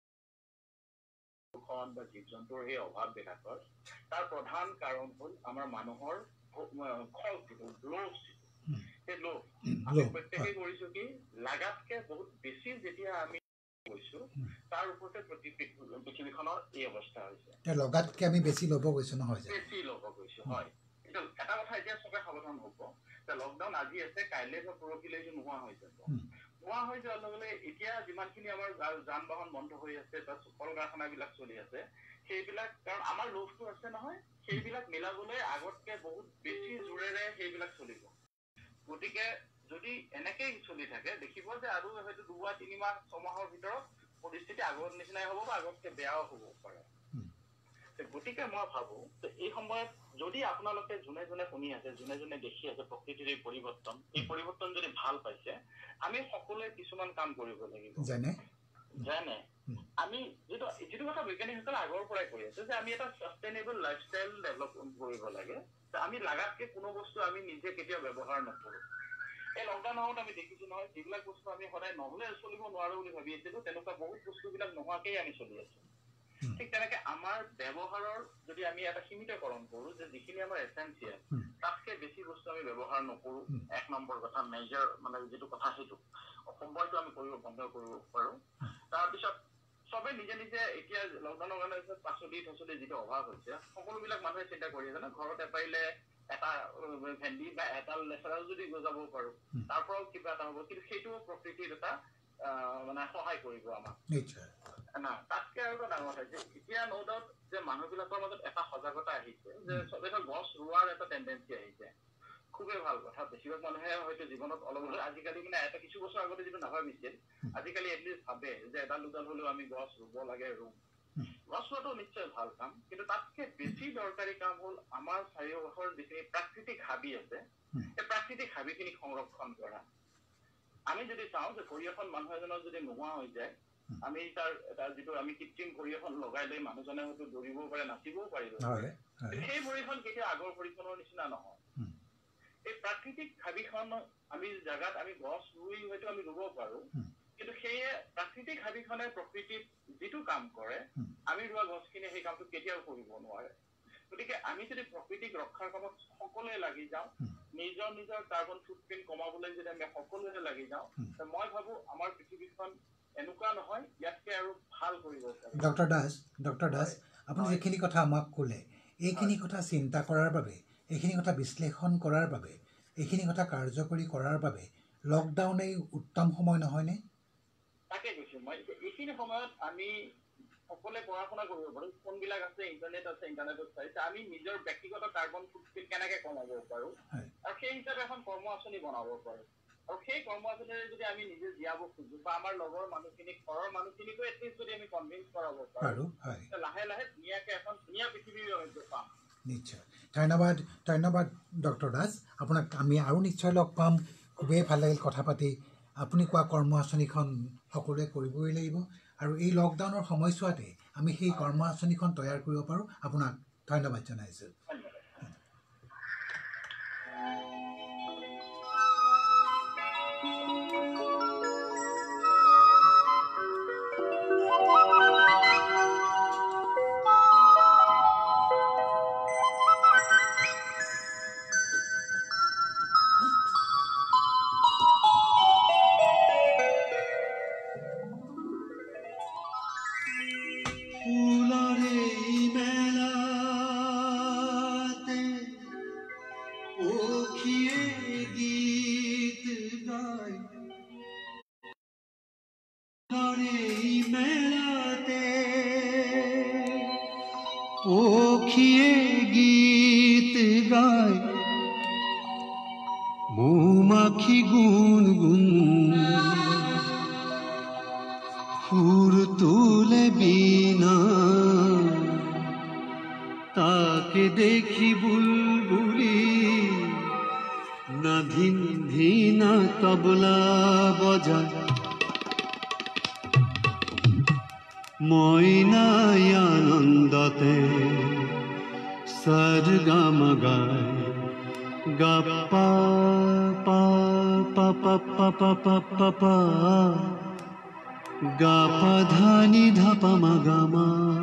বা জীৱ জন্তুৰ সেই অভাৱবিলাকৰ তাৰ প্ৰধান কাৰণ হ'ল আমাৰ মানুহৰ খং যিটো লোভ, সেই লোভ আমি প্ৰত্যেকেই কৰিছো কি লাগাতকে বহুত বেছি যেতিয়া আমি গৈছো তাৰ ওপৰতে পৃথিৱীখনৰ এই অৱস্থা হৈছে। লগাতকে আমি বেছি ল'ব গৈছো নহয়, বেছি ল'ব গৈছো। হয়, কিন্তু এটা কথা এতিয়া চবে সাৱধান হ'ব যে লকডাউন আজি আছে, কাইলৈ বা পৰহিলৈ নোহোৱা হৈ যাব। নোহোৱা হৈ যোৱাৰ লগে লগে এতিয়া যিমানখিনি আমাৰ যান বাহন বন্ধ হৈ আছে বা কল কাৰখানাবিলাক চলি আছে, সেইবিলাক কাৰণ আমাৰ লোভটো আছে নহয়, সেইবিলাক মিলাবলৈ আগতকে বহুত বেছি জোৰেৰে সেইবিলাক চলিব। গতিকে যদি এনেকেই চলি থাকে দেখিব যে আৰু হয়তো দুমাহ তিনিমাহ ছমাহৰ ভিতৰত পৰিস্থিতি আগৰ নিচিনাই হ'ব বা আগতকে বেয়াও হ'ব পাৰে। গতিকে মই ভাবো যে এই সময়ত যদি আপোনালোকে যোনে যোনে শুনি আছে, যোনে যোনে দেখি আছে প্ৰকৃতিৰ এই পৰিৱৰ্তন, এই পৰিৱৰ্তন যদি ভাল পাইছে, আমি সকলোৱে কিছুমান কাম কৰিব লাগিব। যেনে যেনে আমি যিটো যিটো কথা বৈজ্ঞানিকসকলে আগৰ পৰাই কৈ আছে যে আমি এটা ছাষ্টেইনেবল লাইফষ্টাইল ডেভেলপ কৰিব লাগে। আমি লাগাতকে কোনো বস্তু আমি নিজে কেতিয়াও ব্যৱহাৰ নকৰো। এই লকডাউনৰ সময়ত আমি দেখিছো নহয়, যিবিলাক বস্তু আমি সদায় নহলে চলিব নোৱাৰো বুলি ভাবি আছিলো, তেনেকুৱা বহুত বস্তুবিলাক নোহোৱাকেই আমি চলি আছো। ঠিক তেনেকে আমাৰ ব্যৱহাৰৰ যদি আমি এটা সীমিতকৰণ কৰো যে যিখিনি আমাৰ এচেঞ্চিয়েল তাতকে বেছি বস্তু আমি ব্যৱহাৰ নকৰো, এক নম্বৰ কথা মেজৰ মানে যিটো কথা সেইটো সময়টো আমি কৰিব বন্ধ কৰিব পাৰো। তাৰপিছত চবে নিজে নিজে এতিয়া লকডাউনৰ কাৰণে পাচলি থাচলি যিটো অভাৱ হৈছে, সকলোবিলাক মানুহে চিন্তা কৰি আছে ন, ঘৰত এপাৰিলে এটা ভেন্দি বা এটা লেচেৰাও যদি গজাব পাৰো তাৰ পৰাও কিবা এটা হ'ব। কিন্তু সেইটো প্ৰকৃতিৰ এটা মানে সহায় কৰিব আমাক না। তাতকে আৰু এটা ডাঙৰ কথা যে এতিয়া ন ডাউট যে মানুহবিলাকৰ মাজত এটা সজাগতা আহিছে যে চবে গছ ৰোৱাৰ এটা টেণ্ডেঞ্চি আহিছে। খুবেই ভাল কথা। বেছিভাগ মানুহে হয়তো জীৱনত অলপ হলেও আজিকালি মানে এটা কিছু বছৰ আগতে যিটো নাভাবিছিল, আজিকালি এটলিষ্ট ভাবে যে এডাল দুডাল হলেও আমি গছ ৰুব লাগে, ৰুম। গছ ৰোৱাটো নিশ্চয় ভাল কাম, কিন্তু তাতকে বেছি দৰকাৰী কাম হ'ল আমাৰ চাৰিওকাষৰ যিখিনি প্ৰাকৃতিক হাবি আছে, সেই প্ৰাকৃতিক হাবিখিনিক সংৰক্ষণ কৰা। আমি যদি চাওঁ যে ভৰি এখন মানুহ এজনৰ যদি নোহোৱা হৈ যায়, আমি তাৰ এটা যিটো আমি কৃত্ৰিম ভৰি এখন লগাই লৈ মানুহজনে হয়তো দৌৰিবও পাৰে, নাচিবও পাৰিব, সেই ভৰিখন কেতিয়াও আগৰ ভৰিখনৰ নিচিনা নহয়। এই প্ৰাকৃতিক হাবিখন আমি জাগাত আমি গছ ৰুই হয়তো আমি ৰুব পাৰো, কিন্তু সেয়ে প্ৰাকৃতিক হাবিখনে প্ৰকৃতিত যিটো কাম কৰে আমি ৰোৱা গছখিনিয়ে সেই কামটো কেতিয়াও কৰিব নোৱাৰে। গতিকে আমি যদি প্ৰকৃতিক ৰক্ষাৰ কামত সকলোৱে লাগি যাওঁ, নিজৰ নিজৰ কাৰ্বন ফুটপ্ৰিণ্ট কমাবলৈ যদি আমি সকলোৱে লাগি যাওঁ, মই ভাবো আমাৰ পৃথিৱীখন এনেকুৱা নহয়, ইয়াতকে আৰু ভাল কৰিব পাৰি। ডক্টৰ দাস ডক্টৰ দাস আপুনি যিখিনি কথা আমাক ক'লে, এইখিনি কথা চিন্তা কৰাৰ বাবে, এইখিনি কথা বিশ্লেষণ কৰাৰ বাবে, এইখিনি কথা কাৰ্যকৰী কৰাৰ বাবে লকডাউনেই উত্তম সময় নহয়নে? তাকে কৈছো মই, এইখিনি সময়ত আমি সকলোৱে পঢ়া শুনা কৰিব পাৰো, ফোনবিলাক আছে, ইণ্টাৰনেট আছে, ইণ্টাৰনেটত চাইছে আমি নিজৰ ব্যক্তিগত কাৰ্বন ফুটপ্ৰিণ্ট কেনেকে কমাব পাৰো, আৰু সেই হিচাপে ধুনীয়াকৈ এখন কৰ্ম আঁচনি বনাব পাৰোঁ আৰু সেই কৰ্ম আঁচনিৰে যদি আমি নিজে জীয়াব খোজো বা আমাৰ লগৰ মানুহখিনিক ঘৰৰ মানুহখিনিকো এটলিষ্ট যদি আমি কনভিন্স কৰাব পাৰোঁ লাহে লাহে ধুনীয়াকৈ এখন ধুনীয়া পৃথিৱী পাম নিশ্চয় ধন্যবাদ ধন্যবাদ ডক্টৰ দাস আপোনাক আমি আৰু নিশ্চয় লগ পাম খুবেই ভাল লাগিল কথা পাতি আপুনি কোৱা কৰ্ম আঁচনিখন সকলোৱে কৰিবই লাগিব আৰু এই লকডাউনৰ সময়ছোৱাতে আমি সেই কৰ্ম আঁচনিখন তৈয়াৰ কৰিব পাৰোঁ আপোনাক ধন্যবাদ জনাইছোঁ ओखिए गीत गाय मौमाखी गुन गुन सुर तुले बिना ताके देखी बुलबुली ना धिन धिना तबला बजा মইনাই আনন্দতে সরগম গায় গা পা পা পা পা পা পা পা পা পা গা পা ধানি ধা পা মা গা মা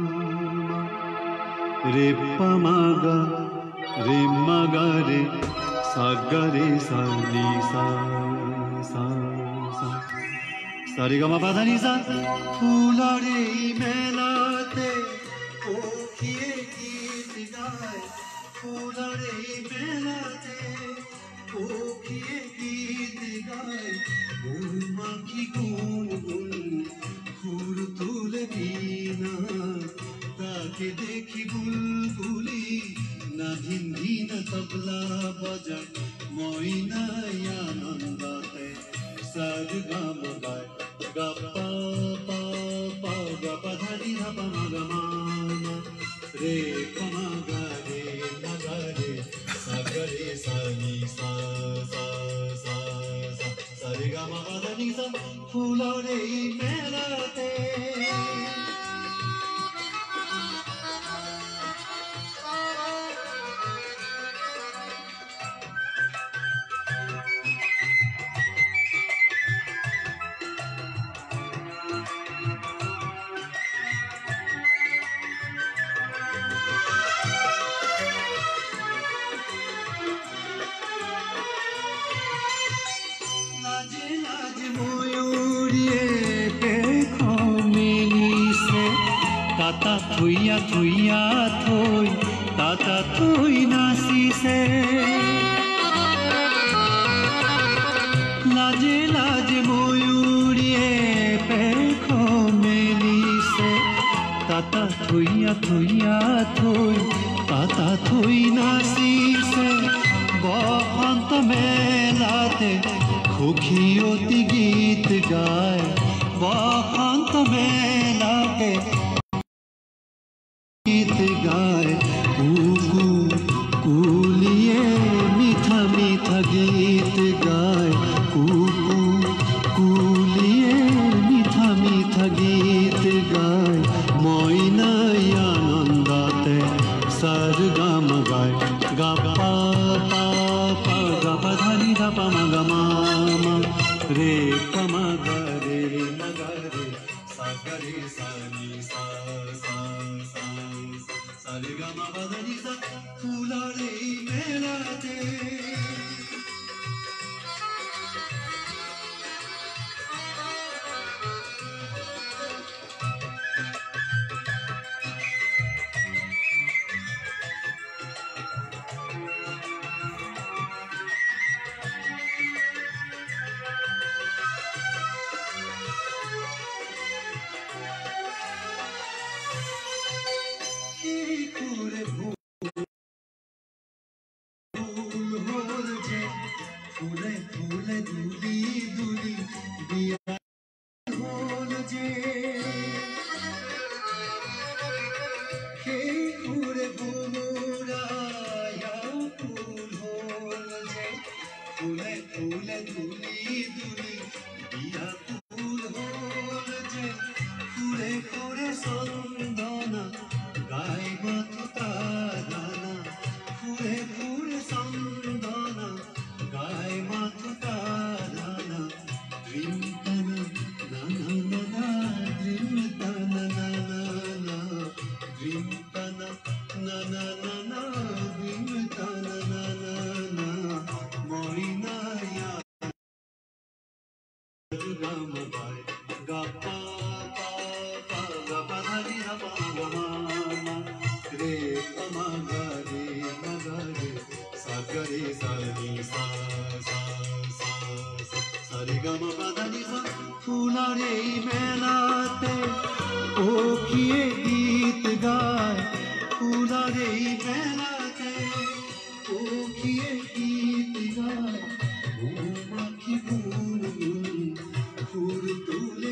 রে পা মা গা রে মা গা রে সা গা রে সা নি সা সা সা सारे गा मा पा धा नि सा फूलरे मेलाते ओखिए गीत गाय फूलरे मेलाते ओखिए गीत गाय मौमाखी गुन गुन खुर तुले बिना ताके देखी बुलबुली ना धिन धिन तबला बजाय मइनाय आनन्दते सरगम गाय ga pa pa pa ga pa dha ni dha pa ma ga ma re pa ma ga re ma ga re sa ga re sa ni sa sa sa sa sa re ga ma pa dha ni sa phulore melate Tata thuya thuya thôi, tata thôi nasi se. Laje laje moyuriye pekho meli se. Tata thuya thuya thôi, tata thôi nasi se. Bahant melate khukhioti geet gaye. Bahant melate गीत गाए कूकू कूलिए मीठा मीठा गीत गाए कूकू कूलिए मीठा मीठा गीत गाए मइनाय आनन्दते सरगम गाए गा पा पा पा गा पा धा नि धा पा मा गा मा मा रे पा मा गा रे मा गा रे सा गा रे सा नि सा सा Sare ga ma pa dha ni sa phulare melate ফুলে ফুলে দুলি দুলি বিয়া ফুল হল যে ফুলে করে চন্দনা গাই মাথা দানা ফুলে ফুলে চন্দনা গাই মাথা দানা রিমতানা নানা নানা রিমতানা নানা নানা রিমতানা নানা নানা রিমতানা নানা নানা মরিনায়া gama bai ga pa pa pa ga pa dha ni ra pa ga ma ma re pa ma ga re ma ga re sa ga re sa ni sa sa sa sa sa re ga ma pa dha ni sa phula re melate o kiye geet gaye phula re melate o kiye geet gaye o ma ki phul ফুল তুলে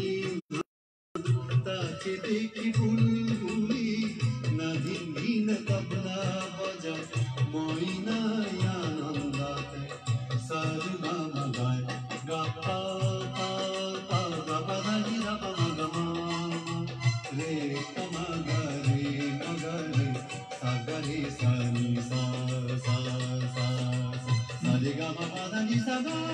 তাকে দেখি বুলবুলি নাদিন দিন তবলা বাজা ময়নায় আনন্দাতে Saroo gamma গায় গা পা পা পা গা পা ধা নি রা পা মা গা মা রে পা মা গা রে মা গা রে সা গা রে সা নি সা সা সা সা রে গা মা পা ধা নি সা গা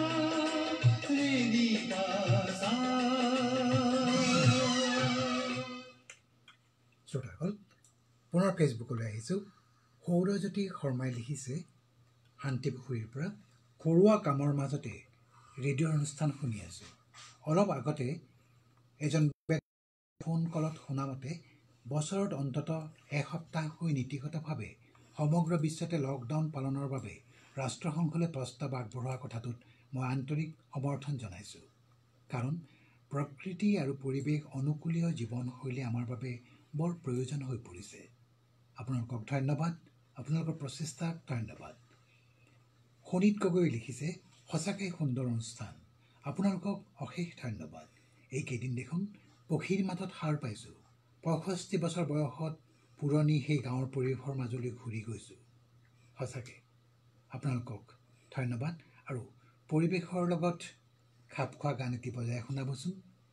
শ্ৰোতাসকল পুনৰ ফেচবুকলৈ আহিছোঁ। সৌৰজ্যোতি শৰ্মাই লিখিছে শান্তিপুখুৰীৰ পৰা, ঘৰুৱা কামৰ মাজতে ৰেডিঅ'ৰ অনুষ্ঠান শুনি আছোঁ। অলপ আগতে এজন ফোন কলত শুনামতে বছৰত অন্ততঃ এসপ্তাহকৈ নীতিগতভাৱে সমগ্ৰ বিশ্বতে লকডাউন পালনৰ বাবে ৰাষ্ট্ৰসংঘলৈ প্ৰস্তাৱ আগবঢ়োৱা কথাটোত মই আন্তৰিক সমৰ্থন জনাইছোঁ। কাৰণ প্ৰকৃতি আৰু পৰিৱেশ অনুকূলীয় জীৱনশৈলী আমাৰ বাবে বৰ প্ৰয়োজন হৈ পৰিছে। আপোনালোকক ধন্যবাদ, আপোনালোকৰ প্ৰচেষ্টাক ধন্যবাদ। শোণিত গগৈ লিখিছে, সঁচাকৈ সুন্দৰ অনুষ্ঠান, আপোনালোকক অশেষ ধন্যবাদ। এইকেইদিন দেখোন পক্ষীৰ মাতত সাৰ পাইছোঁ। পঁয়ষষ্ঠি বছৰ বয়সত পুৰণি সেই গাঁৱৰ পৰিৱেশৰ মাজলৈ ঘূৰি গৈছোঁ। সঁচাকৈ আপোনালোকক ধন্যবাদ। আৰু পৰিৱেশৰ লগত খাপ খোৱা গান এটি বজাই শুনাবচোন।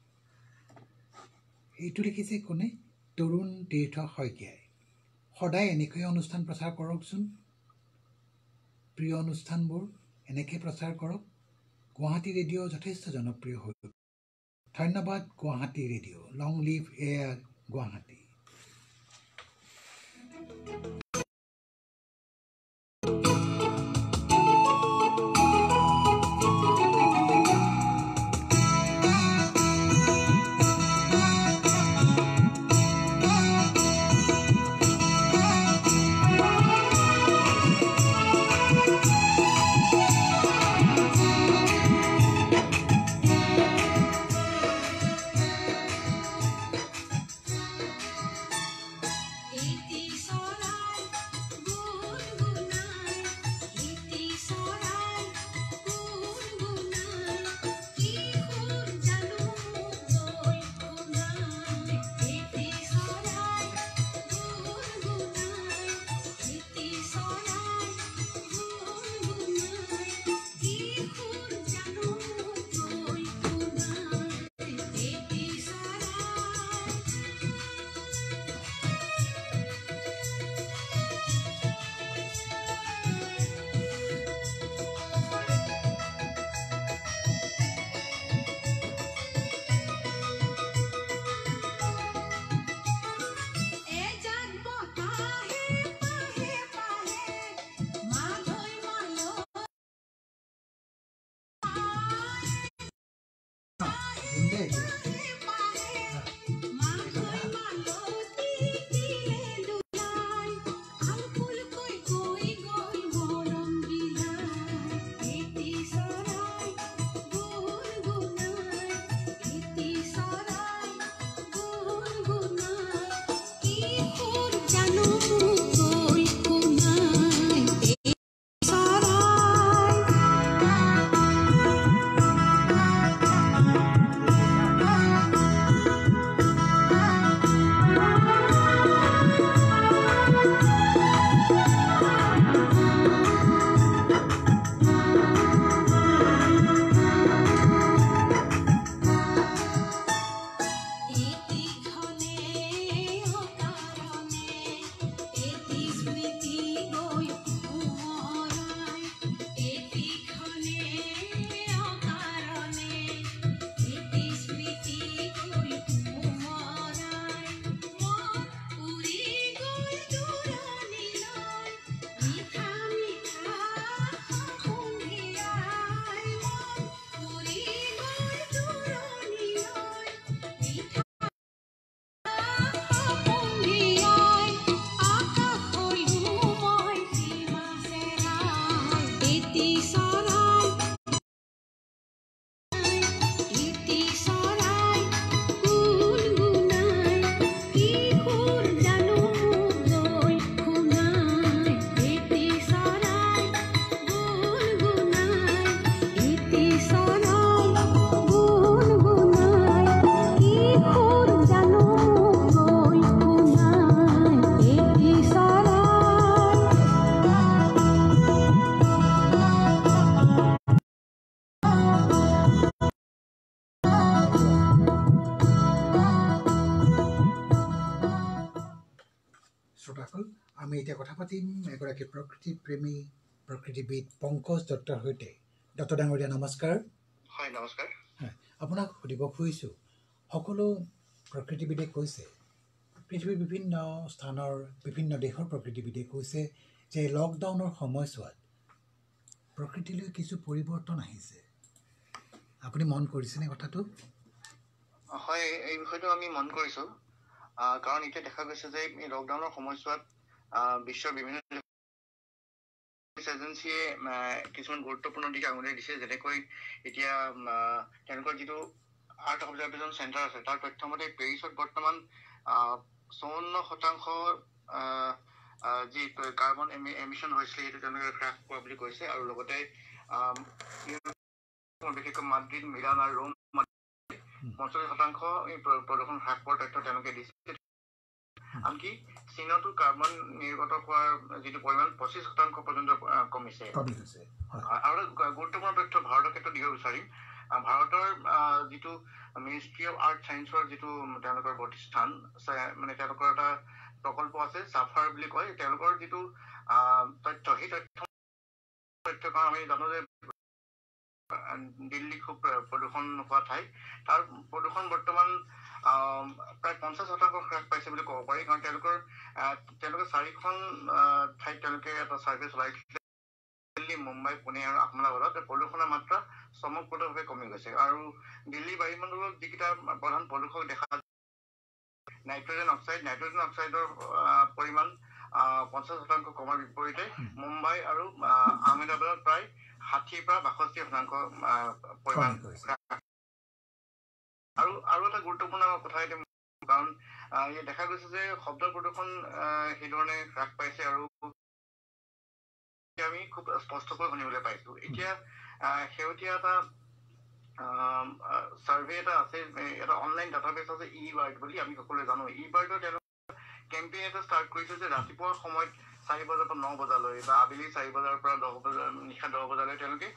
এইটো লিখিছে কোনে? তৰুণ তীৰ্থ শইকীয়াই। সদায় এনেকৈ অনুষ্ঠান প্ৰচাৰ কৰকচোন, প্ৰিয় অনুষ্ঠানবোৰ এনেকৈ প্ৰচাৰ কৰক। গুৱাহাটী ৰেডিঅ' যথেষ্ট জনপ্ৰিয় হৈ গ'ল। ধন্যবাদ Guwahati radio'. Long live air Guwahati. Iti sorai শ্ৰোতাসকল আমি এতিয়া কথা পাতিম এগৰাকী প্ৰকৃতি প্ৰেমী প্ৰকৃতিবিদ পংকজ দত্তৰ সৈতে। দত্ত ডাঙৰীয়া নমস্কাৰ। হয় নমস্কাৰ। হয়, আপোনাক সুধিব খুজিছোঁ, সকলো প্ৰকৃতিবিদে কৈছে, পৃথিৱীৰ বিভিন্ন স্থানৰ বিভিন্ন দেশৰ প্ৰকৃতিবিদে কৈছে যে লকডাউনৰ সময়ছোৱাত প্ৰকৃতিলৈ কিছু পৰিৱৰ্তন আহিছে। আপুনি মন কৰিছেনে কথাটো? হয়, এই বিষয়টো আমি মন কৰিছোঁ, কাৰণ এতিয়া দেখা গৈছে যে এই লকডাউনৰ সময়ছোৱাত বিশ্বৰ বিভিন্ন এজেঞ্চিয়ে কিছুমান গুৰুত্বপূৰ্ণ দিশ আঙুলিয়াই দিছে। যেনেকৈ এতিয়া তেওঁলোকৰ যিটো আৰ্থ অবজাৰ্ভেশ্যন চেণ্টাৰ আছে তাৰ তথ্য মতে পেৰিছত বৰ্তমান চৌৱন্ন শতাংশ যি কাৰ্বন এমিশ্যন হৈছিলে সেইটো তেওঁলোকে হ্ৰাস পোৱা বুলি কৈছে। আৰু লগতে বিশেষকৈ মাদ্ৰিদ, মিলান আৰু ৰোম পঞ্চল্লিছ শতাংশ প্ৰদূষণ হ্ৰাস পোৱাৰ তথ্য তেওঁলোকে দিছে। আনকি চীনতো কাৰ্বন নিৰ্গত হোৱাৰ যিটো পৰিমাণ পঁচিছ শতাংশ পৰ্যন্ত কমিছে। আৰু গুৰুত্বপূৰ্ণ তথ্য ভাৰতৰ ক্ষেত্ৰত দিব বিচাৰিম। ভাৰতৰ যিটো মিনিষ্ট্ৰী অফ আৰ্ট ছায়েন্সৰ যিটো তেওঁলোকৰ প্ৰতিষ্ঠান মানে তেওঁলোকৰ এটা প্ৰকল্প আছে চাফাৰ বুলি কয়, তেওঁলোকৰ যিটো তথ্য সেই তথ্য তথ্য কাৰণ আমি জানো যে দিল্লী খুব প্ৰদূষণ হোৱা ঠাই, তাৰ প্ৰদূষণ বৰ্তমান প্ৰায় পঞ্চাছ শতাংশ হ্ৰাস পাইছে বুলি ক'ব পাৰি। কাৰণ তেওঁলোকৰ তেওঁলোকে চাৰিখন ঠাইত তেওঁলোকে এটা ছাৰ্ভে চলাইছিলে, দিল্লী, মুম্বাই, পুনে আৰু আহমেদাবাদত প্ৰদূষণৰ মাত্ৰা চমকপ্ৰদভাৱে কমি গৈছে। আৰু দিল্লীৰ বায়ুমণ্ডলত যিকেইটা প্ৰধান প্ৰদূষক দেখা যায়, নাইট্ৰজেন অক্সাইড নাইট্ৰজেন অক্সাইডৰ পৰিমাণ পঞ্চাছ শতাংশ কমাৰ বিপৰীতে মুম্বাই আৰু আহমেদাবাদত প্ৰায় ষাঠিৰ পৰা বাষষ্ঠি শতাংশ পৰিমাণ। আৰু আৰু এটা গুৰুত্বপূৰ্ণ কথা এতিয়া, কাৰণ দেখা গৈছে যে শব্দ প্ৰদূষণ সেইধৰণে হ্ৰাস পাইছে আৰু আমি খুব স্পষ্টকৈ শুনিবলৈ পাইছো। এতিয়া শেহতীয়া এটা ছাৰ্ভে এটা আছে, এটা অনলাইন ডাটাবেছ আছে ই বাৰ্ড বুলি, আমি সকলোৱে জানো। ই বাৰ্ডৰ তেওঁলোকে কেম্পেইন এটা ষ্টাৰ্ট কৰিছে যে ৰাতিপুৱাৰ সময়ত চাৰি বজাৰ পৰা ন বজালৈ বা আবেলি চাৰি বজাৰ পৰা দহ বজা নিশা দহ বজালৈ তেওঁলোকে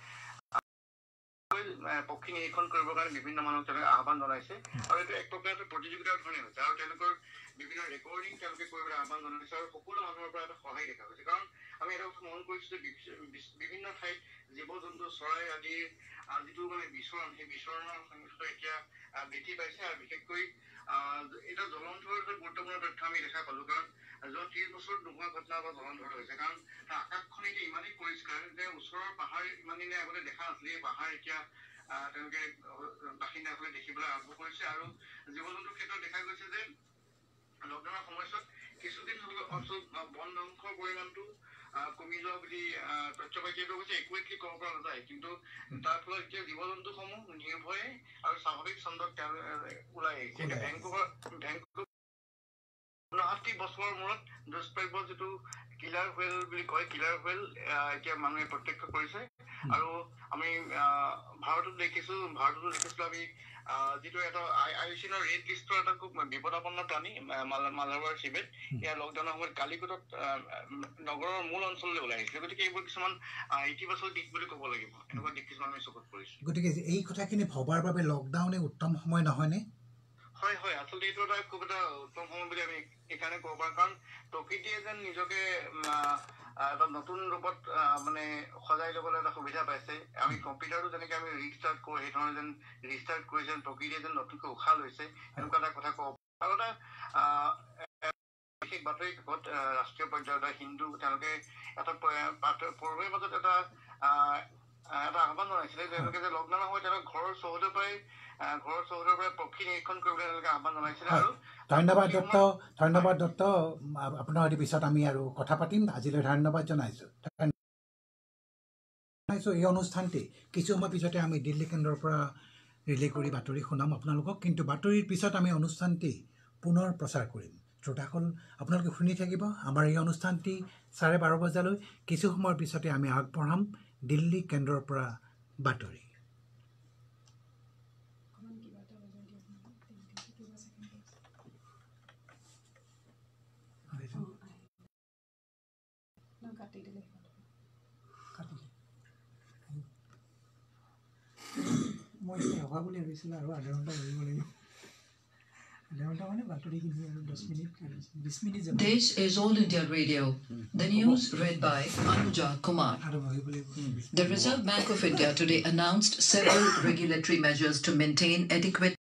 পক্ষী নিৰীক্ষণ কৰিবৰ কাৰণে বিভিন্ন মানুহক তেওঁলোকে আহ্বান জনাইছে। আৰু এইটো এক প্ৰকাৰ এটা প্ৰতিযোগিতাৰ ধৰণে হৈছে আৰু তেওঁলোকৰ বিভিন্ন ৰেকৰ্ডিং তেওঁলোকে কৰিবলৈ আহ্বান জনাইছে আৰু সকলো মানুহৰ পৰা এটা সহায় দেখা গৈছে। কাৰণ আমি এটা কথা মন কৰিছো যে বিভিন্ন ঠাইত জীৱ জন্তু চৰাই আদিৰ যিটো মানে বিচৰণ, সেই বিচৰণৰ সংখ্যা এতিয়া বৃদ্ধি পাইছে। আৰু বিশেষকৈ এটা জলন্ধৰৰ এটা গুৰুত্বপূৰ্ণ তথ্য আমি দেখা পালো, কাৰণ যোৱা ত্ৰিছ বছৰত নোহোৱা ঘটনা এটা জলন্ধৰ হৈছে। কাৰণ আকাশখন এতিয়া ইমানেই পৰিষ্কাৰ যে ওচৰৰ পাহাৰ ইমান দিনে আগতে দেখা নাছিলে, এই পাহাৰ এতিয়া তেওঁলোকে বাসিন্দাসকলে দেখিবলৈ আৰম্ভ কৰিছে। আৰু জীৱ জন্তুৰ ক্ষেত্ৰত দেখা গৈছে যে লকডাউনৰ সময়ছোৱাত কিছুদিন অঞ্চল বন ধ্বংসৰ পৰিমাণটো কমি যোৱা বুলি তথ্য পাইছে। এইটো হৈছে একুৱেটলি ক'ব পৰা নাযায়, কিন্তু তাৰ ফলত এতিয়া জীৱ জন্তুসমূহ নিৰ্ভয়ে আৰু স্বাভাৱিক ছন্দত ওলাই আহিছে। এতিয়া ভেংকুভাৰ ভেংকুভাৰ ঊনষাঠি বছৰৰ মূৰত দুষ্প্ৰাপ্য যিটো কিলাৰ হুৱেল বুলি কয়, কিলাৰ হুৱেল এতিয়া মানুহে প্ৰত্যক্ষ কৰিছে। আৰু আমি ভাৰতত দেখিছো ভাৰততো দেখিছিলো আমি যিটো এটা আইউচিনৰ ৰেড লিষ্টৰ এটা খুব বিপদাপন্ন প্ৰাণী মালাবাৰ চিবেট, ইয়াৰ লকডাউনৰ সময়ত কালিকটত নগৰৰ মূল অঞ্চললৈ ওলাই আহিছিলে। গতিকে এইবোৰ কিছুমান ইতিবাচক দিশ বুলি ক'ব লাগিব। এনেকুৱা দিশ কিছুমান আমি চকুত পৰিছো। গতিকে এই কথাখিনি ভবাৰ বাবে লকডাউনে উত্তম সময় নহয়নে? হয় হয়, আচলতে এইটো এটা খুব এটা উত্তম সময় বুলি আমি এইকাৰণে ক'ব পাৰোঁ, কাৰণ প্ৰকৃতিয়ে যেন নিজকে এটা নতুন ৰূপত মানে সজাই ল'বলৈ এটা সুবিধা পাইছে। আমি কম্পিউটাৰটো যেনেকৈ আমি ৰিষ্টাৰ্ট কৰোঁ, সেই ধৰণে যেন ৰিষ্টাৰ্ট কৰিছে, প্ৰকৃতিয়ে যেন নতুনকৈ উশাহ লৈছে, এনেকুৱা এটা কথা ক'ব। আৰু এটা বিশেষ বাতৰি কাকত ৰাষ্ট্ৰীয় পৰ্যায়ত হিন্দু তেওঁলোকে এটা পূৰ্বৰ মাজত এটা এটা আহ্বান জনাইছিলে, তেওঁলোকে যে লকডাউনৰ সময়ত তেওঁলোকে ঘৰৰ চৌহদৰ পৰাই ঘৰৰ চৌহদৰ পৰাই পক্ষী নিৰীক্ষণ কৰিবলৈ তেওঁলোকে আহ্বান জনাইছিলে। আৰু ধন্যবাদ দত্ত, ধন্যবাদ দত্ত। আপোনাৰ সৈতে পিছত আমি আৰু কথা পাতিম। আজিলৈ ধন্যবাদ জনাইছোঁ। জনাইছোঁ এই অনুষ্ঠানটি কিছু সময় পিছতে আমি দিল্লী কেন্দ্ৰৰ পৰা ৰিলে কৰি বাতৰি শুনাম আপোনালোকক, কিন্তু বাতৰিৰ পিছত আমি অনুষ্ঠানটি পুনৰ প্ৰচাৰ কৰিম। শ্ৰোতাসকল আপোনালোকে শুনি থাকিব আমাৰ এই অনুষ্ঠানটি চাৰে বাৰ বজালৈ। কিছু সময়ৰ পিছতে আমি আগবঢ়াম দিল্লী কেন্দ্ৰৰ পৰা বাতৰি। মই অহা বুলি ভাবিছিলোঁ আৰু আধা ঘণ্টা বহিব লাগিব। This is All India Radio. The news read by Anuja Kumar. The Reserve Bank of India today announced several regulatory measures to maintain adequate